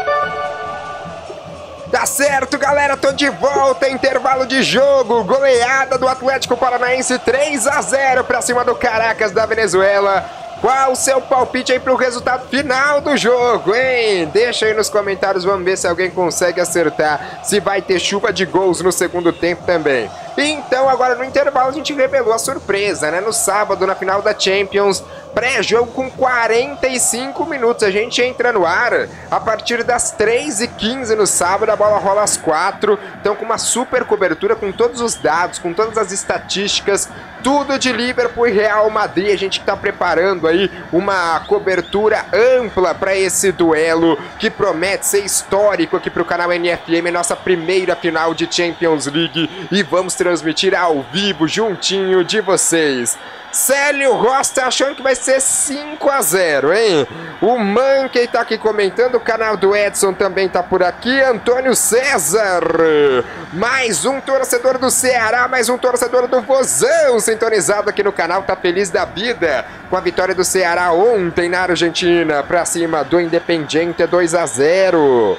Tá certo, galera, tô de volta, intervalo de jogo, goleada do Atlético Paranaense três a zero pra cima do Caracas da Venezuela. Qual o seu palpite aí pro resultado final do jogo, hein? Deixa aí nos comentários, vamos ver se alguém consegue acertar, se vai ter chuva de gols no segundo tempo também. Então, agora no intervalo a gente revelou a surpresa, né? No sábado, na final da Champions, pré-jogo com quarenta e cinco minutos. A gente entra no ar a partir das três e quinze no sábado, a bola rola às quatro. Então, com uma super cobertura, com todos os dados, com todas as estatísticas, tudo de Liverpool e Real Madrid. A gente está preparando aí uma cobertura ampla para esse duelo que promete ser histórico aqui para o canal N F M, nossa primeira final de Champions League, e vamos transmitir ao vivo, juntinho de vocês. Célio Rossi tá achando que vai ser cinco a zero, hein? O Mankey tá aqui comentando, o canal do Edson também tá por aqui, Antônio César, mais um torcedor do Ceará, mais um torcedor do Vozão sintonizado aqui no canal, tá feliz da vida com a vitória do Ceará ontem na Argentina, pra cima do Independiente, dois a zero.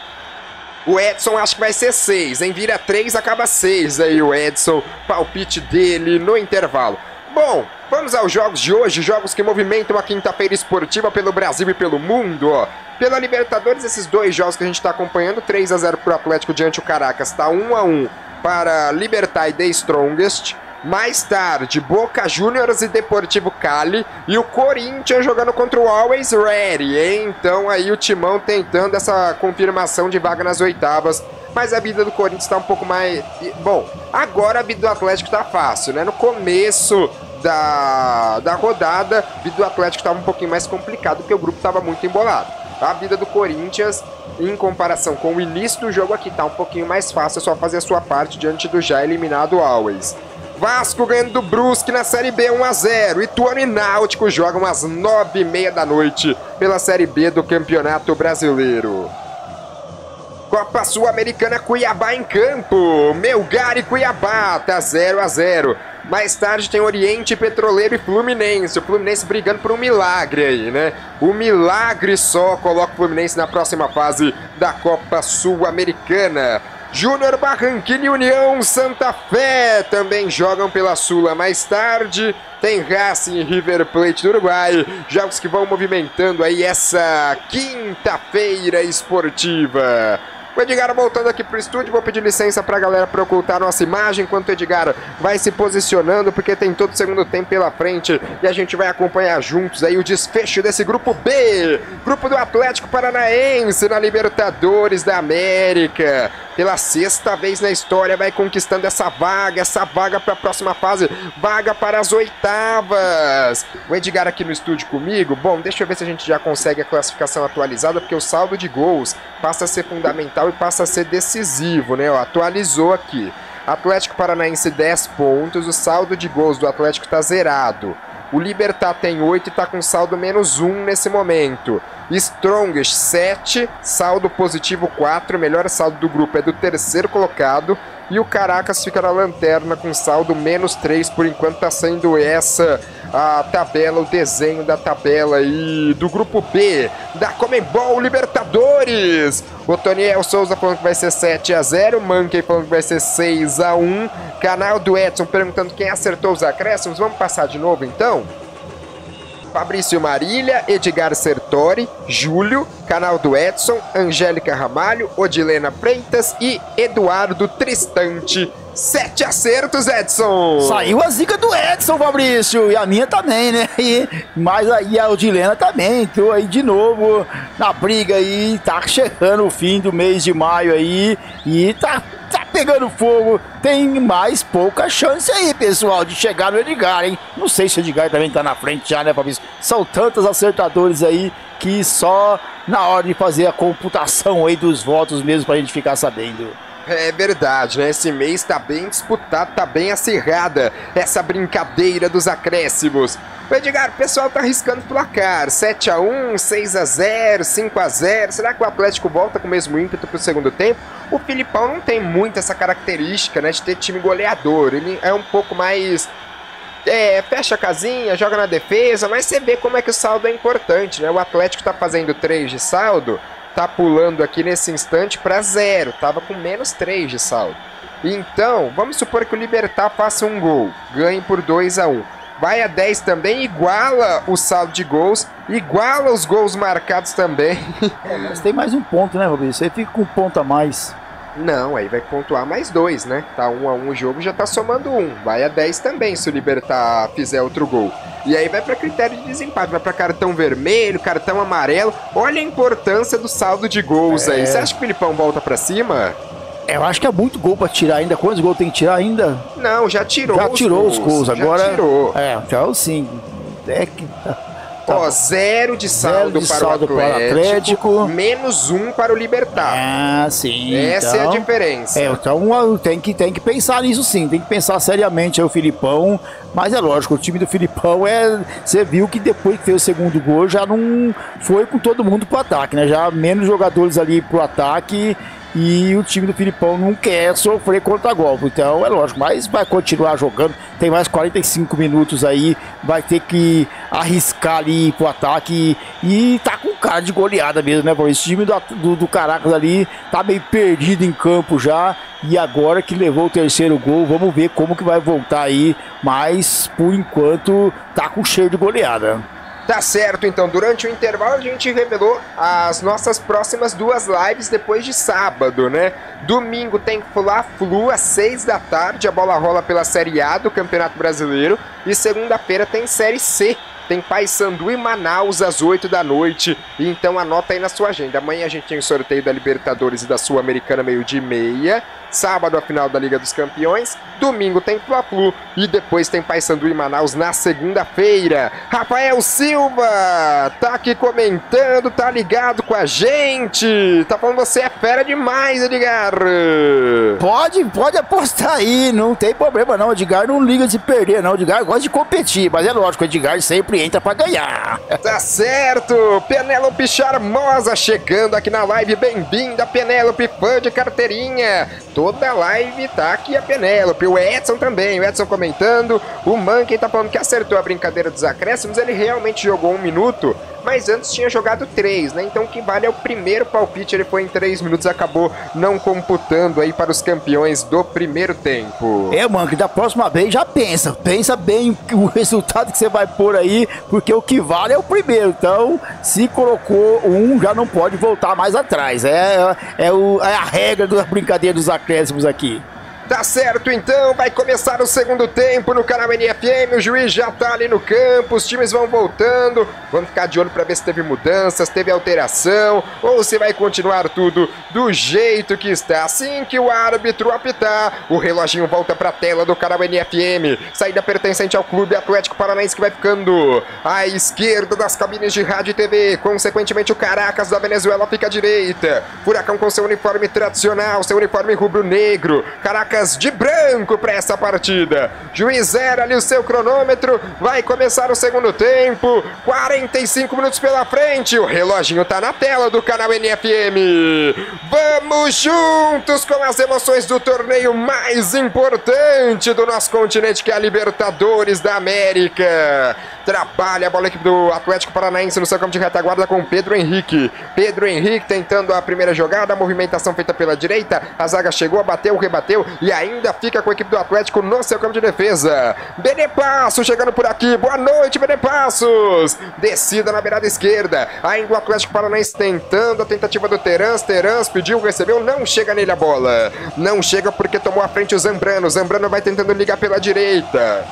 O Edson acha que vai ser seis, hein? Vira três, acaba seis aí o Edson, palpite dele no intervalo. Bom, vamos aos jogos de hoje, jogos que movimentam a quinta-feira esportiva pelo Brasil e pelo mundo, ó. Pela Libertadores, esses dois jogos que a gente está acompanhando, três a zero para o Atlético diante do Caracas, tá um a um para Libertad e The Strongest. Mais tarde, Boca Juniors e Deportivo Cali, e o Corinthians jogando contra o Always Ready, hein? Então aí o Timão tentando essa confirmação de vaga nas oitavas, mas a vida do Corinthians está um pouco mais... Bom, agora a vida do Atlético tá fácil, né? No começo da, da rodada, a vida do Atlético estava um pouquinho mais complicado, porque o grupo estava muito embolado. A vida do Corinthians, em comparação com o início do jogo aqui, tá um pouquinho mais fácil, é só fazer a sua parte diante do já eliminado Always. Vasco ganhando do Brusque na Série B um a zero. Ituano e Náutico jogam às nove e meia da noite pela Série B do Campeonato Brasileiro. Copa Sul-Americana, Cuiabá em campo. Melgar e Cuiabá, tá zero a zero. Mais tarde tem Oriente Petroleiro e Fluminense. O Fluminense brigando por um milagre aí, né? O milagre só coloca o Fluminense na próxima fase da Copa Sul-Americana. Júnior Barranquilla e União Santa Fé também jogam pela Sula. Mais tarde tem Racing e River Plate do Uruguai, jogos que vão movimentando aí essa quinta-feira esportiva. O Edgar voltando aqui pro estúdio, vou pedir licença pra galera pra ocultar nossa imagem, enquanto o Edgar vai se posicionando, porque tem todo o segundo tempo pela frente, e a gente vai acompanhar juntos aí o desfecho desse grupo B, grupo do Atlético Paranaense na Libertadores da América. Pela sexta vez na história vai conquistando essa vaga, essa vaga para a próxima fase, vaga para as oitavas. O Edgar aqui no estúdio comigo. Bom, deixa eu ver se a gente já consegue a classificação atualizada, porque o saldo de gols passa a ser fundamental e passa a ser decisivo, né? Ó, atualizou aqui. Atlético Paranaense dez pontos, o saldo de gols do Atlético está zerado. O Libertad tem oito e está com saldo menos um nesse momento. Strongest sete, saldo positivo quatro, melhor saldo do grupo é do terceiro colocado. E o Caracas fica na lanterna com saldo menos três, por enquanto está sendo essa a tabela, o desenho da tabela aí do grupo B da Conmebol Libertadores. O Toniel Souza falando que vai ser sete a zero, Mankey falando que vai ser seis a um, canal do Edson perguntando quem acertou os acréscimos. Vamos passar de novo então? Fabrício Marília, Edgar Sertori, Júlio, canal do Edson, Angélica Ramalho, Odilena Freitas e Eduardo Tristante. Sete acertos, Edson! Saiu a zica do Edson, Fabrício, e a minha também, né? E, mas aí a Odilena também entrou aí de novo na briga aí, tá chegando o fim do mês de maio aí e tá, tá pegando fogo. Tem mais pouca chance aí, pessoal, de chegar no Edgar, hein? Não sei se o Edgar também tá na frente já, né, Fabrício? São tantos acertadores aí que só na hora de fazer a computação aí dos votos mesmo pra gente ficar sabendo. É verdade, né? Esse mês tá bem disputado, tá bem acirrada essa brincadeira dos acréscimos. O Edgar, o pessoal tá arriscando placar, sete a um, seis a zero, cinco a zero. Será que o Atlético volta com o mesmo ímpeto pro segundo tempo? O Filipão não tem muito essa característica, né, de ter time goleador. Ele é um pouco mais... É, fecha a casinha, joga na defesa, mas você vê como é que o saldo é importante, né? O Atlético tá fazendo três de saldo, tá pulando aqui nesse instante para zero, tava com menos três de saldo. Então, vamos supor que o Libertad faça um gol, ganhe por dois a um. Vai a dez também, iguala o saldo de gols, iguala os gols marcados também. É, mas tem mais um ponto, né, Fabrício? Você fica com um ponto a mais. Não, aí vai pontuar mais dois, né? Tá um a um o jogo, já tá somando um. Vai a dez também se o Libertad fizer outro gol. E aí vai para critério de desempate, vai para cartão vermelho, cartão amarelo. Olha a importância do saldo de gols é. aí. Você acha que o Filipão volta para cima? Eu acho que é muito gol para tirar ainda. Quantos gols tem que tirar ainda? Não, já tirou Já os tirou gols. os gols, agora... Já tirou. É, então sim. É que... Ó, tá. zero de saldo, zero de para, saldo o Atlético, para o Atlético, menos um para o Libertad. Ah, sim. Essa então, é a diferença. É, então tem que, tem que pensar nisso sim, tem que pensar seriamente aí o Filipão, mas é lógico, o time do Filipão é... Você viu que depois que fez o segundo gol já não foi com todo mundo pro ataque, né? Já menos jogadores ali pro ataque e o time do Filipão não quer sofrer contra-golpe. Então é lógico, mas vai continuar jogando, tem mais quarenta e cinco minutos aí, vai ter que arriscar ali pro ataque e, e tá com cara de goleada mesmo, né? Esse time do, do, do Caracas ali tá meio perdido em campo já, e agora que levou o terceiro gol, vamos ver como que vai voltar aí, mas por enquanto tá com cheiro de goleada. Tá certo, então, durante o intervalo a gente revelou as nossas próximas duas lives depois de sábado, né? Domingo tem Fla-Flu às seis da tarde, a bola rola pela Série A do Campeonato Brasileiro, e segunda-feira tem Série C. Tem Paysandu e Manaus às oito da noite, então anota aí na sua agenda. Amanhã a gente tem o sorteio da Libertadores e da Sul-Americana, meio-dia e meia. Sábado a final da Liga dos Campeões. Domingo tem Fla-Flu e depois tem Paysandu e Manaus na segunda-feira. Rafael Silva tá aqui comentando, tá ligado com a gente. Tá falando que você é fera demais, Edgar. Pode, pode apostar aí, não tem problema não. O Edgar não liga de perder não, o Edgar gosta de competir, mas é lógico, o Edgar sempre entra pra ganhar. Tá certo, Penélope Charmosa chegando aqui na live, bem-vinda Penélope, fã de carteirinha. Toda live tá aqui a Penélope, o Edson também, o Edson comentando, o Mankey tá falando que acertou a brincadeira dos acréscimos, ele realmente jogou um minuto mas antes tinha jogado três, né? Então o que vale é o primeiro palpite, ele foi em três minutos, acabou não computando aí para os campeões do primeiro tempo. É, mano, que da próxima vez já pensa, pensa bem o resultado que você vai pôr aí, porque o que vale é o primeiro. Então, se colocou um, já não pode voltar mais atrás. É, é, o, é a regra da brincadeira dos acréscimos aqui. Tá certo, então, vai começar o segundo tempo no canal N F M, o juiz já tá ali no campo, os times vão voltando, vamos ficar de olho pra ver se teve mudanças, teve alteração, ou se vai continuar tudo do jeito que está. Assim que o árbitro apitar, o reloginho volta pra tela do canal N F M, saída pertencente ao Clube Atlético Paranaense, que vai ficando à esquerda das cabines de rádio e T V, consequentemente o Caracas da Venezuela fica à direita, Furacão com seu uniforme tradicional, seu uniforme rubro-negro, Caracas de branco para essa partida. Juiz zero ali o seu cronômetro, vai começar o segundo tempo, quarenta e cinco minutos pela frente, o reloginho tá na tela do canal N F M. Vamos juntos com as emoções do torneio mais importante do nosso continente, que é a Libertadores da América. Trabalha a bola aqui do Atlético Paranaense no seu campo de retaguarda com Pedro Henrique. Pedro Henrique tentando a primeira jogada, a movimentação feita pela direita, a zaga chegou, bateu, rebateu e ainda fica com a equipe do Atlético no seu campo de defesa. Benepassos chegando por aqui, boa noite, Benepassos. Descida na beirada esquerda, ainda o Atlético Paranaense tentando a tentativa do Terans, Terans pediu, recebeu, não chega nele a bola. Não chega porque tomou à frente o Zambrano, Zambrano vai tentando ligar pela direita.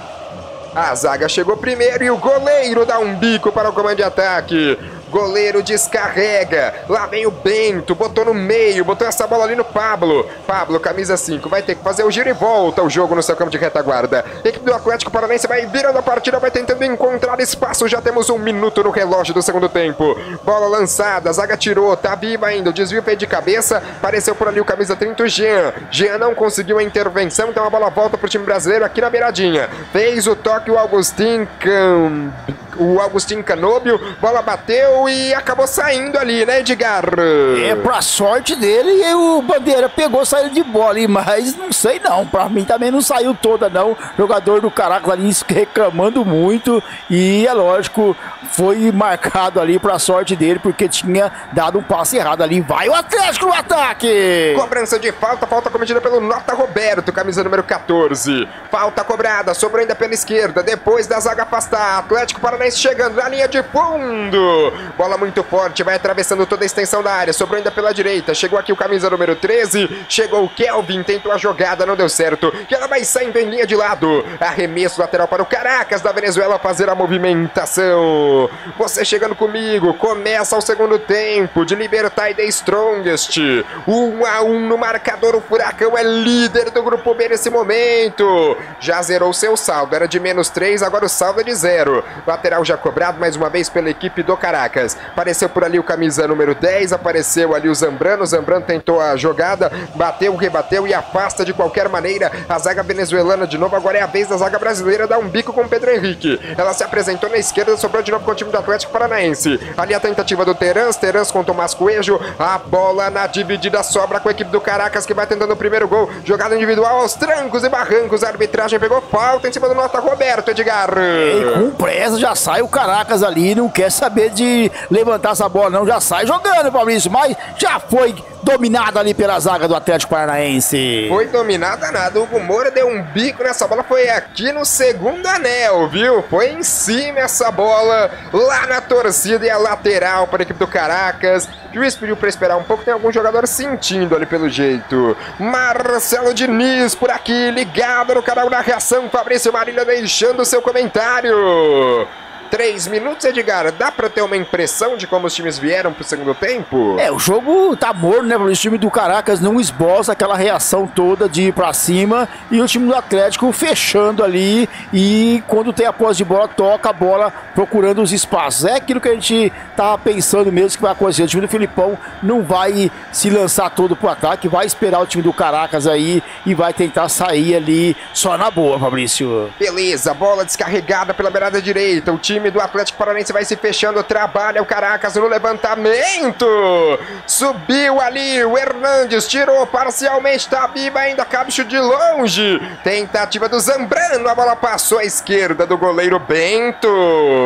A zaga chegou primeiro e o goleiro dá um bico para o comando de ataque. Goleiro descarrega, lá vem o Bento, botou no meio, botou essa bola ali no Pablo. Pablo, camisa cinco, vai ter que fazer o giro e volta o jogo no seu campo de retaguarda. A equipe do Atlético Paranaense vai virando a partida, vai tentando encontrar espaço. Já temos um minuto no relógio do segundo tempo. Bola lançada, a zaga tirou, tá viva ainda, o desvio feito de cabeça. Apareceu por ali o camisa trinta, o Jean. Jean não conseguiu a intervenção, então a bola volta pro time brasileiro aqui na beiradinha. Fez o toque o Augustin Cam... o Augustin Canóbio, bola bateu e acabou saindo ali, né, Edgar? É, pra sorte dele, e o Bandeira pegou, saiu de bola, mas não sei não, pra mim também não saiu toda não, jogador do Caracas ali reclamando muito, e é lógico, foi marcado ali pra sorte dele, porque tinha dado um passe errado ali. Vai o Atlético no ataque! Cobrança de falta, falta cometida pelo Nota Roberto, camisa número quatorze. Falta cobrada, sobrou ainda pela esquerda, depois da zaga afastar, Atlético Paranaense chegando na linha de fundo. Bola muito forte, vai atravessando toda a extensão da área, sobrou ainda pela direita, chegou aqui o camisa número treze, chegou o Kelvin, tentou a jogada, não deu certo, e ela vai saindo em linha de lado. Arremesso lateral para o Caracas da Venezuela fazer a movimentação. Você chegando comigo, começa o segundo tempo de Libertad The Strongest. um a um no marcador, o Furacão é líder do grupo B nesse momento. Já zerou seu saldo, era de menos três, agora o saldo é de zero. Lateral já cobrado mais uma vez pela equipe do Caracas. Apareceu por ali o camisa número dez, apareceu ali o Zambrano, o Zambrano tentou a jogada, bateu, rebateu e afasta de qualquer maneira a zaga venezuelana de novo. Agora é a vez da zaga brasileira dar um bico com o Pedro Henrique. Ela se apresentou na esquerda, sobrou de novo com o time do Atlético Paranaense. Ali a tentativa do Terans, Terans com Tomás Coelho, a bola na dividida sobra com a equipe do Caracas, que vai tentando o primeiro gol, jogada individual aos trancos e barrancos, a arbitragem pegou falta em cima do Nota Roberto, Edgar. E com pressa já sai o Caracas ali, não quer saber de levantar essa bola não, já sai jogando, Fabrício, mas já foi dominada ali pela zaga do Atlético Paranaense. Foi dominada nada, o Hugo Moura deu um bico nessa bola, foi aqui no segundo anel, viu? Foi em cima essa bola, lá na torcida, e a lateral para a equipe do Caracas. O juiz pediu para esperar um pouco, tem algum jogador sentindo ali pelo jeito. Marcelo Diniz por aqui, ligado no canal Narração, Fabrício Marília deixando o seu comentário. Três minutos, Edgar, dá pra ter uma impressão de como os times vieram pro segundo tempo? É, o jogo tá morno, né? O time do Caracas não esboça aquela reação toda de ir pra cima, e o time do Atlético fechando ali, e quando tem a posse de bola, toca a bola procurando os espaços. É aquilo que a gente tá pensando mesmo que vai acontecer. O time do Filipão não vai se lançar todo pro ataque, vai esperar o time do Caracas aí e vai tentar sair ali só na boa, Fabrício. Beleza, bola descarregada pela beirada direita, o time do Atlético Paranaense vai se fechando, trabalha o Caracas no levantamento, subiu ali o Hernandes, tirou parcialmente, tá viva ainda, Cabicho de longe, tentativa do Zambrano, a bola passou à esquerda do goleiro Bento.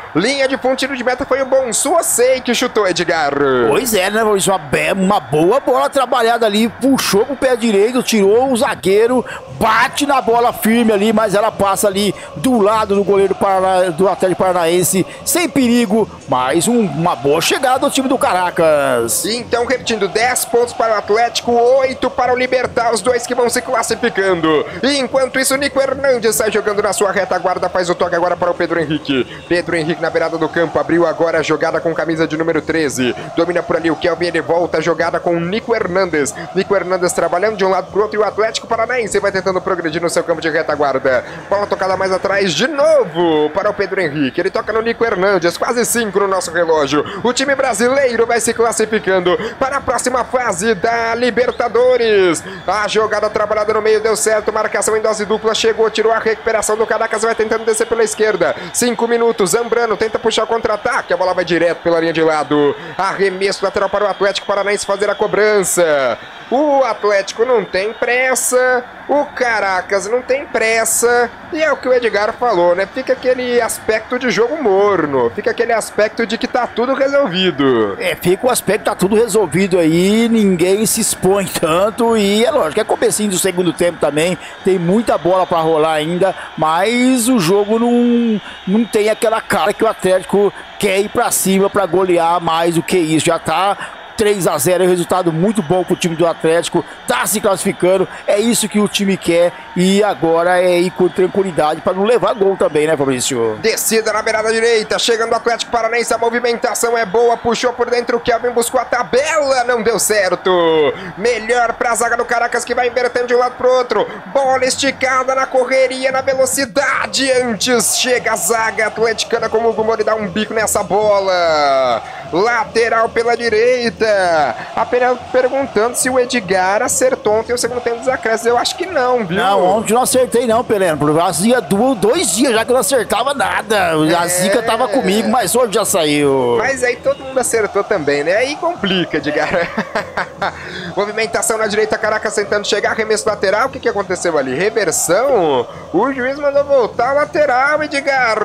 Linha de fundo, tiro de meta foi o bom Suosei que chutou, Edgar. Pois é, né, Maurício? Uma, uma boa bola trabalhada ali, puxou pro pé direito, tirou o zagueiro, bate na bola firme ali, mas ela passa ali do lado do goleiro Paraná, do Atlético Paranaense, sem perigo, mas um, uma boa chegada do time do Caracas. Então, repetindo, dez pontos para o Atlético, oito para o Libertar, os dois que vão se classificando. E enquanto isso, o Nico Hernandes sai jogando na sua retaguarda, faz o toque agora para o Pedro Henrique. Pedro Henrique na beirada do campo, abriu agora a jogada com camisa de número treze. Domina por ali o Kelvin, ele volta a jogada com o Nico Hernandes. Nico Hernandes trabalhando de um lado para o outro e o Atlético Paranaense vai tentando progredir no seu campo de retaguarda. Bola tocada mais atrás de novo para o Pedro Henrique. Ele toca no Nico Hernandes, quase cinco no nosso relógio. O time brasileiro vai se classificando para a próxima fase da Libertadores. A jogada trabalhada no meio deu certo, marcação em dose dupla, chegou, tirou a recuperação do Caracas, vai tentando descer pela esquerda. Cinco minutos, Zambrano tenta puxar o contra-ataque, a bola vai direto pela linha de lado. Arremesso lateral para o Atlético Paranaense fazer a cobrança. O Atlético não tem pressa, o Caracas não tem pressa, e é o que o Edgar falou, né? Fica aquele aspecto de jogo morno, fica aquele aspecto de que tá tudo resolvido. É, fica o aspecto tá tudo resolvido aí, ninguém se expõe tanto, e é lógico, é comecinho do segundo tempo também, tem muita bola pra rolar ainda, mas o jogo não, não tem aquela cara que o Atlético quer ir pra cima pra golear mais do que isso, já tá três a zero, é um resultado muito bom pro time do Atlético, tá se classificando, é isso que o time quer e agora é ir com tranquilidade para não levar gol também, né, Fabrício? Descida na beirada direita, chegando o Atlético Paranaense, a movimentação é boa, puxou por dentro o Kelvin, buscou a tabela, não deu certo. Melhor pra zaga do Caracas que vai invertendo de um lado pro outro, bola esticada na correria, na velocidade, antes chega a zaga atleticana como o Hugo Mori dá um bico nessa bola. Lateral pela direita. Apenas perguntando se o Edgar acertou ontem o segundo tempo dos acréscimos. Eu acho que não, viu? Não, ontem não acertei não, Peleno. Fazia dois dias já que eu não acertava nada. A é... zica tava comigo, mas hoje já saiu. Mas aí todo mundo acertou também, né? Aí complica, Edgar. Movimentação na direita, Caracas tentando chegar, arremesso lateral. O que, que aconteceu ali? Reversão? O juiz mandou voltar a lateral, Edgar.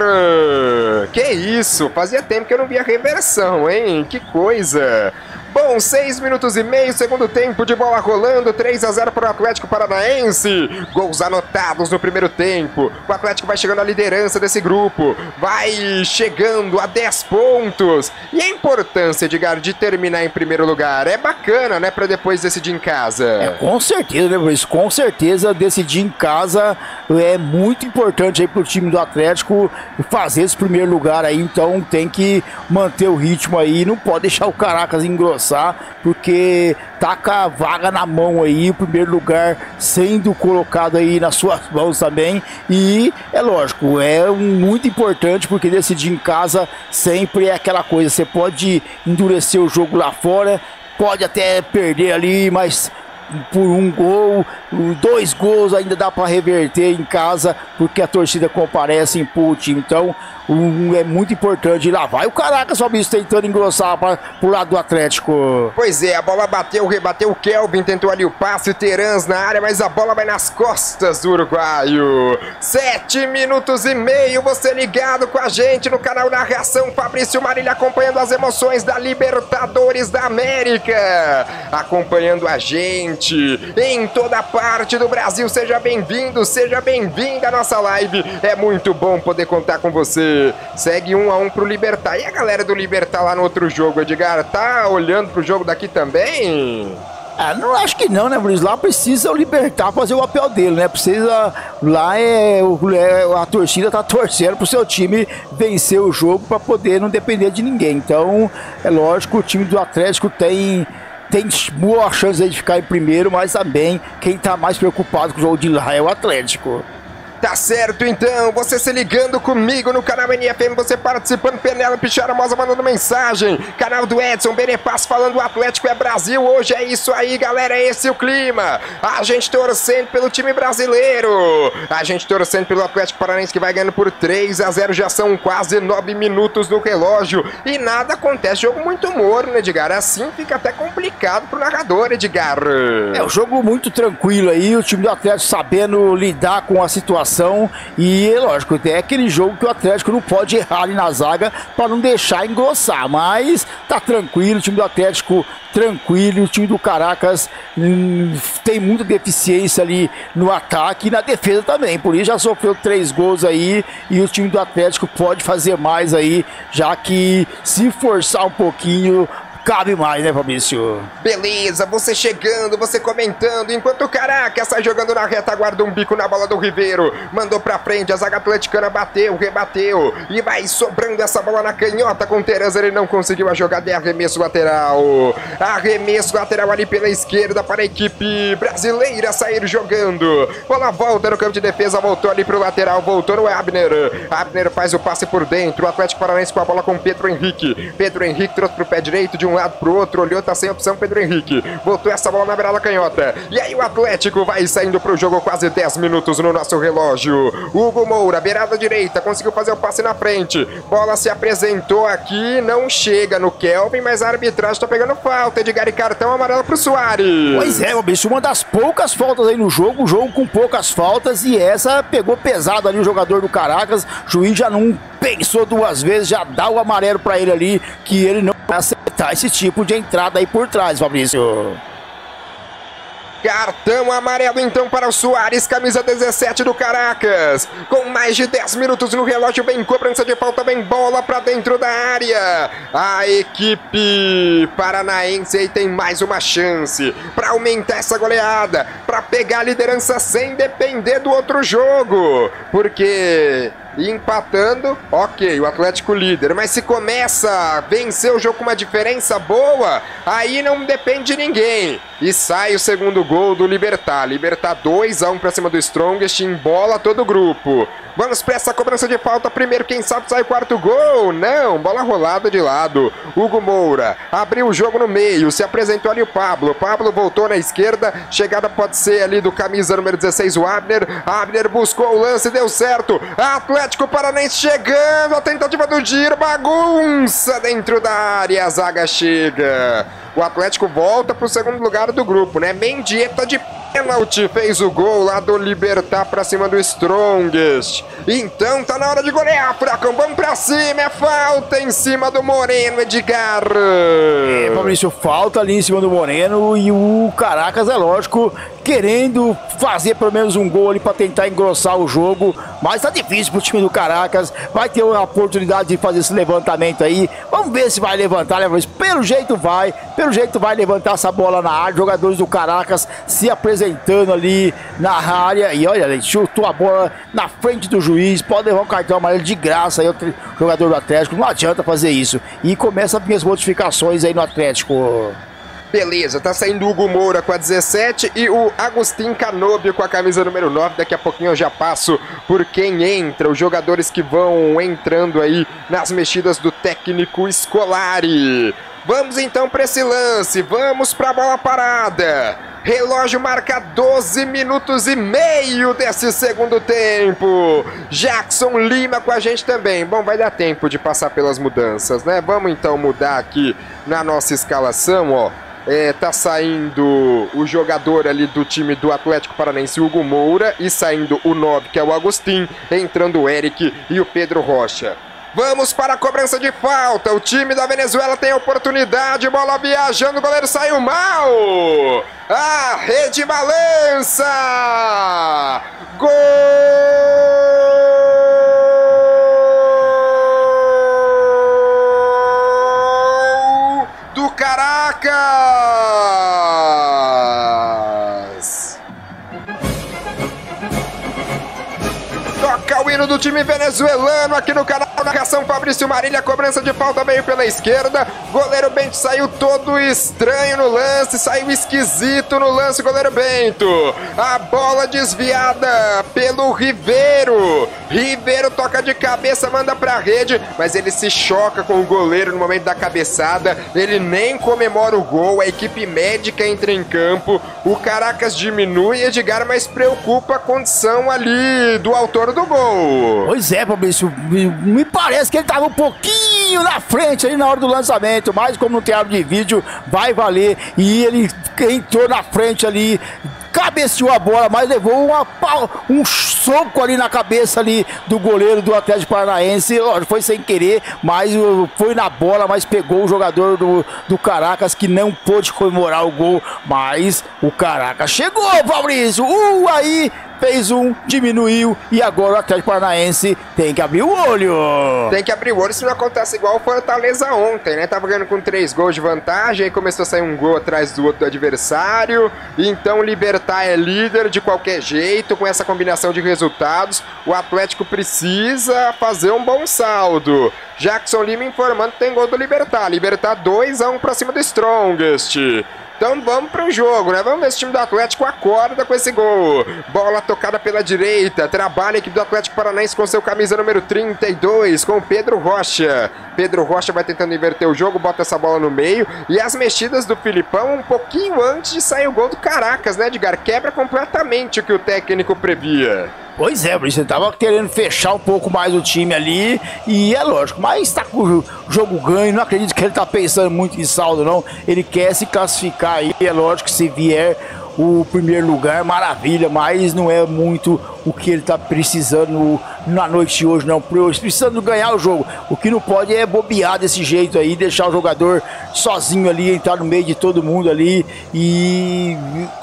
Que isso? Fazia tempo que eu não via reversão, hein? Que coisa. Bom, seis minutos e meio, segundo tempo de bola rolando, três a zero para o Atlético Paranaense. Gols anotados no primeiro tempo. O Atlético vai chegando à liderança desse grupo. Vai chegando a dez pontos. E a importância, Edgar, de terminar em primeiro lugar? É bacana, né? Para depois decidir em casa. É, com certeza, né, Luiz? Com certeza decidir em casa é muito importante aí para o time do Atlético fazer esse primeiro lugar aí. Então tem que manter o ritmo aí. Não pode deixar o Caracas engrossar, porque tá com a vaga na mão aí, o primeiro lugar sendo colocado aí nas suas mãos também, e é lógico, é um, muito importante, porque decidir em casa sempre é aquela coisa, você pode endurecer o jogo lá fora, pode até perder ali, mas por um gol, dois gols ainda dá para reverter em casa, porque a torcida comparece e empurra o time. Então um, é muito importante. E lá vai o Caracas, só isso, tentando engrossar para o lado do Atlético. Pois é, a bola bateu, rebateu o Kelvin, tentou ali o passe, Terans na área, mas a bola vai nas costas do uruguaio. Sete minutos e meio, você ligado com a gente no canal Narração Fabrício Marília, acompanhando as emoções da Libertadores da América, acompanhando a gente em toda parte do Brasil. Seja bem-vindo, seja bem-vinda à nossa live, é muito bom poder contar com você. Segue um a um pro Libertar. E a galera do Libertar lá no outro jogo, Edgar, tá olhando pro jogo daqui também? Ah, não acho que não, né, Luiz? Lá precisa o Libertar fazer o papel dele, né? Precisa. Lá é, é a torcida tá torcendo pro seu time vencer o jogo para poder não depender de ninguém. Então, é lógico, o time do Atlético tem. Tem boa chance de ficar em primeiro, mas também quem tá mais preocupado com o jogo de lá é o Atlético. Tá certo, então, você se ligando comigo no canal N F M, você participando, Penélope Charamosa mandando mensagem, canal do Edson Benepaz falando o Atlético é Brasil, hoje é isso aí, galera, é esse o clima, a gente torcendo pelo time brasileiro, a gente torcendo pelo Atlético Paranaense que vai ganhando por três a zero, já são quase nove minutos no relógio, e nada acontece, jogo muito morno, Edgar, assim fica até complicado pro narrador, Edgar. É, o jogo muito tranquilo aí, o time do Atlético sabendo lidar com a situação, marcação e, lógico, é aquele jogo que o Atlético não pode errar ali na zaga para não deixar engrossar, mas tá tranquilo, o time do Atlético tranquilo, o time do Caracas hum, tem muita deficiência ali no ataque e na defesa também, por isso já sofreu três gols aí e o time do Atlético pode fazer mais aí, já que se forçar um pouquinho cabe mais, né, Fabrício? Beleza, você chegando, você comentando, enquanto o Caracas sai jogando na retaguarda, um bico na bola do Ribeiro, mandou pra frente, a zaga atleticana bateu, rebateu, e vai sobrando essa bola na canhota com o Tereza, ele não conseguiu a jogada, é arremesso lateral, arremesso lateral ali pela esquerda para a equipe brasileira sair jogando, bola volta no campo de defesa, voltou ali pro lateral, voltou no Abner, Abner faz o passe por dentro, o Atlético Paranaense com a bola com Pedro Henrique, Pedro Henrique trouxe pro pé direito de um lado pro outro, olhou, tá sem opção, Pedro Henrique, botou essa bola na beirada canhota, e aí o Atlético vai saindo pro jogo, quase dez minutos no nosso relógio, Hugo Moura, beirada direita, conseguiu fazer o passe na frente, bola se apresentou aqui, não chega no Kelvin, mas a arbitragem tá pegando falta, Edgar e cartão amarelo pro Soares. Pois é, bicho, uma das poucas faltas aí no jogo, um jogo com poucas faltas, e essa pegou pesado ali o jogador do Caracas, o juiz já não pensou duas vezes, já dá o amarelo pra ele ali, que ele não vai aceitar esse tipo de entrada aí por trás, Fabrício. Cartão amarelo então para o Soares, camisa dezessete do Caracas. Com mais de dez minutos no relógio, vem cobrança de falta, vem bola para dentro da área. A equipe paranaense aí tem mais uma chance para aumentar essa goleada, para pegar a liderança sem depender do outro jogo. Porque empatando, ok, o Atlético líder, mas se começa a vencer o jogo com uma diferença boa, aí não depende de ninguém. E sai o segundo gol do Libertad. Libertad dois a um para cima do Strongest, embola todo o grupo. Vamos para essa cobrança de falta. Primeiro, quem sabe sai o quarto gol. Não, bola rolada de lado. Hugo Moura abriu o jogo no meio. Se apresentou ali o Pablo. Pablo voltou na esquerda. Chegada pode ser ali do camisa número dezesseis, o Abner. Abner buscou o lance, deu certo. Atlético Paranaense chegando. A tentativa do giro. Bagunça dentro da área. A zaga chega. O Atlético volta para o segundo lugar do grupo, né? Mendieta de pênalti fez o gol lá do Libertad para cima do Strongest. Então tá na hora de golear, Fracão. Vamos pra cima, é falta em cima do Moreno, Edgar. É, Fabrício, falta ali em cima do Moreno e o Caracas, é lógico, querendo fazer pelo menos um gol ali para tentar engrossar o jogo, mas tá difícil pro time do Caracas, vai ter uma oportunidade de fazer esse levantamento aí, vamos ver se vai levantar, né, Fabrício? Pelo jeito vai, pelo jeito vai levantar essa bola na área, jogadores do Caracas se apresentando ali na área, e olha, ele chutou a bola na frente do juiz, pode levar um cartão amarelo de graça aí, outro jogador do Atlético, não adianta fazer isso, e começa a vir as modificações aí no Atlético. Beleza, tá saindo o Hugo Moura com a dezessete e o Agustin Canobio com a camisa número nove. Daqui a pouquinho eu já passo por quem entra, os jogadores que vão entrando aí nas mexidas do técnico Scolari. Vamos então para esse lance, vamos para a bola parada. Relógio marca doze minutos e meio desse segundo tempo. Jackson Lima com a gente também. Bom, vai dar tempo de passar pelas mudanças, né? Vamos então mudar aqui na nossa escalação, ó. É, tá saindo o jogador ali do time do Atlético Paranaense, Hugo Moura, e saindo o nove, que é o Agustin, entrando o Eric e o Pedro Rocha. Vamos para a cobrança de falta, o time da Venezuela tem a oportunidade, bola viajando, o goleiro saiu mal, a rede balança, gol do Caracas! Toca o hino do time venezuelano aqui no canal Narração Fabrício Marília, cobrança de falta veio pela esquerda, goleiro Bento saiu todo estranho no lance, saiu esquisito no lance, goleiro Bento, a bola desviada pelo Ribeiro, Ribeiro toca de cabeça, manda pra rede, mas ele se choca com o goleiro no momento da cabeçada, ele nem comemora o gol, a equipe médica entra em campo, o Caracas diminui, Edgar, mas preocupa a condição ali do autor do gol. Pois é, Fabrício, me parece que ele estava um pouquinho na frente ali na hora do lançamento, mas como não tem árbitro de vídeo, vai valer, e ele entrou na frente ali, cabeceou a bola, mas levou uma, um soco ali na cabeça ali do goleiro do Atlético Paranaense. Foi sem querer, mas foi na bola, mas pegou o jogador do, do Caracas, que não pôde comemorar o gol, mas o Caracas chegou, Fabrício, uh, aí fez um, diminuiu, e agora o Atlético Paranaense tem que abrir o olho. Tem que abrir o olho, se não acontece igual o Fortaleza ontem, né? Tava ganhando com três gols de vantagem, aí começou a sair um gol atrás do outro do adversário. Então Libertad é líder de qualquer jeito, com essa combinação de resultados. O Atlético precisa fazer um bom saldo. Jackson Lima informando que tem gol do Libertad. Libertad dois a um pra cima do Strongest. Então vamos para o jogo, né? Vamos ver se o time do Atlético acorda com esse gol. Bola tocada pela direita. Trabalha a equipe do Atlético Paranaense com seu camisa número trinta e dois, com o Pedro Rocha. Pedro Rocha vai tentando inverter o jogo, bota essa bola no meio. E as mexidas do Filipão um pouquinho antes de sair o gol do Caracas, né, Edgar? Quebra completamente o que o técnico previa. Pois é, você tava querendo fechar um pouco mais o time ali, e é lógico, mas tá com o jogo ganho, não acredito que ele tá pensando muito em saldo não, ele quer se classificar aí, é lógico que se vier o primeiro lugar, maravilha, mas não é muito o que ele tá precisando na noite de hoje não, precisando ganhar o jogo. O que não pode é bobear desse jeito aí, deixar o jogador sozinho ali, entrar no meio de todo mundo ali e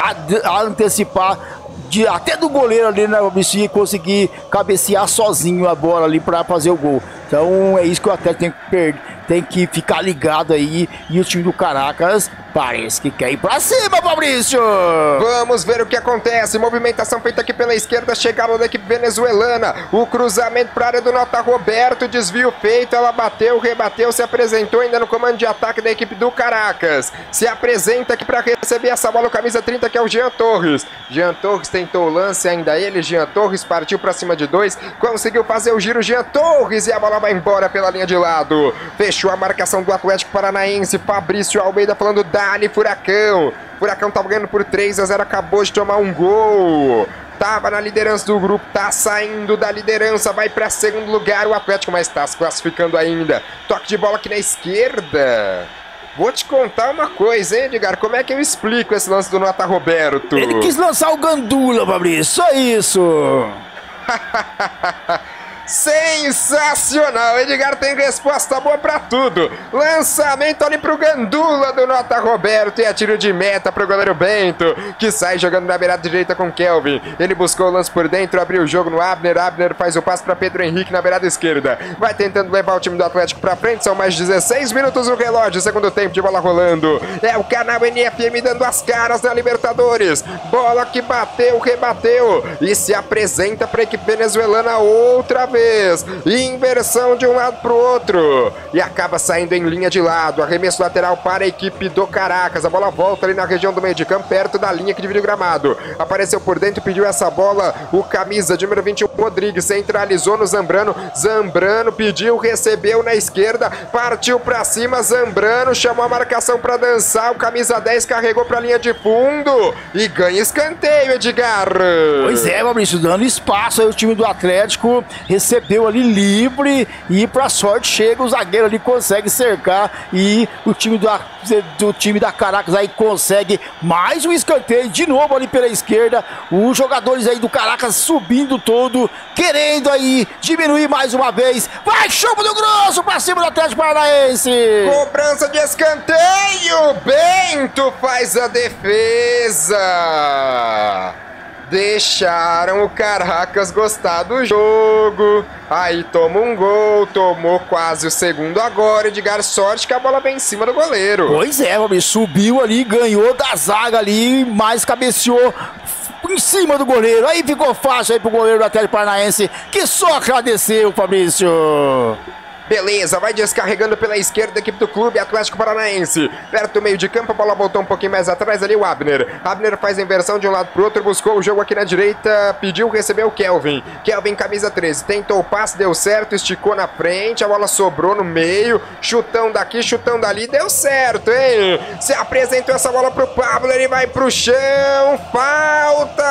antecipar De, até do goleiro ali na Fabrício, conseguir cabecear sozinho a bola ali para fazer o gol. Então é isso que o Atlético tem que perder, tem que ficar ligado aí. E o time do Caracas parece que quer ir pra cima, Fabrício! Vamos ver o que acontece. Movimentação feita aqui pela esquerda, chegada da equipe venezuelana. O cruzamento para a área do Nota Roberto, desvio feito, ela bateu, rebateu, se apresentou ainda no comando de ataque da equipe do Caracas. Se apresenta aqui para receber essa bola, o camisa trinta, que é o Jean Torres. Jean Torres tentou o lance, ainda ele, Jean Torres partiu para cima de dois, conseguiu fazer o giro, Jean Torres, e a bola vai embora pela linha de lado. Fechou a marcação do Atlético Paranaense, Fabrício Almeida falando dali Furacão. Furacão tava ganhando por três a zero, acabou de tomar um gol. Tava na liderança do grupo, tá saindo da liderança, vai para segundo lugar o Atlético, mas tá se classificando ainda. Toque de bola aqui na esquerda. Vou te contar uma coisa, hein, Edgar? Como é que eu explico esse lance do Nota Roberto? Ele quis lançar o Gandula, Fabrício, só isso. Sensacional, Edgar tem resposta boa pra tudo. Lançamento ali pro Gandula do Nota Roberto, e é tiro de meta pro goleiro Bento, que sai jogando na beirada direita com Kelvin. Ele buscou o lance por dentro, abriu o jogo no Abner. Abner faz o passe pra Pedro Henrique na beirada esquerda, vai tentando levar o time do Atlético pra frente. São mais dezesseis minutos no relógio, segundo tempo de bola rolando. É o canal N F M dando as caras na Libertadores. Bola que bateu, rebateu e se apresenta pra equipe venezuelana outra vez. Inversão de um lado para o outro e acaba saindo em linha de lado. Arremesso lateral para a equipe do Caracas. A bola volta ali na região do meio de campo, perto da linha que divide o gramado. Apareceu por dentro, pediu essa bola o camisa de número vinte e um, Rodrigues, centralizou no Zambrano. Zambrano pediu, recebeu na esquerda, partiu para cima. Zambrano chamou a marcação para dançar. O camisa dez carregou para a linha de fundo e ganha escanteio, Edgar. Pois é, Fabrício, dando espaço aí o time do Atlético recebeu ali livre e pra sorte chega o zagueiro ali, consegue cercar e o time do, do time da Caracas aí consegue mais um escanteio de novo ali pela esquerda. Os jogadores aí do Caracas subindo todo, querendo aí diminuir mais uma vez. Vai, Chumbo do Grosso pra cima do Atlético Paranaense. Cobrança de escanteio, Bento faz a defesa. Deixaram o Caracas gostar do jogo. Aí toma um gol, tomou quase o segundo agora. Edgar, sorte que a bola vem em cima do goleiro. Pois é, subiu ali, ganhou da zaga ali, mas cabeceou em cima do goleiro. Aí ficou fácil aí pro goleiro do Atlético Paranaense, que só agradeceu, Fabrício. Beleza, vai descarregando pela esquerda a equipe do Clube Atlético Paranaense. Perto do meio de campo, a bola voltou um pouquinho mais atrás ali, o Abner. Abner faz a inversão de um lado pro outro, buscou o jogo aqui na direita, pediu, recebeu o Kelvin. Kelvin, camisa treze, tentou o passe, deu certo, esticou na frente, a bola sobrou no meio, chutão daqui, chutão dali, deu certo, hein? Se apresentou essa bola pro Pablo, ele vai pro chão, falta!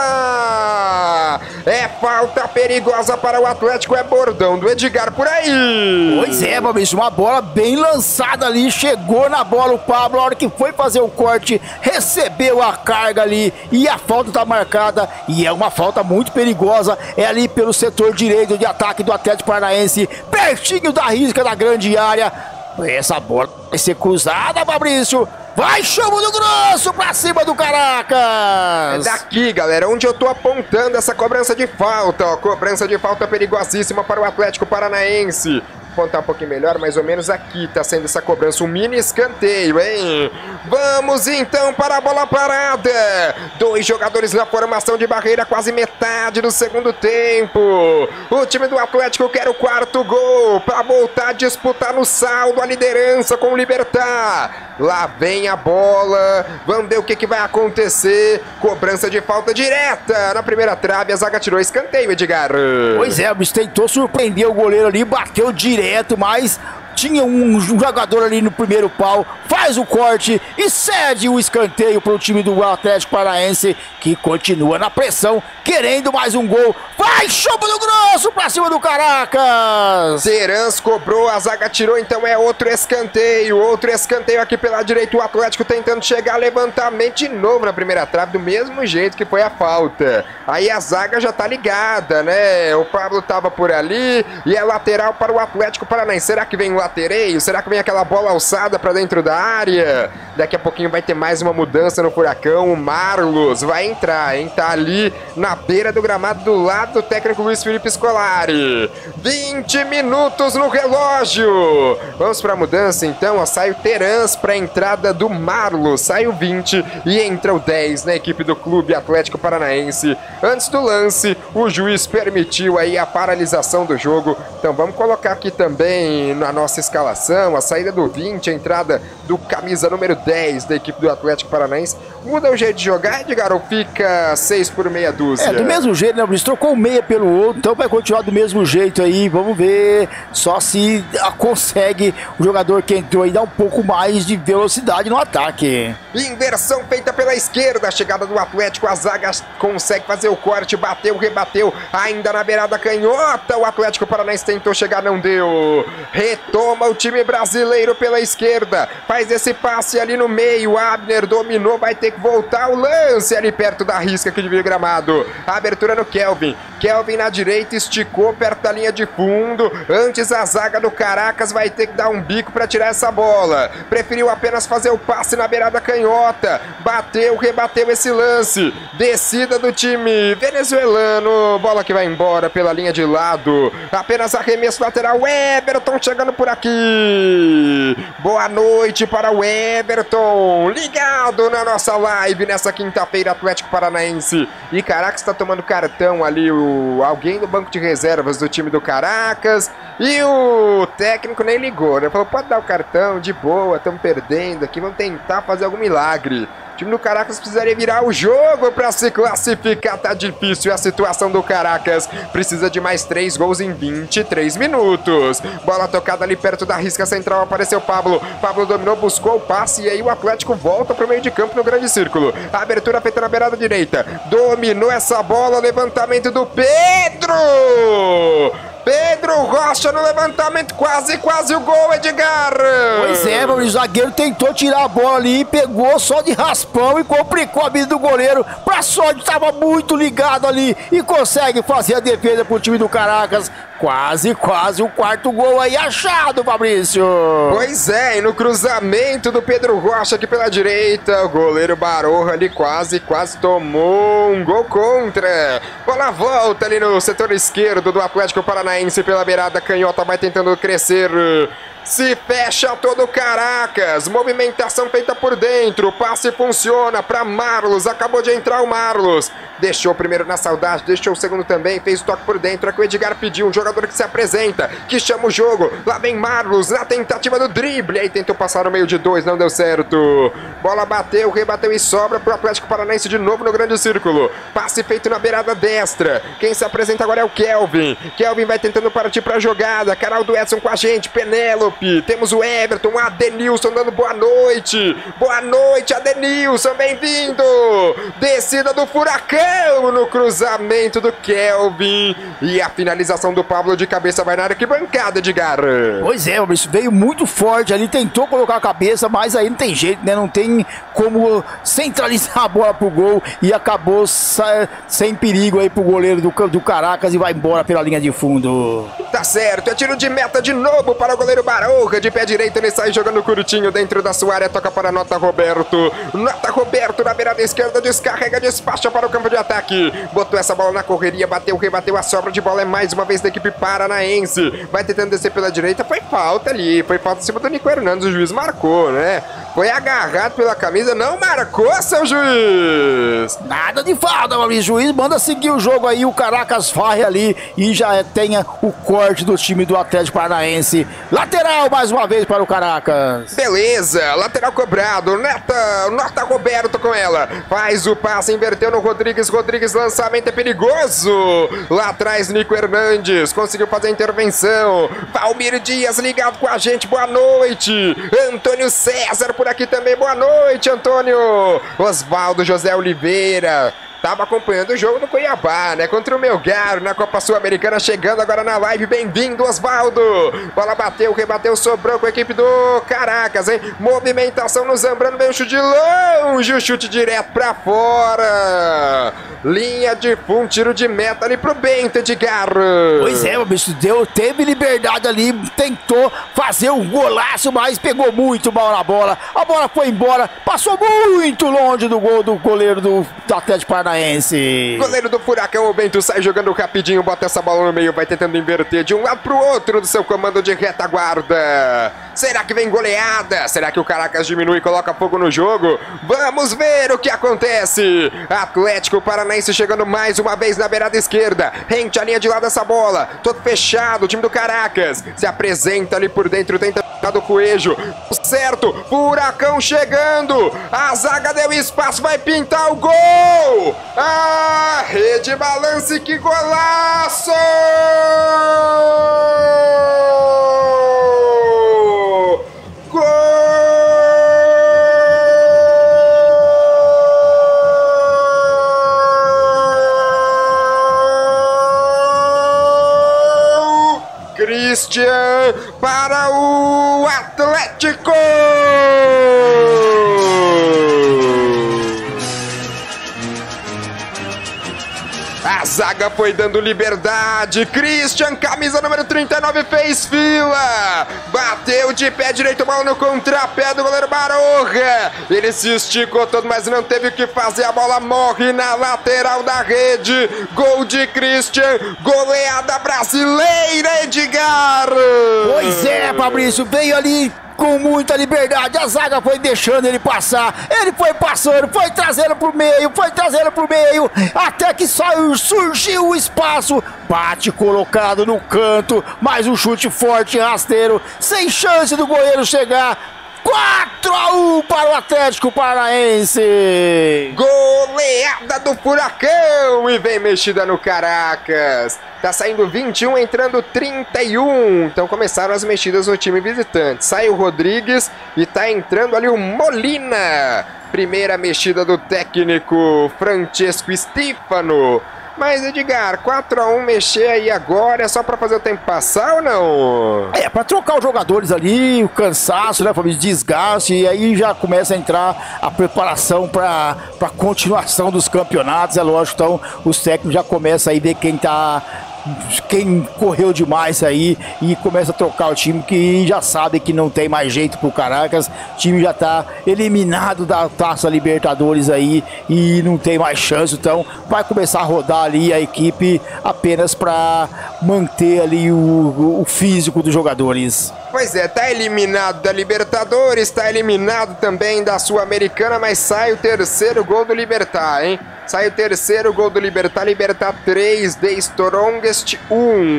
É falta perigosa para o Atlético, é bordão do Edgar por aí. Pois é, Fabrício, uma bola bem lançada ali, chegou na bola o Pablo, a hora que foi fazer o corte, recebeu a carga ali e a falta tá marcada, e é uma falta muito perigosa, é ali pelo setor direito de ataque do Atlético Paranaense, pertinho da risca da grande área. Essa bola vai ser cruzada, Fabrício. Vai, chamo do grosso pra cima do Caracas! É daqui, galera, onde eu tô apontando essa cobrança de falta, ó. Cobrança de falta perigosíssima para o Atlético Paranaense. Vou contar um pouquinho melhor, mais ou menos aqui tá sendo essa cobrança, um mini escanteio, hein? Vamos então para a bola parada. Dois jogadores na formação de barreira, quase metade do segundo tempo. O time do Atlético quer o quarto gol para voltar a disputar no saldo a liderança com o Libertad. Lá vem a bola, vamos ver o que, que vai acontecer. Cobrança de falta direta na primeira trave, a zaga tirou escanteio, Edgar. Pois é, o bicho tentou surpreender o goleiro ali, bateu direto, mas tinha um jogador ali no primeiro pau, faz o corte e cede o escanteio para o time do Atlético Paranaense, que continua na pressão, querendo mais um gol. Vai, chumbo do grosso para cima do Caracas! Terans cobrou, a zaga tirou, então é outro escanteio, outro escanteio aqui pela direita, o Atlético tentando chegar, levantamento de novo na primeira trave, do mesmo jeito que foi a falta. Aí a zaga já tá ligada, né? O Pablo tava por ali e é lateral para o Atlético Paranaense. Será que vem o latereio? Será que vem aquela bola alçada para dentro da área? Daqui a pouquinho vai ter mais uma mudança no Furacão. O Marlos vai entrar, hein? Tá ali na beira do gramado do lado do técnico Luiz Felipe Scolari. vinte minutos no relógio. Vamos para a mudança então, ó. Sai o Terans para a entrada do Marlos. Sai o vinte e entra o dez na equipe do Clube Atlético Paranaense. Antes do lance, o juiz permitiu aí a paralisação do jogo. Então vamos colocar aqui também na nossa escalação a saída do vinte, a entrada do camisa número dez da equipe do Atlético Paranaense. Muda o jeito de jogar, Edgar, ou fica seis por meia dúzia? É, do mesmo jeito, né, Luiz? Trocou meia pelo outro, então vai continuar do mesmo jeito aí. Vamos ver só se consegue o jogador que entrou aí dar um pouco mais de velocidade no ataque. Inversão feita pela esquerda, a chegada do Atlético, a zaga consegue fazer o corte, bateu, rebateu, ainda na beirada canhota, o Atlético Paranaense tentou chegar, não deu. Retoma o time brasileiro pela esquerda, faz esse passe ali no meio, Abner dominou, vai ter que voltar o lance ali perto da risca que divide o gramado. A abertura no Kelvin, Kelvin na direita, esticou perto da linha de fundo, antes a zaga do Caracas vai ter que dar um bico para tirar essa bola, preferiu apenas fazer o passe na beirada canhota, bateu, rebateu esse lance, descida do time venezuelano, bola que vai embora pela linha de lado, apenas arremesso lateral, Everton chegando por aqui. Boa noite para o Everton, ligado na nossa live nessa quinta-feira, Atlético Paranaense. E Caracas está tomando cartão ali, o, alguém do banco de reservas do time do Caracas, e o técnico nem ligou, né? Falou, pode dar o cartão, de boa, estamos perdendo aqui, vamos tentar fazer algum milagre. O time do Caracas precisaria virar o jogo para se classificar, tá difícil a situação do Caracas, precisa de mais três gols em vinte e três minutos. Bola tocada ali perto da risca central, apareceu Pablo, Pablo dominou, buscou o passe e aí o Atlético volta para o meio de campo no grande círculo. A abertura feita na beirada direita, dominou essa bola, levantamento do Pedro! Pedro Rocha no levantamento, quase, quase o gol, Edgar! Pois é, meu, o zagueiro tentou tirar a bola ali, pegou só de raspão e complicou a vida do goleiro. Pra sorte, estava muito ligado ali e consegue fazer a defesa pro time do Caracas. Quase, quase o quarto gol aí achado, Fabrício. Pois é, e no cruzamento do Pedro Rocha aqui pela direita, o goleiro Baroja ali quase, quase tomou um gol contra. Bola volta ali no setor esquerdo do Atlético Paranaense pela beirada canhota, vai tentando crescer. Se fecha todo o Caracas, movimentação feita por dentro, passe funciona para Marlos, acabou de entrar o Marlos, deixou o primeiro na saudade, deixou o segundo também, fez o toque por dentro, é que o Edgar pediu, um jogador que se apresenta, que chama o jogo, lá vem Marlos, na tentativa do drible, aí tentou passar no meio de dois, não deu certo, bola bateu, rebateu e sobra para o Atlético Paranaense de novo no grande círculo, passe feito na beirada destra, quem se apresenta agora é o Kelvin, Kelvin vai tentando partir para a jogada, canal do Edson com a gente, Penélope, equipe. Temos o Everton, o Adenilson dando boa noite. Boa noite, Adenilson, bem-vindo. Descida do Furacão no cruzamento do Kelvin. E a finalização do Pablo de cabeça vai na área. Que bancada, Edgar. Pois é, Maurício, veio muito forte ali, tentou colocar a cabeça, mas aí não tem jeito, né? Não tem como centralizar a bola pro gol e acabou sem perigo aí pro goleiro do, do Caracas e vai embora pela linha de fundo. Tá certo, é tiro de meta de novo para o goleiro Barouja. De pé direito ele sai jogando curtinho dentro da sua área, toca para Nota Roberto. Nota Roberto na beirada esquerda, descarrega, despacha para o campo de ataque. Botou essa bola na correria, bateu, rebateu, a sobra de bola é mais uma vez da equipe paranaense. Vai tentando descer pela direita, foi falta ali, foi falta em cima do Nico Hernandes, o juiz marcou, né? Foi agarrado pela camisa, não marcou, seu juiz! Nada de falta, Maurício. O juiz manda seguir o jogo aí, o Caracas varre ali e já tenha o corte do time do Atlético Paranaense. Lateral mais uma vez para o Caracas. Beleza, lateral cobrado, Neta, Nota Roberto com ela. Faz o passe, inverteu no Rodrigues, Rodrigues, lançamento é perigoso. Lá atrás, Nico Hernandes, conseguiu fazer a intervenção. Valmir Dias ligado com a gente, boa noite. Antônio César por aqui também, boa noite, Antônio. Osvaldo José Oliveira tava acompanhando o jogo do Cuiabá, né? Contra o Melgar na Copa Sul-Americana, chegando agora na live. Bem-vindo, Osvaldo. Bola bateu, rebateu, sobrou com a equipe do Caracas, hein? Movimentação no Zambrano, veio um chute de longe, o chute direto pra fora. Linha de fundo, tiro de meta ali pro Bento, Edgar. Pois é, o bicho deu, teve liberdade ali, tentou fazer um golaço, mas pegou muito mal na bola. A bola foi embora, passou muito longe do gol do goleiro do, do Atlético Paranaense. Goleiro do Furacão, o Bento sai jogando rapidinho, bota essa bola no meio, vai tentando inverter de um lado pro outro do seu comando de retaguarda. Será que vem goleada? Será que o Caracas diminui e coloca fogo no jogo? Vamos ver o que acontece. Atlético Paranaense chegando mais uma vez na beirada esquerda. Rente a linha de lado dessa bola. Todo fechado, o time do Caracas se apresenta ali por dentro, tenta do Coelho. Certo, Furacão chegando. A zaga deu espaço, vai pintar o gol. A rede balance, que golaço! Gol! Christian para o Atlético! A zaga foi dando liberdade. Christian, camisa número trinta e nove, fez fila. Bateu de pé direito, bola no contrapé do goleiro Barouja. Ele se esticou todo, mas não teve o que fazer. A bola morre na lateral da rede. Gol de Christian. Goleada brasileira, Edgar. Pois é, Fabrício, veio ali com muita liberdade, a zaga foi deixando ele passar, ele foi passando, foi trazendo pro meio, foi trazendo pro meio, até que saiu, surgiu o espaço, bate colocado no canto, mais um chute forte, rasteiro, sem chance do goleiro chegar. quatro a um para o Atlético Paranaense. Goleada do Furacão. E vem mexida no Caracas. Tá saindo vinte e um, entrando trinta e um. Então começaram as mexidas no time visitante. Sai o Rodrigues e tá entrando ali o Molina. Primeira mexida do técnico Francesco Stefano. Mas, Edgar, quatro a um mexer aí agora é só pra fazer o tempo passar ou não? É, pra trocar os jogadores ali, o cansaço, né, Fabrício, desgaste, e aí já começa a entrar a preparação pra, pra continuação dos campeonatos, é lógico, então os técnicos já começam aí a ver quem tá... quem correu demais aí e começa a trocar o time, que já sabe que não tem mais jeito pro Caracas, o time já tá eliminado da Taça Libertadores aí e não tem mais chance, então vai começar a rodar ali a equipe apenas para manter ali o, o físico dos jogadores. Pois é, tá eliminado da Libertadores, tá eliminado também da Sul-Americana, mas sai o terceiro gol do Libertad, hein? Sai o terceiro gol do Libertad, Libertad três, The Strongest um.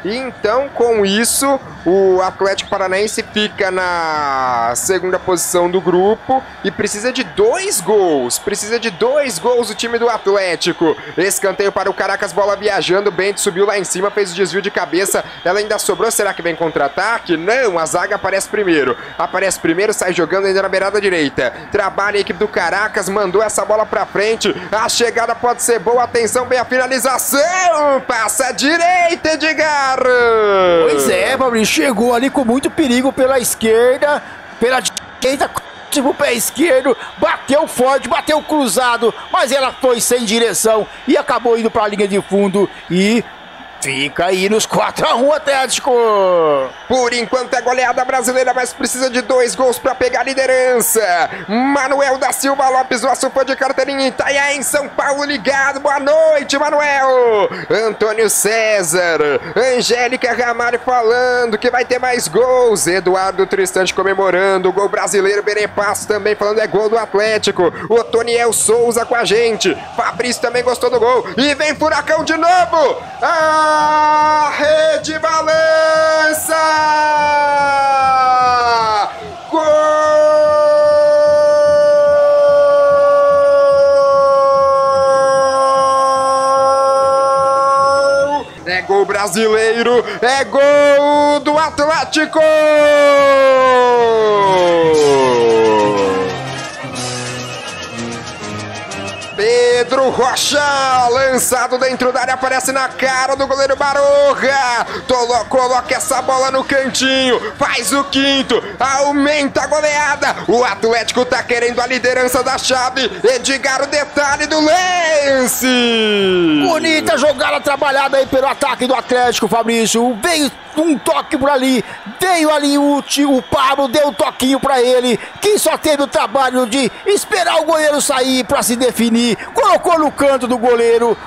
E então, com isso, o Atlético Paranaense fica na segunda posição do grupo e precisa de dois gols. Precisa de dois gols o time do Atlético. Escanteio para o Caracas, bola viajando. Bento subiu lá em cima, fez o desvio de cabeça. Ela ainda sobrou. Será que vem contra-ataque? Não, a zaga aparece primeiro. Aparece primeiro, sai jogando ainda na beirada direita. Trabalha a equipe do Caracas, mandou essa bola pra frente. A chegada pode ser boa. Atenção, vem a finalização. Passa à direita, Edgar. Pois é, Fabrício, chegou ali com muito perigo pela esquerda, pela direita, o pé esquerdo, bateu forte, bateu cruzado, mas ela foi sem direção e acabou indo para a linha de fundo e fica aí nos quatro a um Atlético. Por enquanto é goleada brasileira, mas precisa de dois gols para pegar a liderança. Manuel da Silva Lopes, nosso fã de carteirinha em Itaiá, em São Paulo, ligado. Boa noite, Manuel. Antônio César, Angélica Ramalho falando que vai ter mais gols. Eduardo Tristante comemorando o gol brasileiro. Benepasso também falando é gol do Atlético. O Toniel Souza com a gente. Fabrício também gostou do gol. E vem Furacão de novo. Ah! A rede balança! Gol! É gol brasileiro, é gol do Atlético! Pedro Rocha, lançado dentro da área, aparece na cara do goleiro Baroja. Tolo, coloca essa bola no cantinho, faz o quinto, aumenta a goleada. O Atlético tá querendo a liderança da chave. Edgar, o detalhe do lance. Bonita jogada trabalhada aí pelo ataque do Atlético, Fabrício. Veio um toque por ali, veio ali o, o Pablo, deu um toquinho pra ele, que só teve o trabalho de esperar o goleiro sair pra se definir, colocou no canto do goleiro.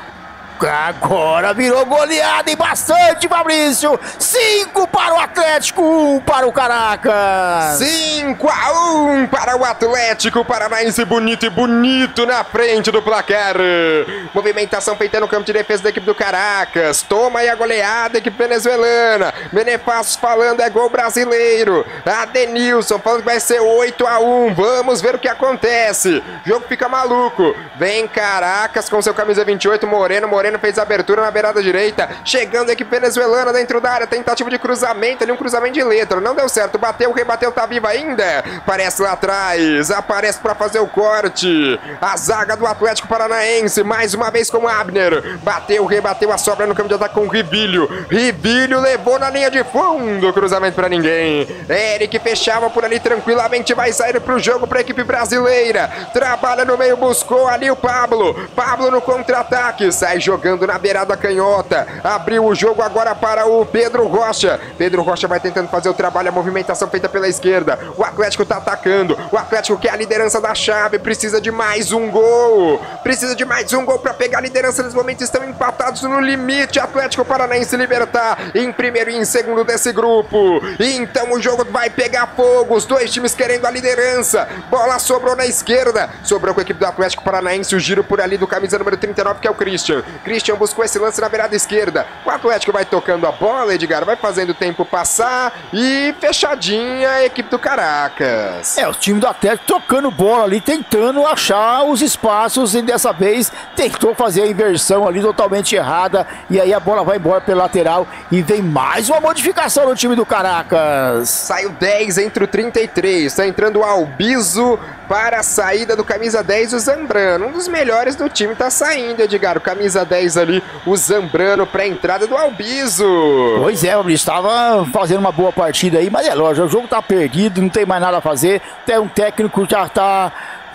Agora virou goleada e bastante, Fabrício. Cinco para o Atlético, um para o Caracas. Cinco a um para o Atlético Paranaense, bonito e bonito na frente do placar. Movimentação feita no campo de defesa da equipe do Caracas. Toma aí a goleada, equipe venezuelana. Benefassos falando é gol brasileiro. Adenilson falando que vai ser oito a um. Vamos ver o que acontece. O jogo fica maluco. Vem Caracas com seu camisa vinte e oito, Moreno. Moreno fez a abertura na beirada direita, chegando a equipe venezuelana dentro da área, tentativa de cruzamento ali, um cruzamento de letra, não deu certo, bateu, rebateu, tá vivo ainda, aparece lá atrás, aparece pra fazer o corte, a zaga do Atlético Paranaense, mais uma vez com Abner, bateu, rebateu, a sobra no campo de ataque com o Ribilho, Ribilho levou na linha de fundo, cruzamento pra ninguém, Eric fechava por ali tranquilamente, vai sair pro jogo pra equipe brasileira, trabalha no meio, buscou ali o Pablo, Pablo no contra-ataque, sai jogando Jogando na beirada canhota, abriu o jogo agora para o Pedro Rocha. Pedro Rocha vai tentando fazer o trabalho, a movimentação feita pela esquerda. O Atlético tá atacando, o Atlético quer a liderança da chave, precisa de mais um gol. Precisa de mais um gol para pegar a liderança. Nesse momento estão empatados no limite. Atlético Paranaense Libertar em primeiro e em segundo desse grupo. E então o jogo vai pegar fogo. Os dois times querendo a liderança. Bola sobrou na esquerda. Sobrou com a equipe do Atlético Paranaense. O giro por ali do camisa número trinta e nove, que é o Christian. Christian buscou esse lance na beirada esquerda. O Atlético vai tocando a bola, Edgar, vai fazendo o tempo passar e fechadinha a equipe do Caracas. É, o time do Atlético tocando bola ali, tentando achar os espaços e dessa vez tentou fazer a inversão ali totalmente errada e aí a bola vai embora pela lateral e vem mais uma modificação no time do Caracas. Saiu dez entre o trinta e três, tá entrando o Albizo para a saída do camisa dez, o Zambrano. Um dos melhores do time tá saindo, Edgar, o camisa dez ali, o Zambrano para a entrada do Albizo. Pois é, ele estava fazendo uma boa partida aí, mas é lógico, o jogo tá perdido, não tem mais nada a fazer, até um técnico já tá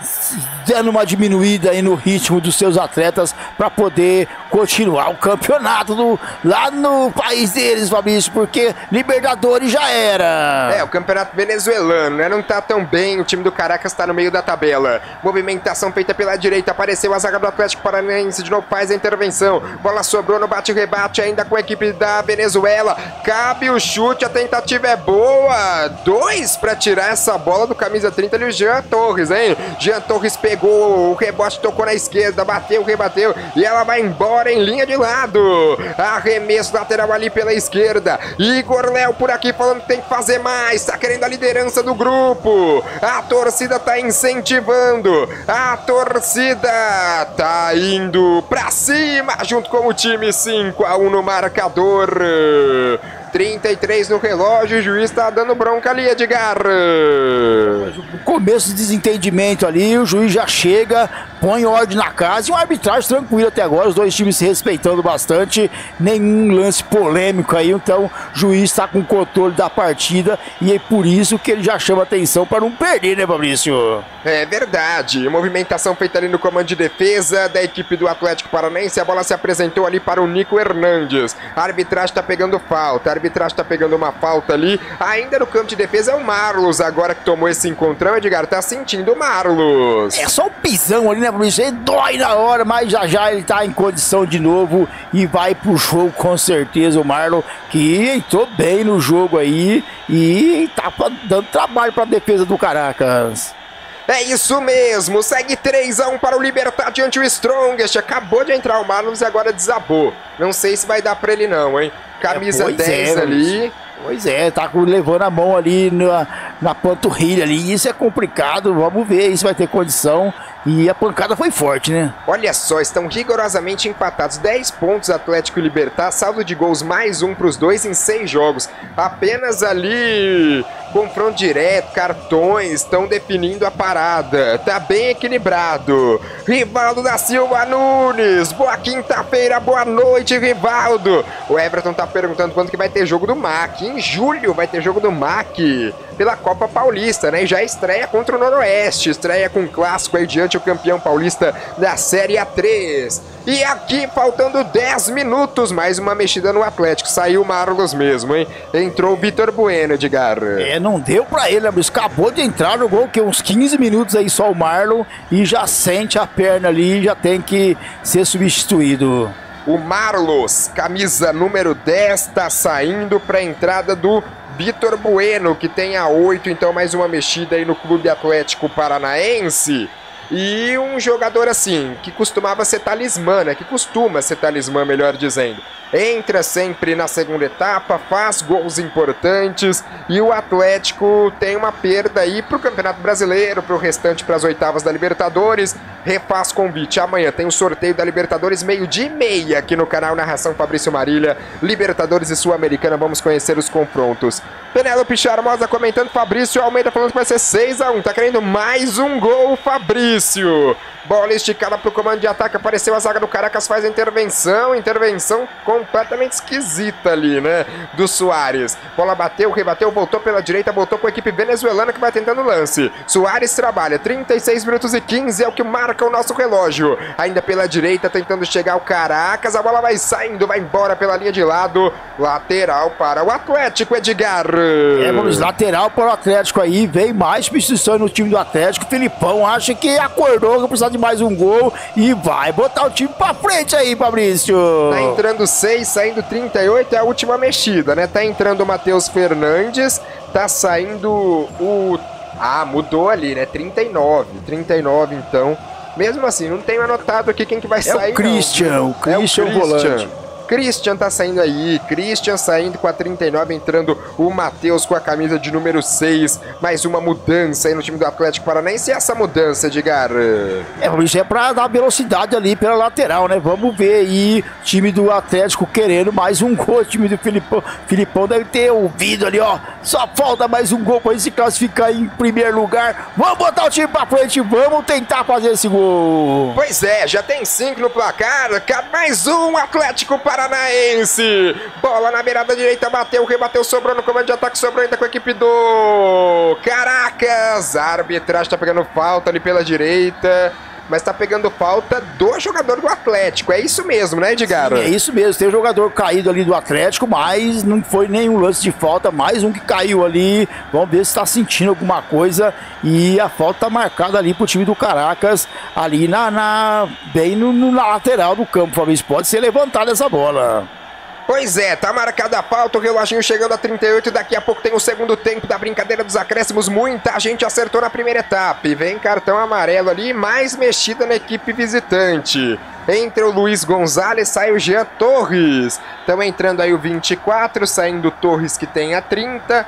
dando uma diminuída aí no ritmo dos seus atletas para poder continuar o campeonato do, lá no país deles, Fabrício, porque Libertadores já era. É, o campeonato venezuelano, né? Não tá tão bem, o time do Caracas tá no meio da tabela. Movimentação feita pela direita, apareceu a zaga do Atlético Paranaense, de novo faz a intervenção. Bola sobrou no bate-rebate ainda com a equipe da Venezuela. Cabe o chute, a tentativa é boa. Dois para tirar essa bola do camisa trinta ali, o Jean Torres, hein? Jean Torres pegou, o rebote tocou na esquerda, bateu, rebateu e ela vai embora em linha de lado. Arremesso lateral ali pela esquerda. Igor Léo por aqui falando que tem que fazer mais, tá querendo a liderança do grupo. A torcida tá incentivando, a torcida tá indo pra cima junto com o time. Cinco a um no marcador. trinta e três no relógio, o juiz tá dando bronca ali, Edgar. No começo do desentendimento ali, o juiz já chega, põe ordem na casa e uma arbitragem tranquila até agora, os dois times se respeitando bastante, nenhum lance polêmico aí, então o juiz tá com o controle da partida e é por isso que ele já chama atenção para não perder, né, Fabrício? É verdade, movimentação feita ali no comando de defesa da equipe do Atlético Paranaense, a bola se apresentou ali para o Nico Hernandes, a arbitragem tá pegando falta, a arbitragem tá pegando uma falta ali, ainda no campo de defesa é o Marlos, agora que tomou esse encontrão, Edgar, tá sentindo o Marlos. É só um pisão ali, né, Fabrício? Ele dói na hora, mas já já ele tá em condição de novo e vai pro jogo com certeza o Marlon, que entrou bem no jogo aí e tá dando trabalho pra defesa do Caracas. É isso mesmo, segue três a um para o Libertad diante o Strongest. Acabou de entrar o Marlos e agora desabou. Não sei se vai dar pra ele não, hein? Camisa é, dez é, ali. Pois é, tá levando a mão ali na, na panturrilha ali. Isso é complicado, vamos ver se vai ter condição. E a pancada foi forte, né? Olha só, estão rigorosamente empatados. dez pontos Atlético e Libertad, saldo de gols mais um para os dois em seis jogos. Apenas ali confronto direto, cartões estão definindo a parada. Tá bem equilibrado. Rivaldo da Silva Nunes. Boa quinta-feira, boa noite, Rivaldo. O Everton tá perguntando quando que vai ter jogo do M A C. Em julho vai ter jogo do M A C pela Copa Paulista, né? E já estreia contra o Noroeste. Estreia com um clássico aí diante o campeão paulista da Série A três. E aqui, faltando dez minutos, mais uma mexida no Atlético. Saiu o Marlos mesmo, hein? Entrou o Vitor Bueno, Edgar. É, não deu pra ele, mas acabou de entrar no gol, que uns quinze minutos aí só o Marlon, e já sente a perna ali, já tem que ser substituído. O Marlos, camisa número dez, tá saindo pra entrada do Vitor Bueno, que tem a oito, então mais uma mexida aí no Clube Atlético Paranaense. E um jogador assim, que costumava ser talismã, né? Que costuma ser talismã, melhor dizendo. Entra sempre na segunda etapa, faz gols importantes e o Atlético tem uma perda aí pro Campeonato Brasileiro, pro restante, para as oitavas da Libertadores. Refaz convite. Amanhã tem o sorteio da Libertadores, meio-dia e meia, aqui no canal Narração Fabrício Marília. Libertadores e Sul-Americana, vamos conhecer os confrontos. Penélope Charmosa comentando, Fabrício Almeida falando que vai ser seis a um. Tá querendo mais um gol, Fabrício. Bola esticada pro comando de ataque, apareceu a zaga do Caracas, faz a intervenção, intervenção completamente esquisita ali, né, do Soares. Bola bateu, rebateu, voltou pela direita, voltou com a equipe venezuelana que vai tentando o lance. Soares trabalha, trinta e seis minutos e quinze é o que marca o nosso relógio. Ainda pela direita, tentando chegar o Caracas, a bola vai saindo, vai embora pela linha de lado, lateral para o Atlético, Edgar. É, vamos, lateral para o Atlético aí, vem mais substituição no time do Atlético. Filipão acha que acordou, que precisa de mais um gol e vai botar o time pra frente aí, Fabrício. Tá entrando seis, saindo trinta e oito, é a última mexida, né? Tá entrando o Matheus Fernandes, tá saindo o... Ah, mudou ali, né? trinta e nove, trinta e nove então. Mesmo assim, não tenho anotado aqui quem que vai é sair, o Christian, não. o Christian, é o Christian volante. Christian tá saindo aí, Christian saindo com a trinta e nove, entrando o Matheus com a camisa de número seis, mais uma mudança aí no time do Atlético Paranaense. E essa mudança, Edgar? É, isso é pra dar velocidade ali pela lateral, né? Vamos ver aí, time do Atlético querendo mais um gol, o time do Filipão, Filipão deve ter ouvido ali, ó, só falta mais um gol pra ele se classificar em primeiro lugar. Vamos botar o time pra frente, vamos tentar fazer esse gol. Pois é, já tem cinco no placar, mais um Atlético Paranaense. Paranaense, bola na beirada direita, bateu, rebateu, sobrou no comando de ataque, sobrou ainda com a equipe do Caracas. A arbitragem tá pegando falta ali pela direita, mas tá pegando falta do jogador do Atlético, é isso mesmo, né, Edgar? Sim, é isso mesmo, tem um jogador caído ali do Atlético, mas não foi nenhum lance de falta, mais um que caiu ali, vamos ver se tá sentindo alguma coisa, e a falta tá marcada ali pro time do Caracas, ali na, na bem no, no, na lateral do campo, Fabrício, pode ser levantada essa bola. Pois é, tá marcada a falta, o reloginho chegando a trinta e oito, daqui a pouco tem o segundo tempo da brincadeira dos acréscimos, muita gente acertou na primeira etapa, e vem cartão amarelo ali, mais mexida na equipe visitante. Entra o Luiz Gonzalez, sai o Jean Torres, estão entrando aí o vinte e quatro, saindo o Torres que tem a trinta,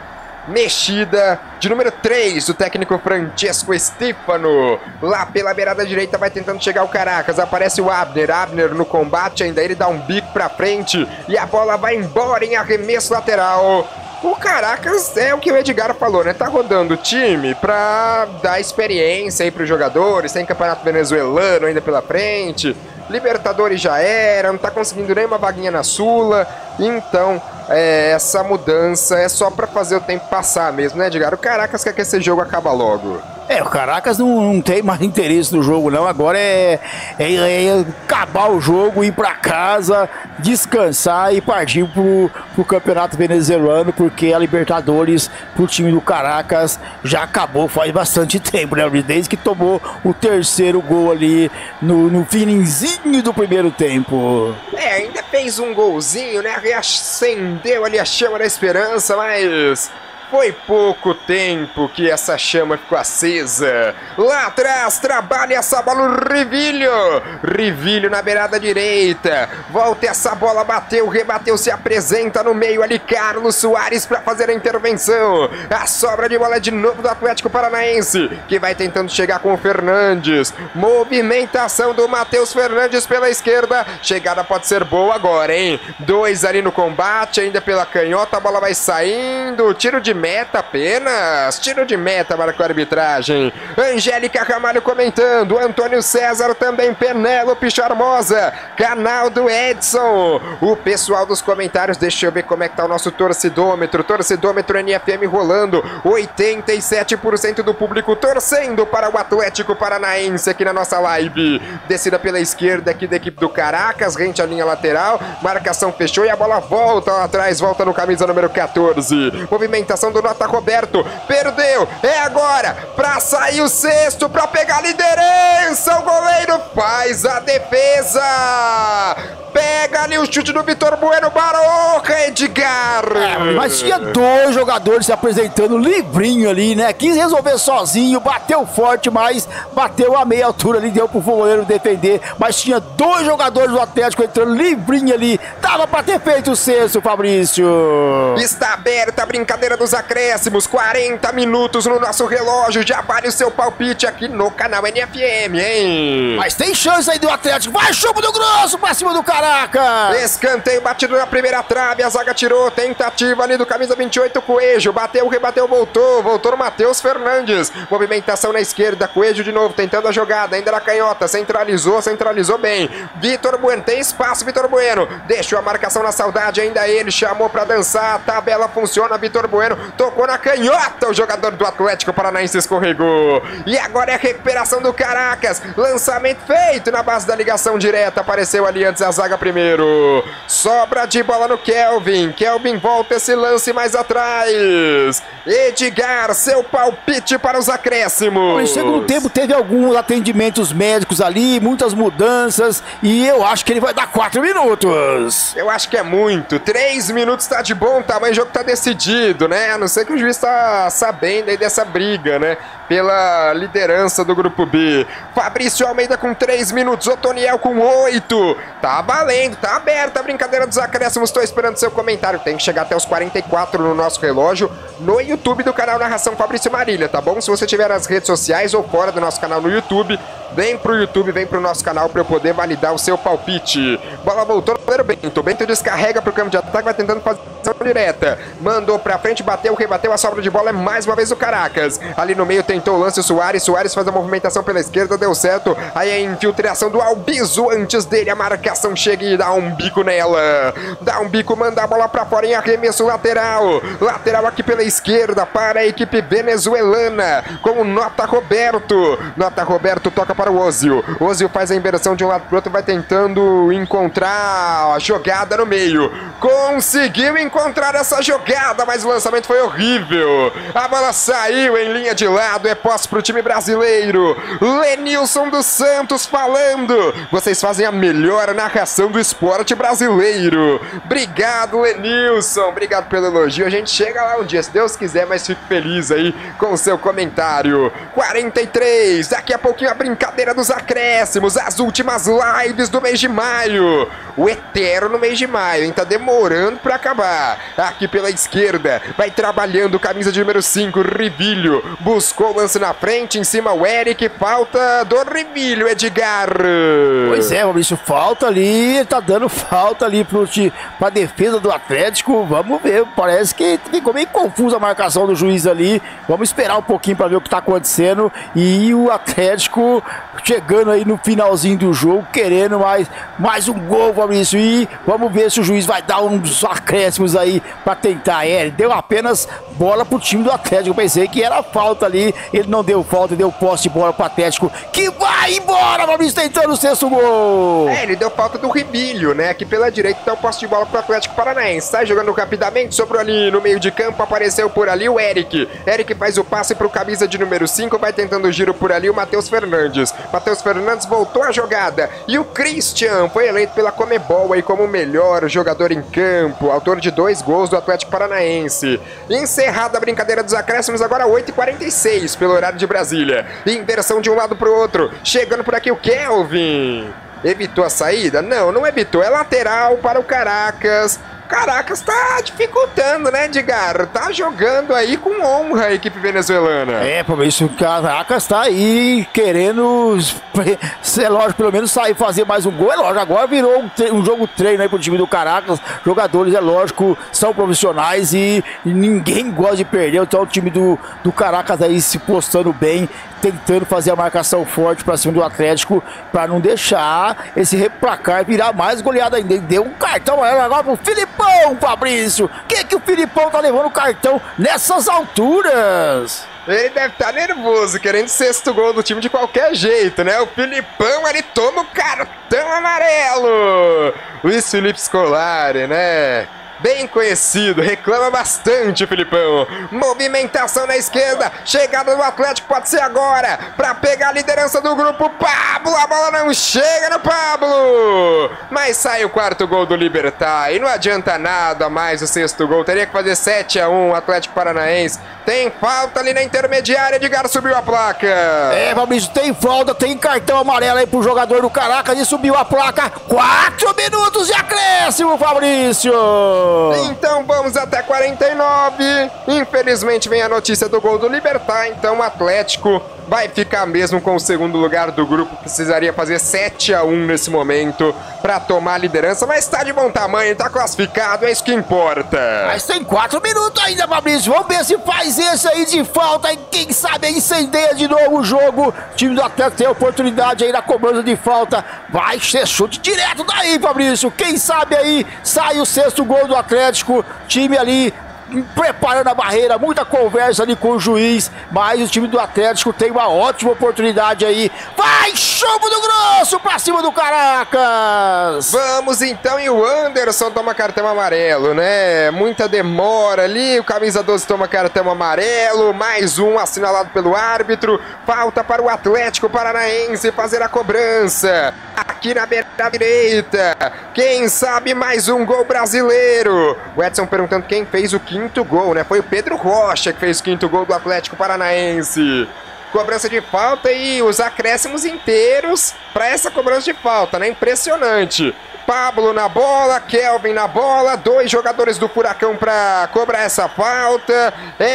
mexida de número três, o técnico Francesco Stefano. Lá pela beirada direita vai tentando chegar o Caracas, aparece o Abner, Abner no combate, ainda ele dá um bico pra frente e a bola vai embora em arremesso lateral. O Caracas é o que o Edgar falou, né? Tá rodando o time pra dar experiência aí pros jogadores, tem campeonato venezuelano ainda pela frente, Libertadores já era, não tá conseguindo nenhuma vaguinha na Sula, então é, essa mudança é só pra fazer o tempo passar mesmo, né, Edgar? O Caracas quer que esse jogo acabe logo. É, o Caracas não, não tem mais interesse no jogo, não. Agora é, é, é acabar o jogo, ir pra casa, descansar e partir pro, pro Campeonato Venezuelano, porque a Libertadores pro time do Caracas já acabou faz bastante tempo, né? Desde que tomou o terceiro gol ali no, no finzinho do primeiro tempo. É, ainda fez um golzinho, né? Reacendeu ali a chama da esperança, mas foi pouco tempo que essa chama ficou acesa. Lá atrás, trabalha essa bola o Rivilho. Rivilho na beirada direita. Volta essa bola, bateu, rebateu, se apresenta no meio ali. Carlos Soares para fazer a intervenção. A sobra de bola de novo do Atlético Paranaense, que vai tentando chegar com o Fernandes. Movimentação do Matheus Fernandes pela esquerda. Chegada pode ser boa agora, hein? Dois ali no combate, ainda pela canhota. A bola vai saindo. Tiro de meta apenas, tiro de meta, marcou a arbitragem. Angélica Ramalho comentando, Antônio César também, Penélope Charmosa, canal do Edson. O pessoal dos comentários, deixa eu ver como é que tá o nosso torcidômetro, torcidômetro N F M rolando, oitenta e sete por cento do público torcendo para o Atlético Paranaense aqui na nossa live. Descida pela esquerda aqui da equipe do Caracas, rente à linha lateral, marcação fechou e a bola volta lá atrás, volta no camisa número quatorze. Movimentação do Nota Roberto, perdeu, é agora, pra sair o sexto, pra pegar a liderança, o goleiro faz a defesa, pega ali o chute do Vitor Bueno, Baroca, Edgar. É, mas tinha dois jogadores se apresentando livrinho ali, né, quis resolver sozinho, bateu forte, mas bateu a meia altura ali, deu pro goleiro defender, mas tinha dois jogadores do Atlético entrando livrinho ali, dava pra ter feito o sexto, Fabrício. Está aberta a brincadeira dos acréscimos, quarenta minutos no nosso relógio, já vale o seu palpite aqui no canal N F M, hein? Mas tem chance aí do Atlético, vai chumbo do grosso pra cima do Caracas! Escanteio batido na primeira trave, a zaga tirou, tentativa ali do camisa vinte e oito, Coelho, bateu, rebateu, voltou, voltou no Matheus Fernandes, movimentação na esquerda, Coelho de novo, tentando a jogada, ainda na canhota, centralizou, centralizou bem, Vitor Bueno, tem espaço, Vitor Bueno, deixou a marcação na saudade, ainda ele, chamou pra dançar, a tabela funciona, Vitor Bueno, tocou na canhota, o jogador do Atlético Paranaense escorregou. E agora é a recuperação do Caracas. Lançamento feito na base da ligação direta. Apareceu ali antes a zaga primeiro. Sobra de bola no Kelvin. Kelvin volta esse lance mais atrás. Edgar, seu palpite para os acréscimos. No segundo tempo teve alguns atendimentos médicos ali, muitas mudanças. E eu acho que ele vai dar quatro minutos. Eu acho que é muito. Três minutos tá de bom tamanho. O jogo tá decidido, né? A não ser que o juiz está sabendo aí dessa briga, né? Pela liderança do grupo B. Fabrício Almeida com três minutos, Otoniel com oito. Tá valendo, tá aberta a brincadeira dos acréscimos. Tô esperando seu comentário. Tem que chegar até os quarenta e quatro no nosso relógio, no YouTube do canal Narração Fabrício Marília, tá bom? Se você tiver nas redes sociais ou fora do nosso canal no YouTube, vem pro YouTube, vem pro nosso canal para eu poder validar o seu palpite. Bola voltou no goleiro Bento. Bento descarrega pro campo de ataque, vai tentando fazer ação direta. Mandou pra frente, bateu, rebateu, a sobra de bola é mais uma vez o Caracas. Ali no meio tentou o lance o Soares, Soares faz a movimentação pela esquerda, deu certo. Aí a infiltração do Albizu, antes dele a marcação chega e dá um bico nela. Dá um bico, manda a bola pra fora em arremesso lateral. Lateral aqui pela esquerda para a equipe venezuelana, com o Nota Roberto. Nota Roberto toca para para o Ozil. Ozil faz a inversão de um lado para o outro, vai tentando encontrar a jogada no meio. Conseguiu encontrar essa jogada, mas o lançamento foi horrível. A bola saiu em linha de lado, é posse para o time brasileiro. Lenilson dos Santos falando. Vocês fazem a melhor narração do esporte brasileiro. Obrigado, Lenilson. Obrigado pelo elogio. A gente chega lá um dia, se Deus quiser, mas fico feliz aí com o seu comentário. quarenta e três, daqui a pouquinho a brincadeira dos acréscimos, as últimas lives do mês de maio. O eterno mês de maio, hein? Tá demorando pra acabar. Aqui pela esquerda, vai trabalhando, camisa de número cinco, Rivilho. Buscou o lance na frente, em cima o Eric, falta do Rivilho, Edgar. Pois é, Maurício, falta ali, tá dando falta ali pro, pra defesa do Atlético. Vamos ver, parece que ficou meio confusa a marcação do juiz ali. Vamos esperar um pouquinho pra ver o que tá acontecendo. E o Atlético chegando aí no finalzinho do jogo, querendo mais, mais um gol, Maurício. E vamos ver se o juiz vai dar uns acréscimos aí pra tentar. É, ele deu apenas bola pro time do Atlético. Eu pensei que era falta ali. Ele não deu falta, deu posse de bola pro Atlético, que vai embora, Maurício, tentando o sexto gol. É, ele deu falta do Ribilho, né? Aqui pela direita tá o posse de bola pro Atlético Paranaense. Sai jogando rapidamente, sobrou ali no meio de campo, apareceu por ali o Eric. Eric faz o passe pro camisa de número cinco, vai tentando o giro por ali o Matheus Fernandes. Matheus Fernandes voltou a jogada. E o Christian foi eleito pela Comebol aí como o melhor jogador em campo, autor de dois gols do Atlético Paranaense. Encerrada a brincadeira dos acréscimos, agora oito e quarenta e seis pelo horário de Brasília. Inversão de um lado pro outro. Chegando por aqui o Kelvin. Evitou a saída? Não, não evitou. É lateral para o Caracas. Caracas tá dificultando, né, Edgar? Tá jogando aí com honra a equipe venezuelana. É, por isso o Caracas tá aí querendo, é lógico, pelo menos sair fazer mais um gol. É lógico, agora virou um, um jogo treino aí pro time do Caracas. Jogadores, é lógico, são profissionais e, e ninguém gosta de perder. Então o time do, do Caracas aí se postando bem, tentando fazer a marcação forte pra cima do Atlético, pra não deixar esse placar virar mais goleada ainda. Deu um cartão agora pro Filipão, Fabrício. Que que o Filipão tá levando o cartão nessas alturas? Ele deve estar nervoso, querendo sexto gol do time de qualquer jeito, né? O Filipão, ele toma o cartão amarelo. Luiz Felipe Scolari, né? Bem conhecido, reclama bastante o Filipão. Movimentação na esquerda, chegada do Atlético, pode ser agora, para pegar a liderança do grupo. Pablo, a bola não chega no Pablo, mas sai o quarto gol do Libertad. E não adianta nada mais o sexto gol, teria que fazer sete a um o Atlético Paranaense. Tem falta ali na intermediária, Edgar subiu a placa. É, Fabrício, tem falta, tem cartão amarelo aí pro jogador do Caracas e subiu a placa. Quatro minutos de acréscimo, Fabrício. Então vamos até quarenta e nove. Infelizmente vem a notícia do gol do Libertad. Então o Atlético vai ficar mesmo com o segundo lugar do grupo. Precisaria fazer sete a um nesse momento para tomar a liderança, mas está de bom tamanho, está classificado, é isso que importa. Mas tem quatro minutos ainda, Fabrício. Vamos ver se faz esse aí de falta e quem sabe incendeia de novo o jogo. O time do Atlético tem a oportunidade aí na cobrança de falta. Vai ser chute direto daí, Fabrício. Quem sabe aí sai o sexto gol do Atlético. Time ali preparando a barreira, muita conversa ali com o juiz, mas o time do Atlético tem uma ótima oportunidade aí. Vai, chumbo do grosso pra cima do Caracas! Vamos então, e o Anderson toma cartão amarelo, né? Muita demora ali, o camisa doze toma cartão amarelo, mais um assinalado pelo árbitro. Falta para o Atlético Paranaense fazer a cobrança. Aqui na beira direita, quem sabe mais um gol brasileiro. O Edson perguntando quem fez o quinto gol, né? Foi o Pedro Rocha que fez o quinto gol do Atlético Paranaense. Cobrança de falta e os acréscimos inteiros para essa cobrança de falta, né? Impressionante. Pablo na bola, Kelvin na bola, dois jogadores do Furacão para cobrar essa falta.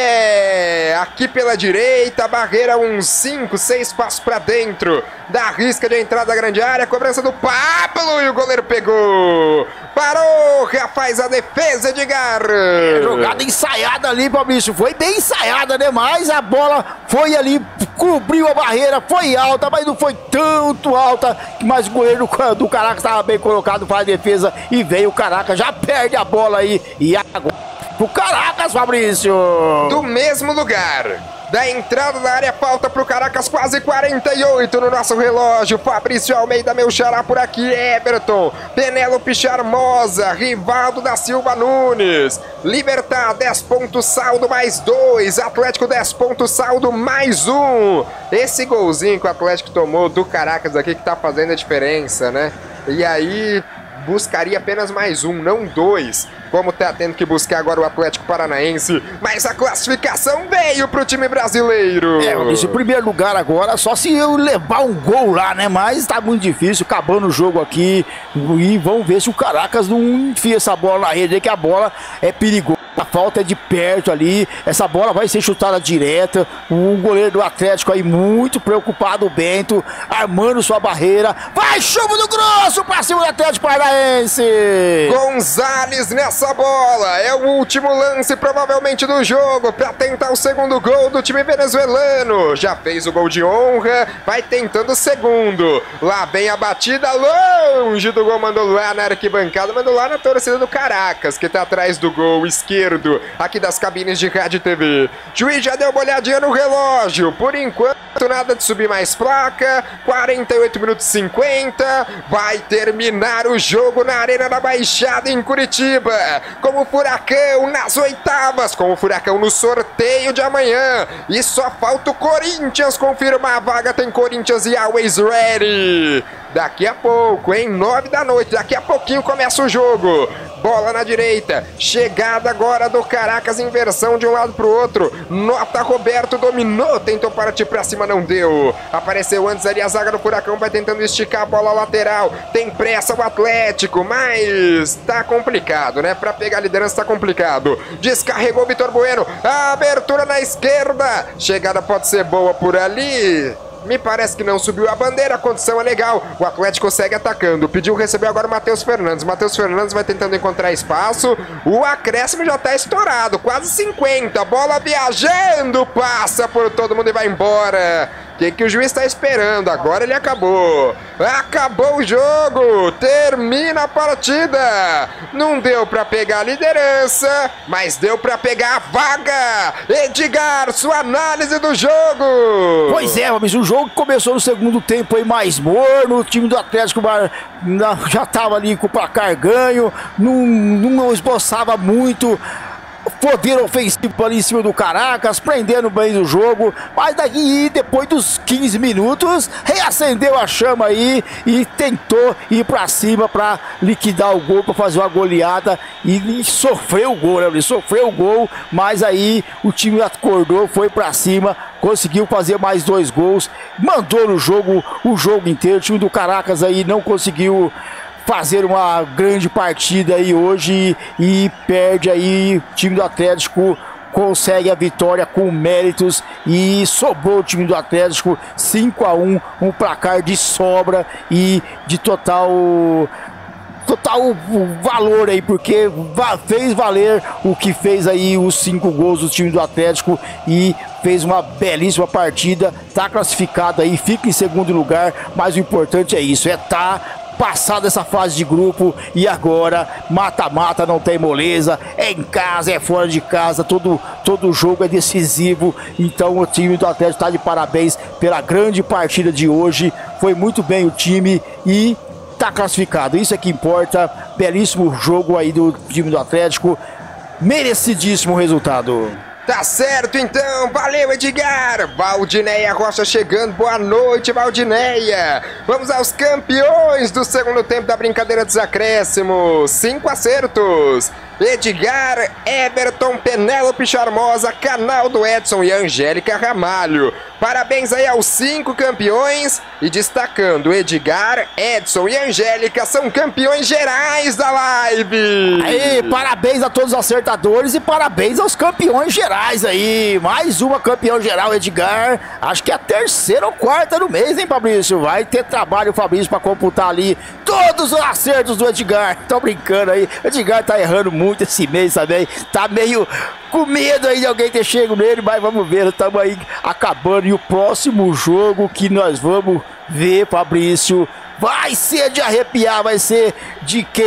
É, aqui pela direita, barreira uns cinco, seis passos para dentro da risca de entrada da grande área, cobrança do Pablo e o goleiro pegou. Parou, faz a defesa, Edgar. É, jogada ensaiada ali, Fabrício, foi bem ensaiada, né? Mas a bola foi ali, cobriu a barreira, foi alta, mas não foi tanto alta, mas o goleiro do Caracas estava bem colocado para a defesa e veio o Caracas, já perde a bola aí e agora o Caracas, Fabrício. Do mesmo lugar, da entrada da área, falta pro Caracas quase quarenta e oito no nosso relógio. Fabrício Almeida, meu xará por aqui, Everton, Penélope Charmosa, Rivaldo da Silva Nunes, Libertad dez pontos, saldo mais dois, Atlético dez pontos, saldo mais um. Esse golzinho que o Atlético tomou do Caracas aqui que tá fazendo a diferença, né? E aí buscaria apenas mais um, não dois, como tá tendo que buscar agora o Atlético Paranaense. Mas a classificação veio pro time brasileiro. É, esse primeiro lugar agora, só se eu levar um gol lá, né? Mas tá muito difícil, acabando o jogo aqui. E vamos ver se o Caracas não enfia essa bola na rede, que a bola é perigosa. A falta é de perto ali, essa bola vai ser chutada direta. O goleiro do Atlético aí muito preocupado, o Bento, armando sua barreira. Vai, chumbo do grosso pra cima do Atlético Paranaense. Gonzalez nessa bola, é o último lance provavelmente do jogo pra tentar o segundo gol do time venezuelano. Já fez o gol de honra, vai tentando o segundo. Lá vem a batida, longe do gol, mandou lá na arquibancada, mandou lá na torcida do Caracas, que tá atrás do gol esquerdo aqui das cabines de rádio e T V. Juiz já deu uma olhadinha no relógio. Por enquanto, nada de subir mais placa. quarenta e oito minutos e cinquenta. Vai terminar o jogo na Arena da Baixada em Curitiba. Com o Furacão nas oitavas. Com o Furacão no sorteio de amanhã. E só falta o Corinthians confirmar a vaga. Tem Corinthians e Always Ready. Daqui a pouco, hein? nove da noite. Daqui a pouquinho começa o jogo. Bola na direita, chegada agora do Caracas, inversão de um lado pro outro. Nota Roberto, dominou, tentou partir pra cima, não deu. Apareceu antes ali a zaga do Furacão, vai tentando esticar a bola lateral. Tem pressa o Atlético, mas tá complicado, né? Pra pegar a liderança tá complicado. Descarregou Vitor Bueno, a abertura na esquerda. Chegada pode ser boa por ali. Me parece que não subiu a bandeira, a condição é legal. O Atlético segue atacando. Pediu, recebeu agora o Matheus Fernandes. Matheus Fernandes vai tentando encontrar espaço. O acréscimo já tá estourado, quase cinquenta. Bola viajando, passa por todo mundo e vai embora. O que, que o juiz está esperando? Agora ele acabou. Acabou o jogo. Termina a partida. Não deu para pegar a liderança, mas deu para pegar a vaga. Edgar, sua análise do jogo. Pois é, mas o jogo começou no segundo tempo aí mais morno. O time do Atlético já estava ali com o placar ganho. Não, não esboçava muito poder ofensivo ali em cima do Caracas, prendendo bem o jogo, mas daí depois dos quinze minutos reacendeu a chama aí e tentou ir pra cima pra liquidar o gol, pra fazer uma goleada e, e sofreu o gol, né? Ele sofreu o gol, mas aí o time acordou, foi pra cima, conseguiu fazer mais dois gols, mandou no jogo o jogo inteiro. O time do Caracas aí não conseguiu fazer uma grande partida aí hoje e perde aí. O time do Atlético consegue a vitória com méritos e sobrou o time do Atlético cinco a um, um placar de sobra e de total total valor aí, porque fez valer o que fez aí os cinco gols do time do Atlético e fez uma belíssima partida, tá classificado aí, fica em segundo lugar, mas o importante é isso, é tá passado essa fase de grupo e agora mata-mata, não tem moleza, é em casa, é fora de casa, todo, todo jogo é decisivo. Então o time do Atlético está de parabéns pela grande partida de hoje, foi muito bem o time e tá classificado, isso é que importa. Belíssimo jogo aí do time do Atlético, merecidíssimo resultado. Tá certo então, valeu Edgar. Valdineia Rocha chegando, boa noite Valdineia. Vamos aos campeões do segundo tempo da brincadeira dos acréscimos. Cinco acertos. Edgar, Everton, Penélope Charmosa, Canal do Edson e Angélica Ramalho. Parabéns aí aos cinco campeões e destacando, Edgar, Edson e Angélica são campeões gerais da live. Aí, parabéns a todos os acertadores e parabéns aos campeões gerais aí. Mais uma campeão geral, Edgar. Acho que é a terceira ou quarta no mês, hein, Fabrício? Vai ter trabalho, Fabrício, para computar ali todos os acertos do Edgar. Tô brincando aí, o Edgar tá errando muito esse mês também. Tá meio com medo aí de alguém ter chego nele, mas vamos ver, estamos aí acabando. E o próximo jogo que nós vamos ver, Fabrício, vai ser de arrepiar, vai ser de quem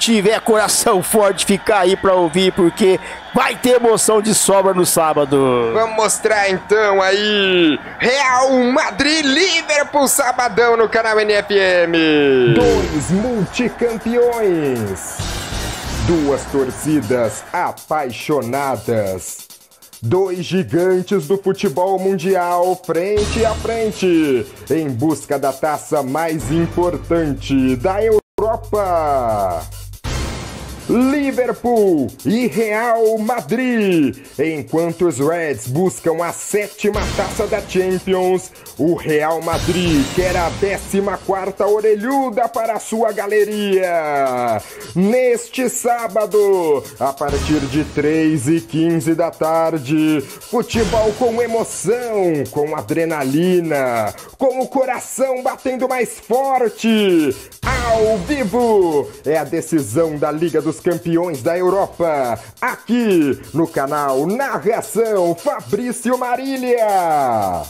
tiver coração forte, ficar aí pra ouvir, porque vai ter emoção de sobra no sábado. Vamos mostrar então aí Real Madrid Liverpool sabadão no canal N F M. Dois multicampeões, duas torcidas apaixonadas, dois gigantes do futebol mundial frente a frente em busca da taça mais importante da Europa. Liverpool e Real Madrid. Enquanto os Reds buscam a sétima taça da Champions, o Real Madrid quer a décima quarta orelhuda para a sua galeria. Neste sábado, a partir de três e quinze da tarde, futebol com emoção, com adrenalina, com o coração batendo mais forte. Ao vivo, é a decisão da Liga dos Campeões da Europa, aqui no canal Narração Fabrício Marília.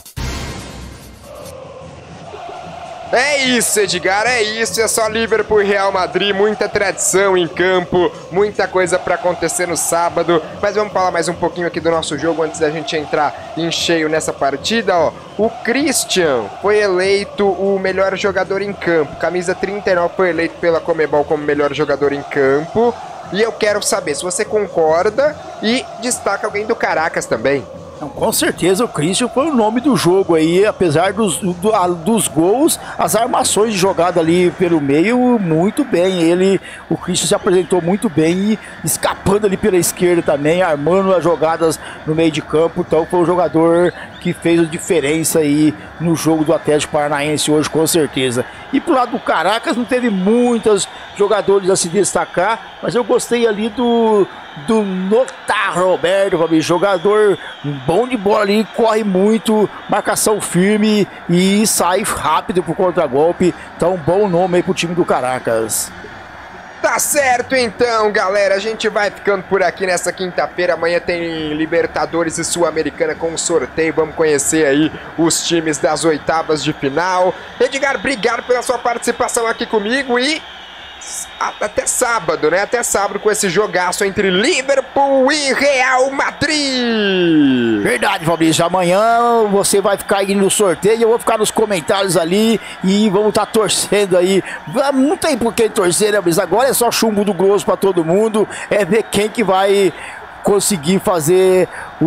É isso, Edgar, é isso, é só Liverpool e Real Madrid, muita tradição em campo, muita coisa para acontecer no sábado, mas vamos falar mais um pouquinho aqui do nosso jogo antes da gente entrar em cheio nessa partida, ó. O Christian foi eleito o melhor jogador em campo, camisa trinta e nove foi eleito pela Conmebol como melhor jogador em campo, e eu quero saber se você concorda e destaca alguém do Caracas também. Com certeza o Christian foi o nome do jogo aí, apesar dos, do, a, dos gols, as armações de jogada ali pelo meio, muito bem. Ele, o Christian se apresentou muito bem e escapando ali pela esquerda também, armando as jogadas no meio de campo. Então foi o jogador que fez a diferença aí no jogo do Atlético Paranaense hoje, com certeza. E pro lado do Caracas não teve muitos jogadores a se destacar, mas eu gostei ali do... do Notar Roberto, jogador bom de bola ali, corre muito, marcação firme e sai rápido pro contragolpe. Então, bom nome aí pro time do Caracas. Tá certo então, galera, a gente vai ficando por aqui nessa quinta-feira. Amanhã tem Libertadores e Sul-Americana com um sorteio, vamos conhecer aí os times das oitavas de final. Edgar, obrigado pela sua participação aqui comigo e até sábado, né? Até sábado com esse jogaço entre Liverpool e Real Madrid. Verdade, Fabrício. Amanhã você vai ficar aí no sorteio, eu vou ficar nos comentários ali e vamos estar tá torcendo aí. Não tem por que torcer, né, mas agora é só chumbo do grosso para todo mundo. É ver quem que vai conseguir fazer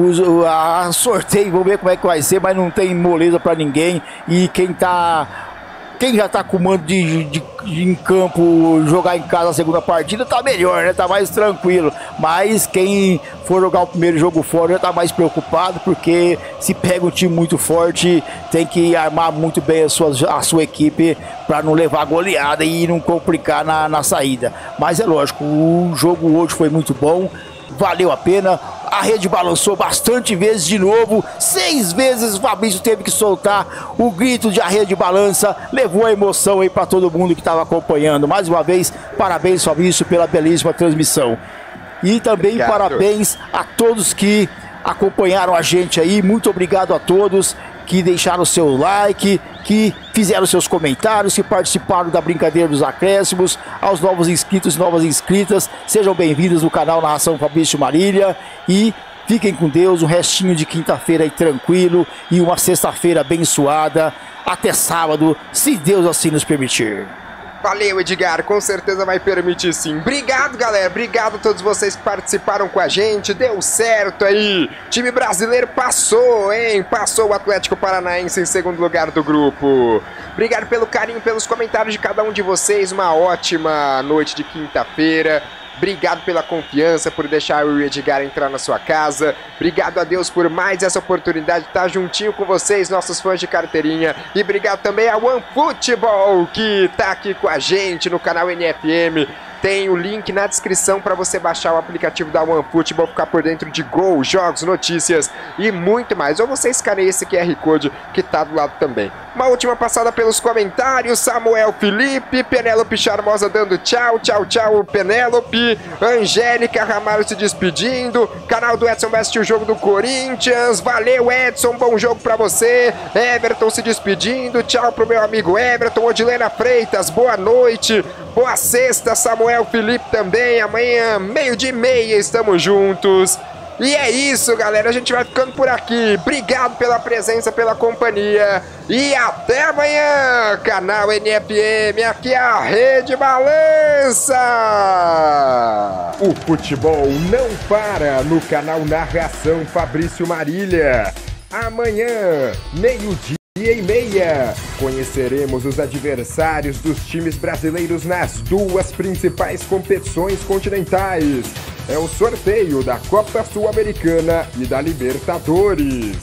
o a sorteio. Vamos ver como é que vai ser, mas não tem moleza para ninguém. E quem tá... Quem já tá com o mando de, de, de em campo, jogar em casa a segunda partida, tá melhor, né? Tá mais tranquilo. Mas quem for jogar o primeiro jogo fora já tá mais preocupado, porque se pega um time muito forte, tem que armar muito bem a sua, a sua equipe para não levar goleada e não complicar na, na saída. Mas é lógico, o jogo hoje foi muito bom, valeu a pena. A rede balançou bastante vezes de novo. Seis vezes o Fabrício teve que soltar o grito de a rede balança. Levou a emoção aí para todo mundo que estava acompanhando. Mais uma vez, parabéns, Fabrício, pela belíssima transmissão. E também obrigado. Parabéns a todos que acompanharam a gente aí. Muito obrigado a todos que deixaram o seu like, que fizeram seus comentários, que participaram da brincadeira dos acréscimos. Aos novos inscritos e novas inscritas, sejam bem-vindos no canal Narração Fabrício Marília e fiquem com Deus, um restinho de quinta-feira aí tranquilo e uma sexta-feira abençoada. Até sábado, se Deus assim nos permitir. Valeu, Edgar, com certeza vai permitir sim. Obrigado, galera, obrigado a todos vocês que participaram com a gente, deu certo aí. Time brasileiro passou, hein? Passou o Atlético Paranaense em segundo lugar do grupo. Obrigado pelo carinho, pelos comentários de cada um de vocês, uma ótima noite de quinta-feira. Obrigado pela confiança, por deixar o Edgar entrar na sua casa. Obrigado a Deus por mais essa oportunidade de estar juntinho com vocês, nossos fãs de carteirinha. E obrigado também a OneFootball, que está aqui com a gente no canal N F M. Tem o link na descrição para você baixar o aplicativo da OneFootball, ficar por dentro de gols, jogos, notícias e muito mais. Ou você escaneia esse Q R Code que está do lado também. Uma última passada pelos comentários. Samuel Felipe, Penélope Charmosa dando tchau, tchau, tchau, Penélope. Angélica Ramalho se despedindo. Canal do Edson West, o jogo do Corinthians. Valeu, Edson, bom jogo pra você. Everton se despedindo. Tchau pro meu amigo Everton. Odilena Freitas, boa noite. Boa sexta, Samuel Felipe também. Amanhã, meio-dia e meia, estamos juntos. E é isso, galera. A gente vai ficando por aqui. Obrigado pela presença, pela companhia. E até amanhã. Canal N F M, aqui é a Rede Balança. O futebol não para no canal Narração Fabrício Marília. Amanhã, meio-dia e meia, conheceremos os adversários dos times brasileiros nas duas principais competições continentais. É o sorteio da Copa Sul-Americana e da Libertadores.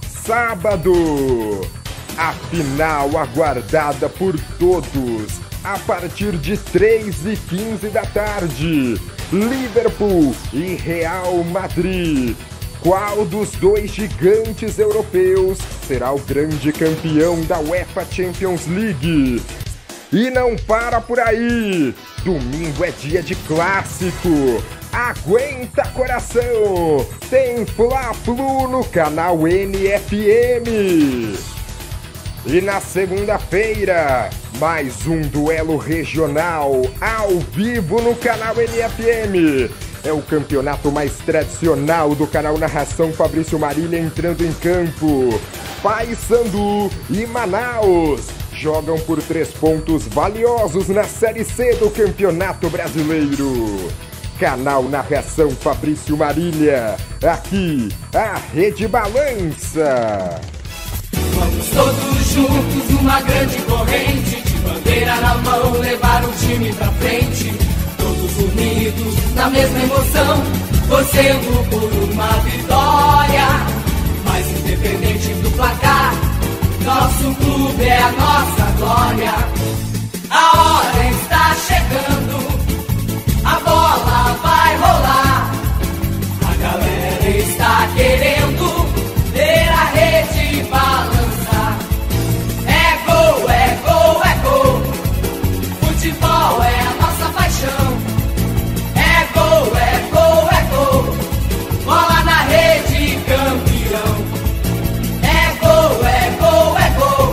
Sábado, a final aguardada por todos, a partir de três e quinze da tarde. Liverpool e Real Madrid. Qual dos dois gigantes europeus será o grande campeão da UEFA Champions League? E não para por aí! Domingo é dia de clássico! Aguenta, coração! Tem Fla-Flu no canal N F M! E na segunda-feira, mais um duelo regional ao vivo no canal N F M! É o campeonato mais tradicional do canal Narração Fabrício Marília entrando em campo. Paysandu e Manaus jogam por três pontos valiosos na Série C do Campeonato Brasileiro. Canal Narração Fabrício Marília, aqui a Rede Balança. Vamos todos juntos numa grande corrente, de bandeira na mão, levar o time pra frente. Todos unidos na mesma emoção, torcendo por uma vitória. Mas independente do placar, nosso clube é a nossa glória. A hora está chegando, a bola vai rolar. A galera está querendo ver a rede balançar. É gol, é gol, é gol. Futebol é a nossa paixão. É gol, é gol, é gol. Bola na rede, campeão. É gol, é gol, é gol.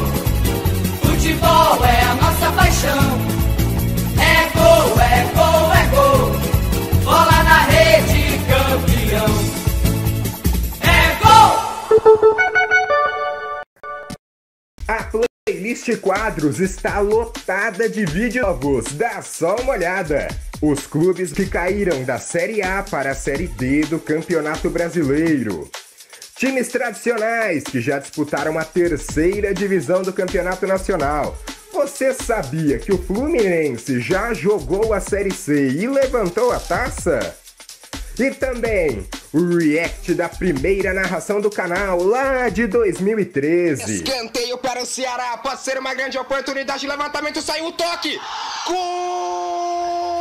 Futebol é a nossa paixão. É gol, é gol, é gol. Bola na rede, campeão. É gol! A playlist Quadros está lotada de vídeos novos. Dá só uma olhada. Os clubes que caíram da Série A para a Série D do Campeonato Brasileiro. Times tradicionais que já disputaram a terceira divisão do Campeonato Nacional. Você sabia que o Fluminense já jogou a Série C e levantou a taça? E também o react da primeira narração do canal lá de dois mil e treze. Escanteio para o Ceará, pode ser uma grande oportunidade de levantamento, saiu o toque! Gol!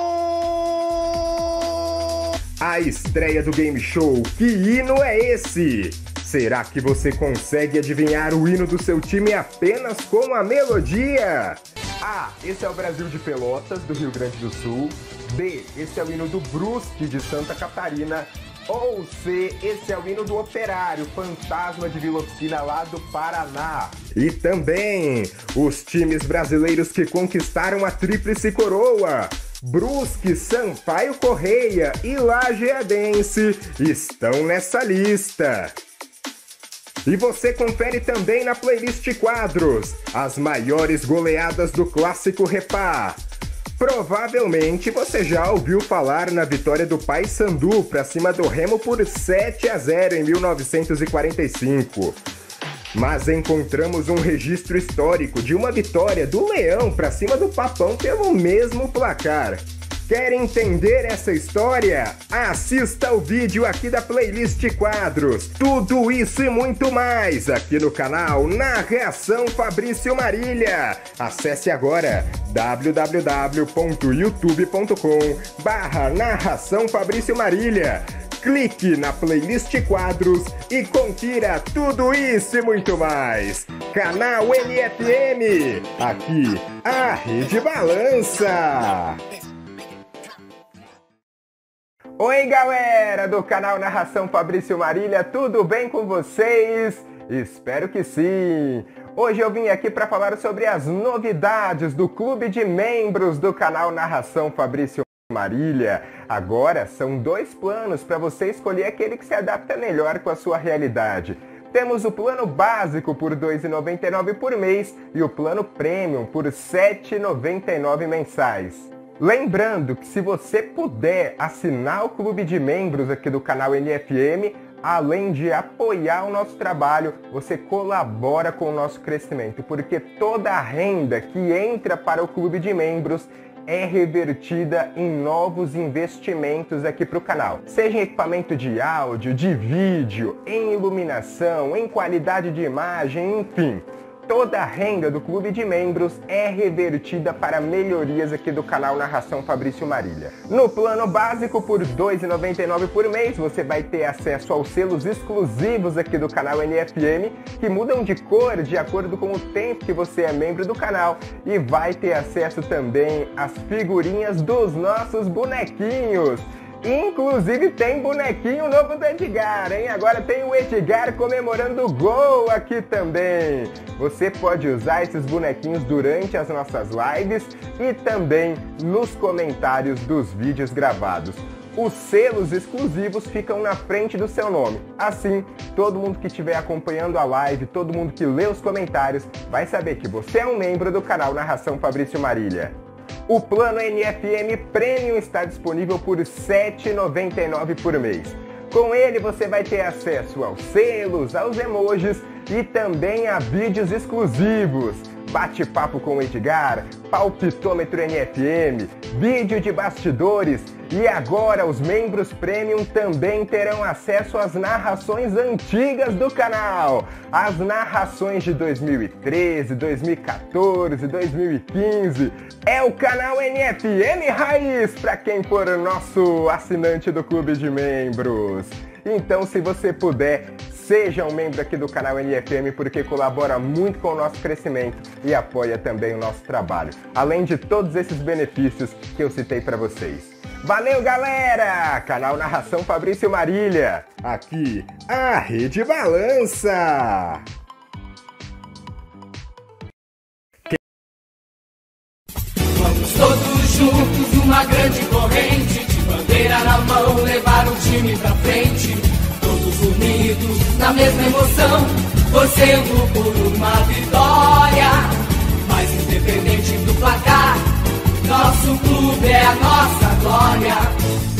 A estreia do Game Show, que hino é esse? Será que você consegue adivinhar o hino do seu time apenas com a melodia? A. Esse é o Brasil de Pelotas, do Rio Grande do Sul. B. Esse é o hino do Brusque, de Santa Catarina. Ou C. Esse é o hino do Operário, Fantasma de Vila Oficina, lá do Paraná. E também os times brasileiros que conquistaram a Tríplice Coroa. Brusque, Sampaio Correia e Lajeadense estão nessa lista. E você confere também na playlist Quadros as maiores goleadas do Clássico Repá. Provavelmente você já ouviu falar na vitória do Paysandu para cima do Remo por sete a zero em mil novecentos e quarenta e cinco. Mas encontramos um registro histórico de uma vitória do Leão para cima do Papão pelo mesmo placar. Quer entender essa história? Assista o vídeo aqui da playlist Quadros. Tudo isso e muito mais aqui no canal Narração Fabrício Marília. Acesse agora w w w ponto youtube ponto com barra Narração Fabrício Marília. Clique na playlist Quadros e confira tudo isso e muito mais. Canal N F M, aqui a rede balança. Oi galera do canal Narração Fabrício Marília, tudo bem com vocês? Espero que sim! Hoje eu vim aqui para falar sobre as novidades do clube de membros do canal Narração Fabrício Marília. Agora são dois planos para você escolher aquele que se adapta melhor com a sua realidade. Temos o plano básico por dois reais e noventa e nove centavos por mês e o plano premium por sete reais e noventa e nove centavos mensais. Lembrando que se você puder assinar o clube de membros aqui do canal N F M, além de apoiar o nosso trabalho, você colabora com o nosso crescimento, porque toda a renda que entra para o clube de membros é revertida em novos investimentos aqui para o canal. Seja em equipamento de áudio, de vídeo, em iluminação, em qualidade de imagem, enfim. Toda a renda do clube de membros é revertida para melhorias aqui do canal Narração Fabrício Marília. No plano básico, por dois reais e noventa e nove centavos por mês, você vai ter acesso aos selos exclusivos aqui do canal N F M, que mudam de cor de acordo com o tempo que você é membro do canal, e vai ter acesso também às figurinhas dos nossos bonequinhos. Inclusive tem bonequinho novo do Edgar, hein? Agora tem o Edgar comemorando o gol aqui também. Você pode usar esses bonequinhos durante as nossas lives e também nos comentários dos vídeos gravados. Os selos exclusivos ficam na frente do seu nome. Assim, todo mundo que estiver acompanhando a live, todo mundo que lê os comentários, vai saber que você é um membro do canal Narração Fabrício Marília. O plano N F M Premium está disponível por sete reais e noventa e nove centavos por mês. Com ele você vai ter acesso aos selos, aos emojis e também a vídeos exclusivos. Bate-papo com o Edgar, palpitômetro N F M, vídeo de bastidores e agora os membros Premium também terão acesso às narrações antigas do canal. As narrações de dois mil e treze, dois mil e quatorze, dois mil e quinze. É o canal N F M Raiz para quem for nosso assinante do clube de membros. Então, se você puder, seja um membro aqui do canal N F M, porque colabora muito com o nosso crescimento e apoia também o nosso trabalho, além de todos esses benefícios que eu citei para vocês. Valeu, galera! Canal Narração Fabrício Marília, aqui a rede balança! Vamos todos juntos numa grande corrente, de bandeira na mão, levar o time pra frente. Todos unidos na mesma emoção, torcendo por uma vitória. Mas independente do placar, nosso clube é a nossa glória.